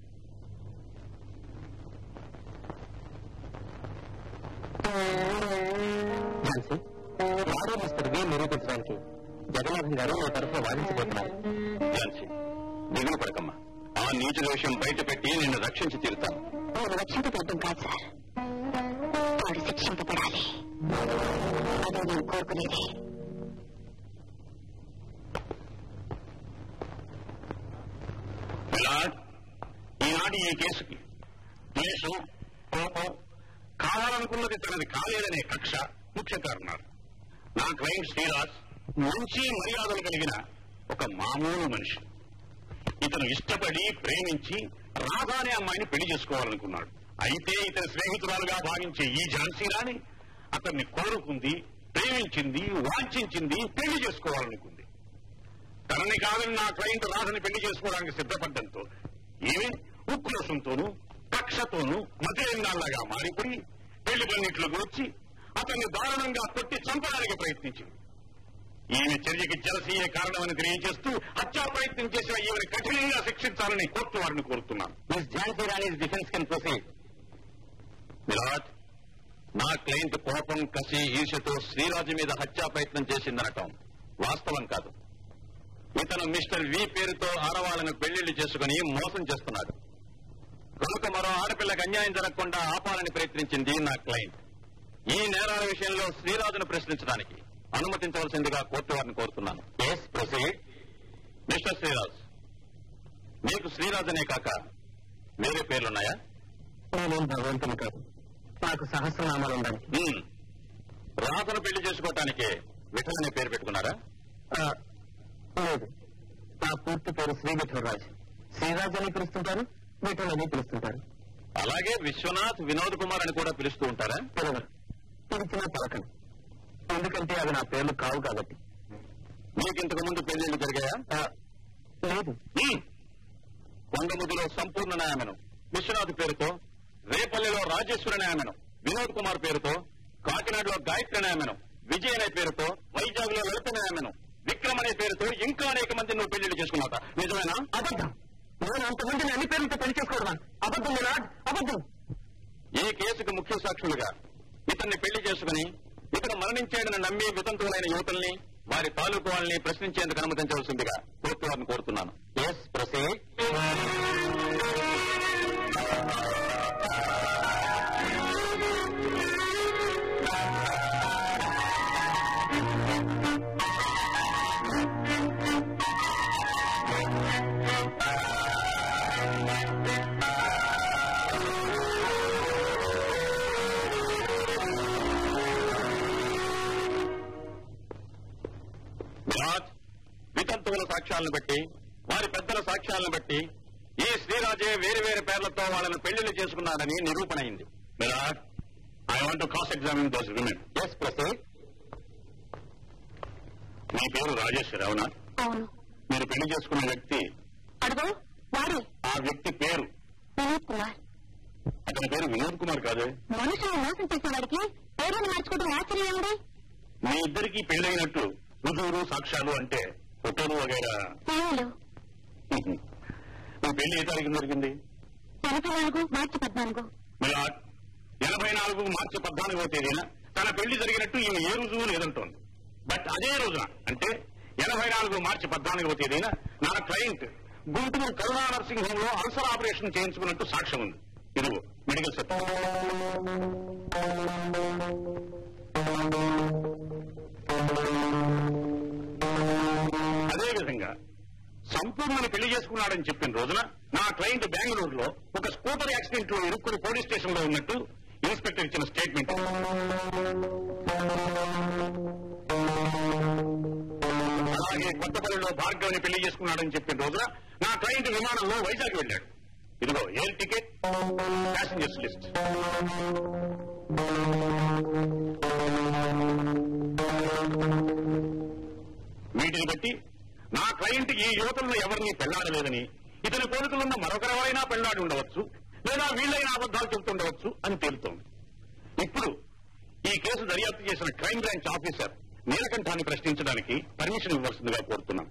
S3: వాడే మిస్టర్ వి నిరూపించడానికి జగన్నాథం గారు నా తరఫున వాదించబోతున్నారు.
S7: దిగులు పడకమ్మా, ఆ నీచుల విషయం బయట పెట్టి నిన్ను రక్షించి తీరుతాను.
S4: నేను రక్షింపబడ్డం కాదు సార్, వాడు శిక్షింపబడాలి. అదే నేను కోరుకునేది.
S7: ఈనాటి ఈ కేసుకి కేసు, కోపం, కావాలనుకున్నది తనది కాలేదనే కక్ష ముఖ్య కారణాలు. నా క్లయింట్ శ్రీరాజ్ మంచి మర్యాదలు కలిగిన ఒక మామూలు మనిషి. ఇతను ఇష్టపడి ప్రేమించి రాధా అనే అమ్మాయిని పెళ్లి చేసుకోవాలనుకున్నాడు. అయితే ఇతని స్నేహితురాలుగా భావించే ఈ ఝాన్సీ రాణి అతన్ని కోరుకుంది, ప్రేమించింది, వాంఛించింది, పెళ్లి చేసుకోవాలనుకుంది. తనని కాదని నా క్లయింట్ రాధని పెళ్లి చేసుకోవడానికి సిద్ధపడ్డంతో ఈమె ఉక్రోషంతోనూ కక్షతోనూ మధ్యలింగాల్లాగా మారిపోయి పెళ్లి పన్నిట్లోకి వచ్చి అతన్ని దారుణంగా కొట్టి చంపడానికి ప్రయత్నించింది. ఈమె చర్యకి జలసీయే కారణమని తెలియజేస్తూ హత్యా ప్రయత్నం చేసిన ఈమెను కఠినంగా శిక్షించాలని కోర్టు వారిని కోరుతున్నాను.
S3: Miss Jhansi Rani defence can proceed.
S7: Virat, నా క్లయింట్ కోపం, కసి, ఈర్ష్యతో శ్రీరాజు మీద హత్యా ప్రయత్నం చేసిందనటం వాస్తవం కాదు. ఇతను మిస్టర్ వి పేరుతో ఆడవాళ్లను పెళ్లిళ్లు చేసుకుని మోసం చేస్తున్నాడు కనుక మరో ఆడపిల్లకి అన్యాయం జరగకుండా ఆపాలని ప్రయత్నించింది నా క్లయింట్. ఈ నేరాల విషయంలో శ్రీరాజును ప్రశ్నించడానికి అనుమతించవలసిందిగా కోర్టు వారిని కోరుతున్నాను. Yes, proceed. మిస్టర్ శ్రీరాజ్, మీకు శ్రీరాజ్ అనే కాక వేరే పేర్లున్నాయా?
S3: నేనేం భగవంతుని కాదు, నాకు సహస్రనామాలు ఉండాలి.
S7: రాధను పెళ్లి చేసుకోవటానికి విఠల్ అనే పేరు పెట్టుకున్నారా?
S3: లేదు, నా పూర్తి పేరు శ్రీ విఠలరాజ్. శ్రీరాజ్ అని పిలుస్తుంటారు, విఠల్ అని పిలుస్తుంటారు.
S7: అలాగే విశ్వనాథ్, వినోద్ కుమార్ అని కూడా పిలుస్తూ ఉంటారా?
S3: పిలవరు, పిలిచిన పలకను. ఎందుకంటే అవి నా పేర్లు కావు కాబట్టి.
S7: మీకు ఇంతకు ముందు పెళ్లిళ్ళు జరిగాయా?
S3: లేదు.
S7: కొండముదిలో సంపూర్ణ న్యాయమను విశ్వనాథ్ పేరుతో, రేపల్లిలో రాజేశ్వర న్యాయమను వినోద్ కుమార్ పేరుతో, కాకినాడలో గాయత్రి న్యాయమను విజయ్ అనే పేరుతో, వైజాగ్ లో లలిత న్యాయమను విక్రమ్ అనే పేరుతో ఇంకా అనేక మంది నువ్వు పెళ్లిళ్ళు చేసుకున్నావు. నిజమేనా?
S3: అబద్ధం. నేను అంతమందిని అన్ని పేర్లతో పెళ్లి చేసుకోవడమా? అబద్ధం విరాట్, అబద్ధం.
S7: ఈ కేసుకు ముఖ్య సాక్షులుగా ఇతన్ని పెళ్లి చేసుకుని ఇతను మరణించాడని నమ్మి వితంతువులైన యువతుల్ని, వారి తాలూకు వాళ్ళని ప్రశ్నించేందుకు అనుమతించవలసిందిగా కోర్టు వారిని కోరుతున్నాను. Yes, proceed. వితంతువుల సాక్ష్యాలను బట్టి, వారి పెద్దల సాక్ష్యాలను బట్టి ఈ శ్రీరాజే వేరు వేరు పేర్లతో వాళ్ళను పెళ్లిళ్లు చేసుకున్నాడని నిరూపణ అయింది. Virat, I want to cross examine those women. Yes, proceed. మీ పేరు రాజేశ్వరి, అవునా?
S4: అవును.
S7: మీరు పెళ్లి చేసుకున్న వ్యక్తి
S4: అడుగు వాడే.
S7: ఆ వ్యక్తి పేరు
S4: వినోద్ కుమార్.
S7: అతని పేరు వినోద్ కుమార్ కాదు.
S4: మనుషులను మోసం చేసేవాడికి పేరును మార్చుకోవడం ఆశ్చర్యం ఉంది.
S7: మీ ఇద్దరికి పెళ్లైనట్టు రుజువులు, సాక్ష్యాలు అంటే ఫోటోలు వగైరా. మీ పెళ్లి ఏ తారీఖున జరిగింది?
S4: 84 మార్చి 14.
S7: మిలాడ్, 84 మార్చి 14వ తేదీన తన పెళ్లి జరిగినట్టు ఈమె ఏ రుజువు లేదంటోంది. బట్ అదే రోజున అంటే 84 మార్చి 14వ తేదీన నా client Guntur Karuna nursing home లో అల్సర్ ఆపరేషన్ చేయించుకున్నట్టు సాక్ష్యం ఉంది. ఇదిగో మెడికల్ సర్టిఫికేట్. అదేవిధంగా సంపూర్ణని పెళ్లి చేసుకున్నాడని చెప్పిన రోజున నా క్లయింట్ బెంగళూరులో ఒక స్కూటర్ యాక్సిడెంట్ లో ఇరుక్కుని పోలీస్ స్టేషన్ లో ఉన్నట్టు ఇన్స్పెక్టర్ ఇచ్చిన స్టేట్మెంట్. అలాగే కొత్తపల్లిలో భార్గవిని పెళ్లి చేసుకున్నాడని చెప్పిన రోజున నా క్లయింట్ విమానంలో వైజాగ్ వెళ్ళాడు. ఇదిగో ఎయిర్ టికెట్, ప్యాసింజర్స్ లిస్ట్. వీటిని బట్టి నా క్లయింట్ ఈ యువతులను ఎవరిని పెళ్లాడలేదని, ఇతని కోరికలున్న మరొకరెవరైనా పెళ్లాడి ఉండవచ్చు, లేదా వీళ్ళైనా అబద్దాలు చెబుతుండవచ్చు అని తేలుతోంది. ఇప్పుడు ఈ కేసు దర్యాప్తు చేసిన క్రైమ్ బ్రాంచ్ ఆఫీసర్ నీలకంఠాన్ని ప్రశ్నించడానికి పర్మిషన్ ఇవ్వాల్సిందిగా కోరుతున్నాం.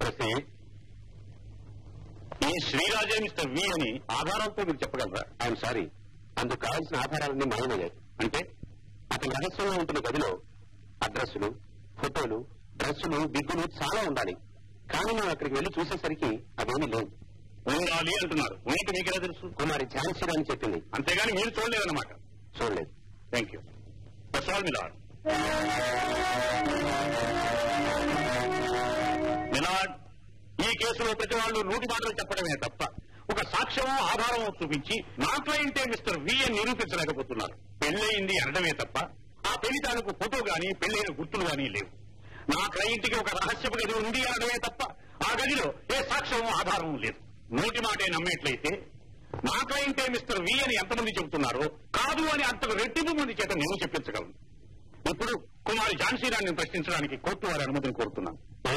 S7: ఈ శ్రీరాజే మిస్టర్ వి అని ఆధారాలతో మీరు చెప్పగలరా? ఐఎమ్ సారీ, అందుకు కావాల్సిన ఆధారాలన్నీ మాయమయ్యాయి. అంటే అతని రహస్యంలో ఉంటున్న గదిలో అడ్రస్సులు, ఫోటోలు, డ్రెస్సులు, బిగ్గులు చాలా ఉండాలి. కానీ మేము అక్కడికి వెళ్లి చూసేసరికి అవేమీ లేవు. ఉండాలి అంటున్నారు. ఉన్నట్టు మీకెలా తెలుసు? కుమారి ఝాన్సీ అని చెప్పింది. అంతేగాని మీరు చూడలేదన్నమాట? చూడలేదు. Thank you. That's all milord. Milord, ఈ కేసులో ప్రతి వాళ్ళు 100 మాటలు చెప్పడమే తప్ప ఒక సాక్ష్యమో ఆధారమో చూపించి నా క్లయింటే మిస్టర్ వి అని నిరూపించలేకపోతున్నారు. పెళ్లయింది అనడమే తప్ప ఆ పెళ్లి తాలూకు ఫోటో గానీ పెళ్లైన గుర్తులు గానీ లేవు. నా క్లయింట్కి ఒక రహస్యపు గది ఉంది అనడమే తప్ప ఆ గదిలో ఏ సాక్ష్యమో ఆధారమూ లేదు. 100 మాటే నమ్మేట్లయితే నా క్లయింటే మిస్టర్ వి అని ఎంతమంది చెబుతున్నారో కాదు అని అంతకు రెట్టింపు మంది చేత నేను చెప్పించగలను. ఇప్పుడు కుమారి ఝాన్సీ రాణిని ప్రశ్నించడానికి కోర్టు వారి అనుమతిని కోరుతున్నాను.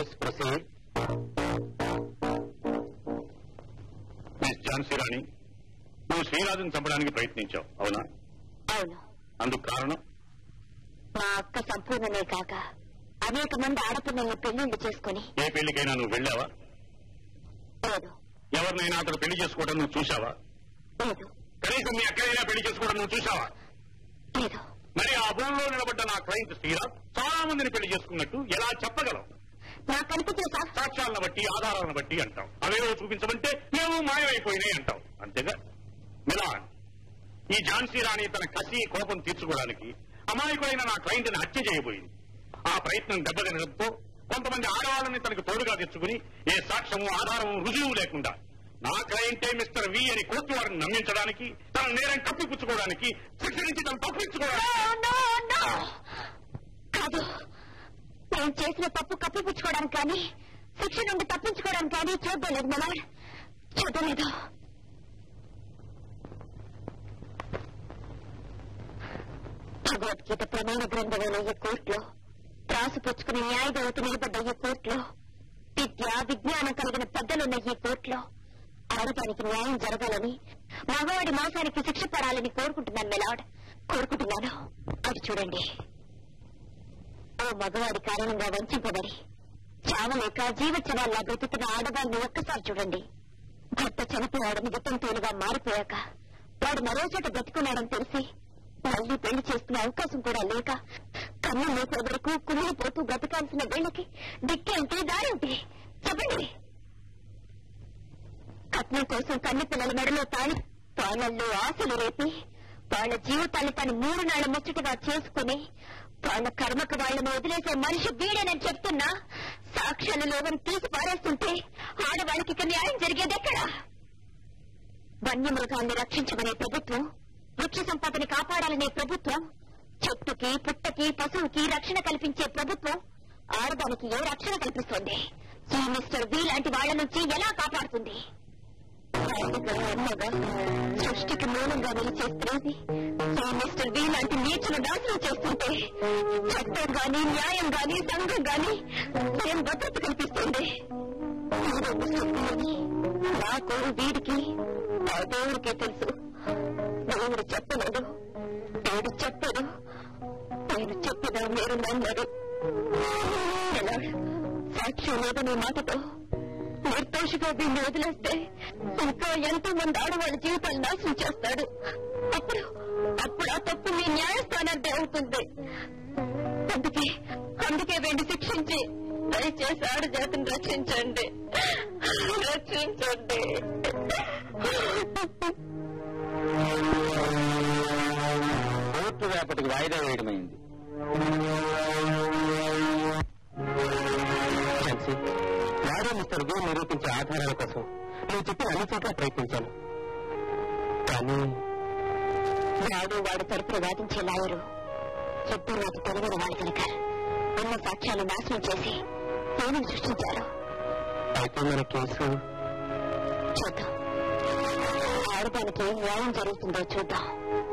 S7: మిస్ ఝాన్సీ రాణి, నువ్వు శ్రీరాజును చంపడానికి ప్రయత్నించావు, అవునా?
S4: అవును.
S7: అందుకు కారణం?
S4: మా అక్క సంపూర్ణమే కాక అనేక మంది ఆడపిల్లల్ని పెళ్లిళ్ళు చేసుకుని.
S7: ఏ పెళ్లికైనా నువ్వు వెళ్ళావా?
S4: లేదు.
S7: ఎవరినైనా అతను పెళ్లి చేసుకోవడం నువ్వు చూశావా?
S4: లేదు.
S7: కనీసం మీ అక్కడైనా పెళ్లి చేసుకోవడం నువ్వు చూశావా?
S4: లేదు.
S7: మరి ఆ భూమిలో నిలబడ్డ నా క్లయింట్ శ్రీరాజ్ చాలా మందిని పెళ్లి చేసుకున్నట్టు ఎలా చెప్పగలవు?
S4: నాకు కనిపించిన
S7: సాక్ష్యాలను బట్టి, ఆధారాలను బట్టి అంటావు. అవేవో చూపించమంటే మేము మాయమైపోయినాయి అంటావు, అంతేగా? మిలాన్, ఈ ఝాన్సీ రాణి తన కసి కోపం తీర్చుకోవడానికి అమాయకుడైన నా క్లయింట్ ని హత్య చేయబోయింది. ఆ ప్రయత్నం దెబ్బతినడంతో కొంతమంది ఆడవాళ్ళని తనకు తోడుగా తెచ్చుకుని ఏ సాక్ష్యము, ఆధారము, రుజువు లేకుండా నా క్లయింటే మిస్టర్ వి అని కోర్టు వారిని నమ్మించడానికి, తన నేరం కప్పిపుచ్చుకోవడానికి, శిక్ష నుంచి తను తప్పించుకోవడానికి.
S4: కాదు, నేను చేసిన తప్పు కప్పిపుచ్చుకోవడానికి కానీ, శిక్ష నుండి తప్పించుకోవడానికి కానీ చూడలేదు మిలాన్, చూడలేదు. భగవద్గీత ప్రమాణ గ్రంథమైన ఈ కోర్టులో, త్రాసు పుచ్చుకుని న్యాయదేవత నిలబడ్డ ఈ కోర్టులో, విద్య విజ్ఞానం కలిగిన పెద్దలున్న ఈ కోర్టులో ఆడటానికి న్యాయం జరగాలని, మగవాడి మోసానికి శిక్ష పడాలని కోరుకుంటున్నాను మిలాడ్, కోరుకుంటున్నాను. అది చూడండి, ఓ మగవాడి కారణంగా వంచింపబడి చావలేక జీవచనాల్లా బ్రతుకున్న ఆడవాళ్ళని ఒక్కసారి చూడండి. భర్త చనిపోయాడని వితంతువులుగా మారిపోయాక వాడు మరోచోట బ్రతుకున్నాడని తెలిసి మళ్లీ పెళ్లి చేసుకునే అవకాశం కూడా లేక కన్ను లేపే వరకు కుమిలిపోతూ బ్రతకాల్సిన వీళ్ళకి దిక్కేంటి, దారేంటి చెప్పండి? కట్నం కోసం కన్ను పిల్లల మెడలో తాళి, వాళ్ళల్లో ఆశలు రేపి వాళ్ళ జీవితాన్ని తను 3 నాళ్ల ముచ్చటగా చేసుకుని వాళ్ళ కర్మకు వాళ్ళను వదిలేసే మనిషి వీడేనని చెప్తున్నా సాక్ష్యాలు లేవని తీసి పారేస్తుంటే ఆడవాళ్ళకి ఇక న్యాయం జరిగేదెక్కడా? వన్యమృగాన్ని రక్షించమనే ప్రభుత్వం, వృక్ష సంపదని కాపాడాలనే ప్రభుత్వం, చెట్టుకి పుట్టకి పశువుకి రక్షణ కల్పించే ప్రభుత్వం ఆడదానికి ఏ రక్షణ కల్పిస్తోంది? ఈ మిస్టర్ వి లాంటి వాళ్ల నుంచి ఎలా కాపాడుతుంది? సృష్టికి మూలంగా నిలిచే స్త్రీని ఈ మిస్టర్ వి లాంటి నీచులు నాశనం చేస్తుంటే చట్టం గాని, న్యాయం గాని, సంఘం గాని ఏం భద్రత కల్పిస్తుంది? నాకు వీడికి ఆ దేవుడికే తెలుసు. దేవుడు చెప్పలేదు, దేవుడు చెప్పదు. నేను చెప్పినా మీరు నమ్మరు. ఎలా సాక్ష్యం లేదనే మాటతో నిర్దోషిగా దీన్ని వదిలేస్తే ఇంకా ఎంతో మంది ఆడవాళ్ళ జీవితాలు నాశనం చేస్తాడు. అప్పుడు ఆ తప్పు మీ న్యాయస్థానానికి అవుతుంది. అందుకే వీడిని శిక్షించి దయచేసి ఆడజాతిని రక్షించండి, రక్షించండి.
S5: కోర్టు రేపటికి వాయిదా వేయడమైంది.
S3: వాడే మిస్టర్ వి నిరూపించే ఆధారాల కోసం నేను చెప్పిన అన్ని చోట్ల ప్రయత్నించాను. కానీ
S4: వాడు తరపున వాదించే లాయరు ఎప్పుడు నాకు తెలియని వాళ్ళు కనుక ఉన్న సాక్ష్యాలు నాశనం చేసి ఏమని సృష్టించారు.
S3: అయితే మన కేసు
S4: చూద్దాం, ఆడదానికి న్యాయం జరుగుతుందో చూద్దాం.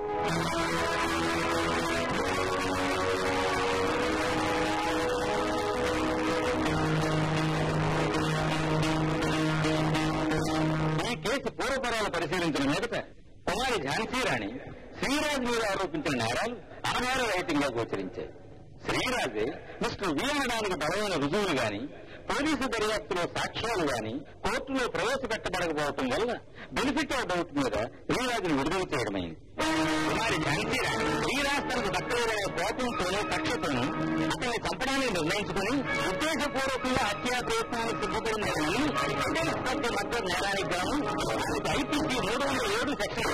S5: ఈ కేసు పూర్వపరాలు పరిశీలించిన మీదట కుమారి ఝాన్సీ రాణి శ్రీరాజ్ మీద ఆరోపించిన నేరాలు ఆధారరహితంగా గోచరించాయి. శ్రీరాజే మిస్టర్ వి అనడానికి బలమైన రుజువులు గాని, పోలీసు దర్యాప్తులో సాక్ష్యాలు గాని కోర్టులో ప్రవేశపెట్టబడకపోవటం వల్ల బెనిఫిట్ ఆఫ్ డౌట్ మీద శ్రీరాజును విడుదల చేయడమైంది. కుమారి ఝాన్సీ రాణి శ్రీరాజ్ తనకు దక్కలేదనే కోపంతోనూ కక్షతోనూ అతన్ని చంపడానికి నిర్ణయించుకుని ఉద్దేశపూర్వకంగా హత్యా ప్రయత్నాన్ని సిద్ధపడిందని మధ్య నేరానికి గాను ఐపీసీ 307 సెక్షన్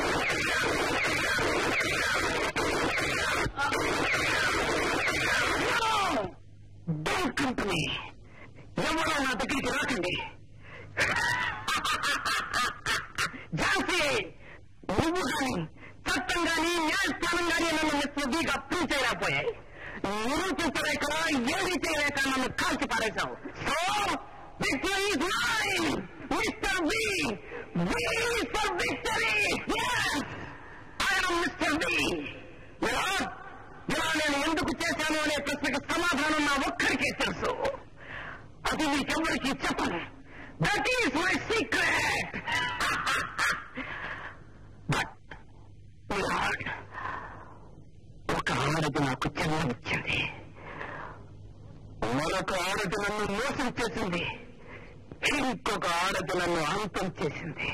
S3: కంపెనీ ఎవరో నా దగ్గరికి రాకండి. ఝాన్సీ, నువ్వు కానీ చట్టం కానీ న్యాయస్థానం కానీ నన్ను మిస్టర్ విగా అప్రూవ్ చేయలేకపోయాయి. నిరూపించలేక ఏది చేయలేక నన్ను కాల్చి పారేశావు. So victory is mine, mister V. V for victory. yes, I am mister V. ఇలా నేను ఎందుకు చేశాను, సమాధానం నా ఒక్కడికే తెలుసు. అది మీకెవరికి చెప్పను. That is my secret. But ఒక ఆడది నాకు జన్మనిచ్చింది, మరొక ఆడది నన్ను మోసం చేసింది, ఇంకొక ఆడది నన్ను అంతం చేసింది.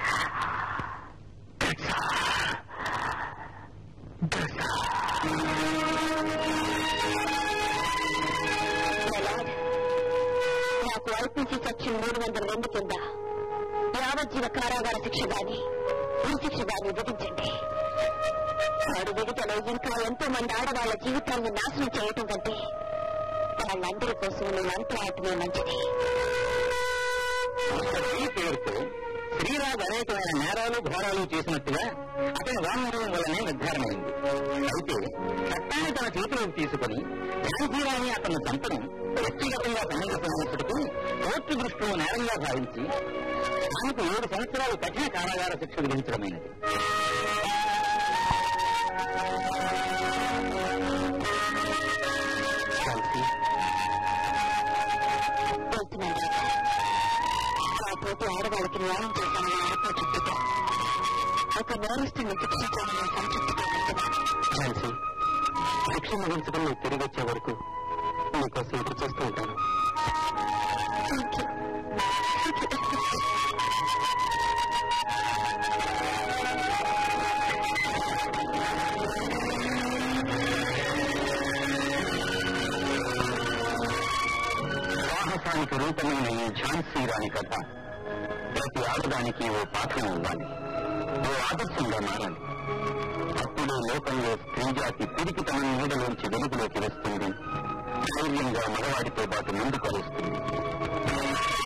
S4: నాకు ఐపీసీ సెక్షన్ 302 కింద యావజ్జీవ కారాగార శిక్ష గాని ఉరిశిక్ష గాని విధించండి. వాడు విడుదల ఇంకా ఎంతో మంది ఆడవాళ్ల జీవితాన్ని నాశనం చేయటం కంటే వాళ్ళందరి కోసం నువ్వు అంతరాటమే మంచిది.
S5: ఈ పేరుతో శ్రీరాజ్ అనేకమైన నేరాలు ఘోరాలు చేసినట్టుగా అతని వాంగ్మూలం వల్లనే నిర్ధారణమైంది. అయితే చట్టాన్ని తన చేతిలోకి తీసుకుని ఝాన్సీరాణి అతను చంపడం వ్యక్తిగతంగా సమంజసమైనప్పటికీ కోర్టు దృష్టిలో నేరంగా భావించి ఆమెకు 7 సంవత్సరాలు కఠిన కారాగార శిక్ష విధించడమైనది.
S4: కాకపోతే ఆడవాళ్ళకి న్యాయం చేశానని ఆత్మతృప్తితో ఒక నేరస్తుని శిక్షించాలని సంతృప్తితో
S3: ఝాన్సీ, శిక్ష ముగించుకుని నువ్వు తిరిగి వచ్చే వరకు నీకోసం ఎదురు చేస్తూ ఉంటాను. సాహసానికి రూపమైన ఈ ఝాన్సీ రాణి కథ ప్రతి ఆడదానికి ఓ పాఠం ఇవ్వాలి, ఓ ఆదర్శంగా మారాలి. అప్పుడే లోకంలో స్త్రీజాతి తిరిగి తన నీడలోంచి వెలుగులోకి వస్తుంది, ధైర్యంగా మగవాడితో పాటు ముందుకు వస్తుంది.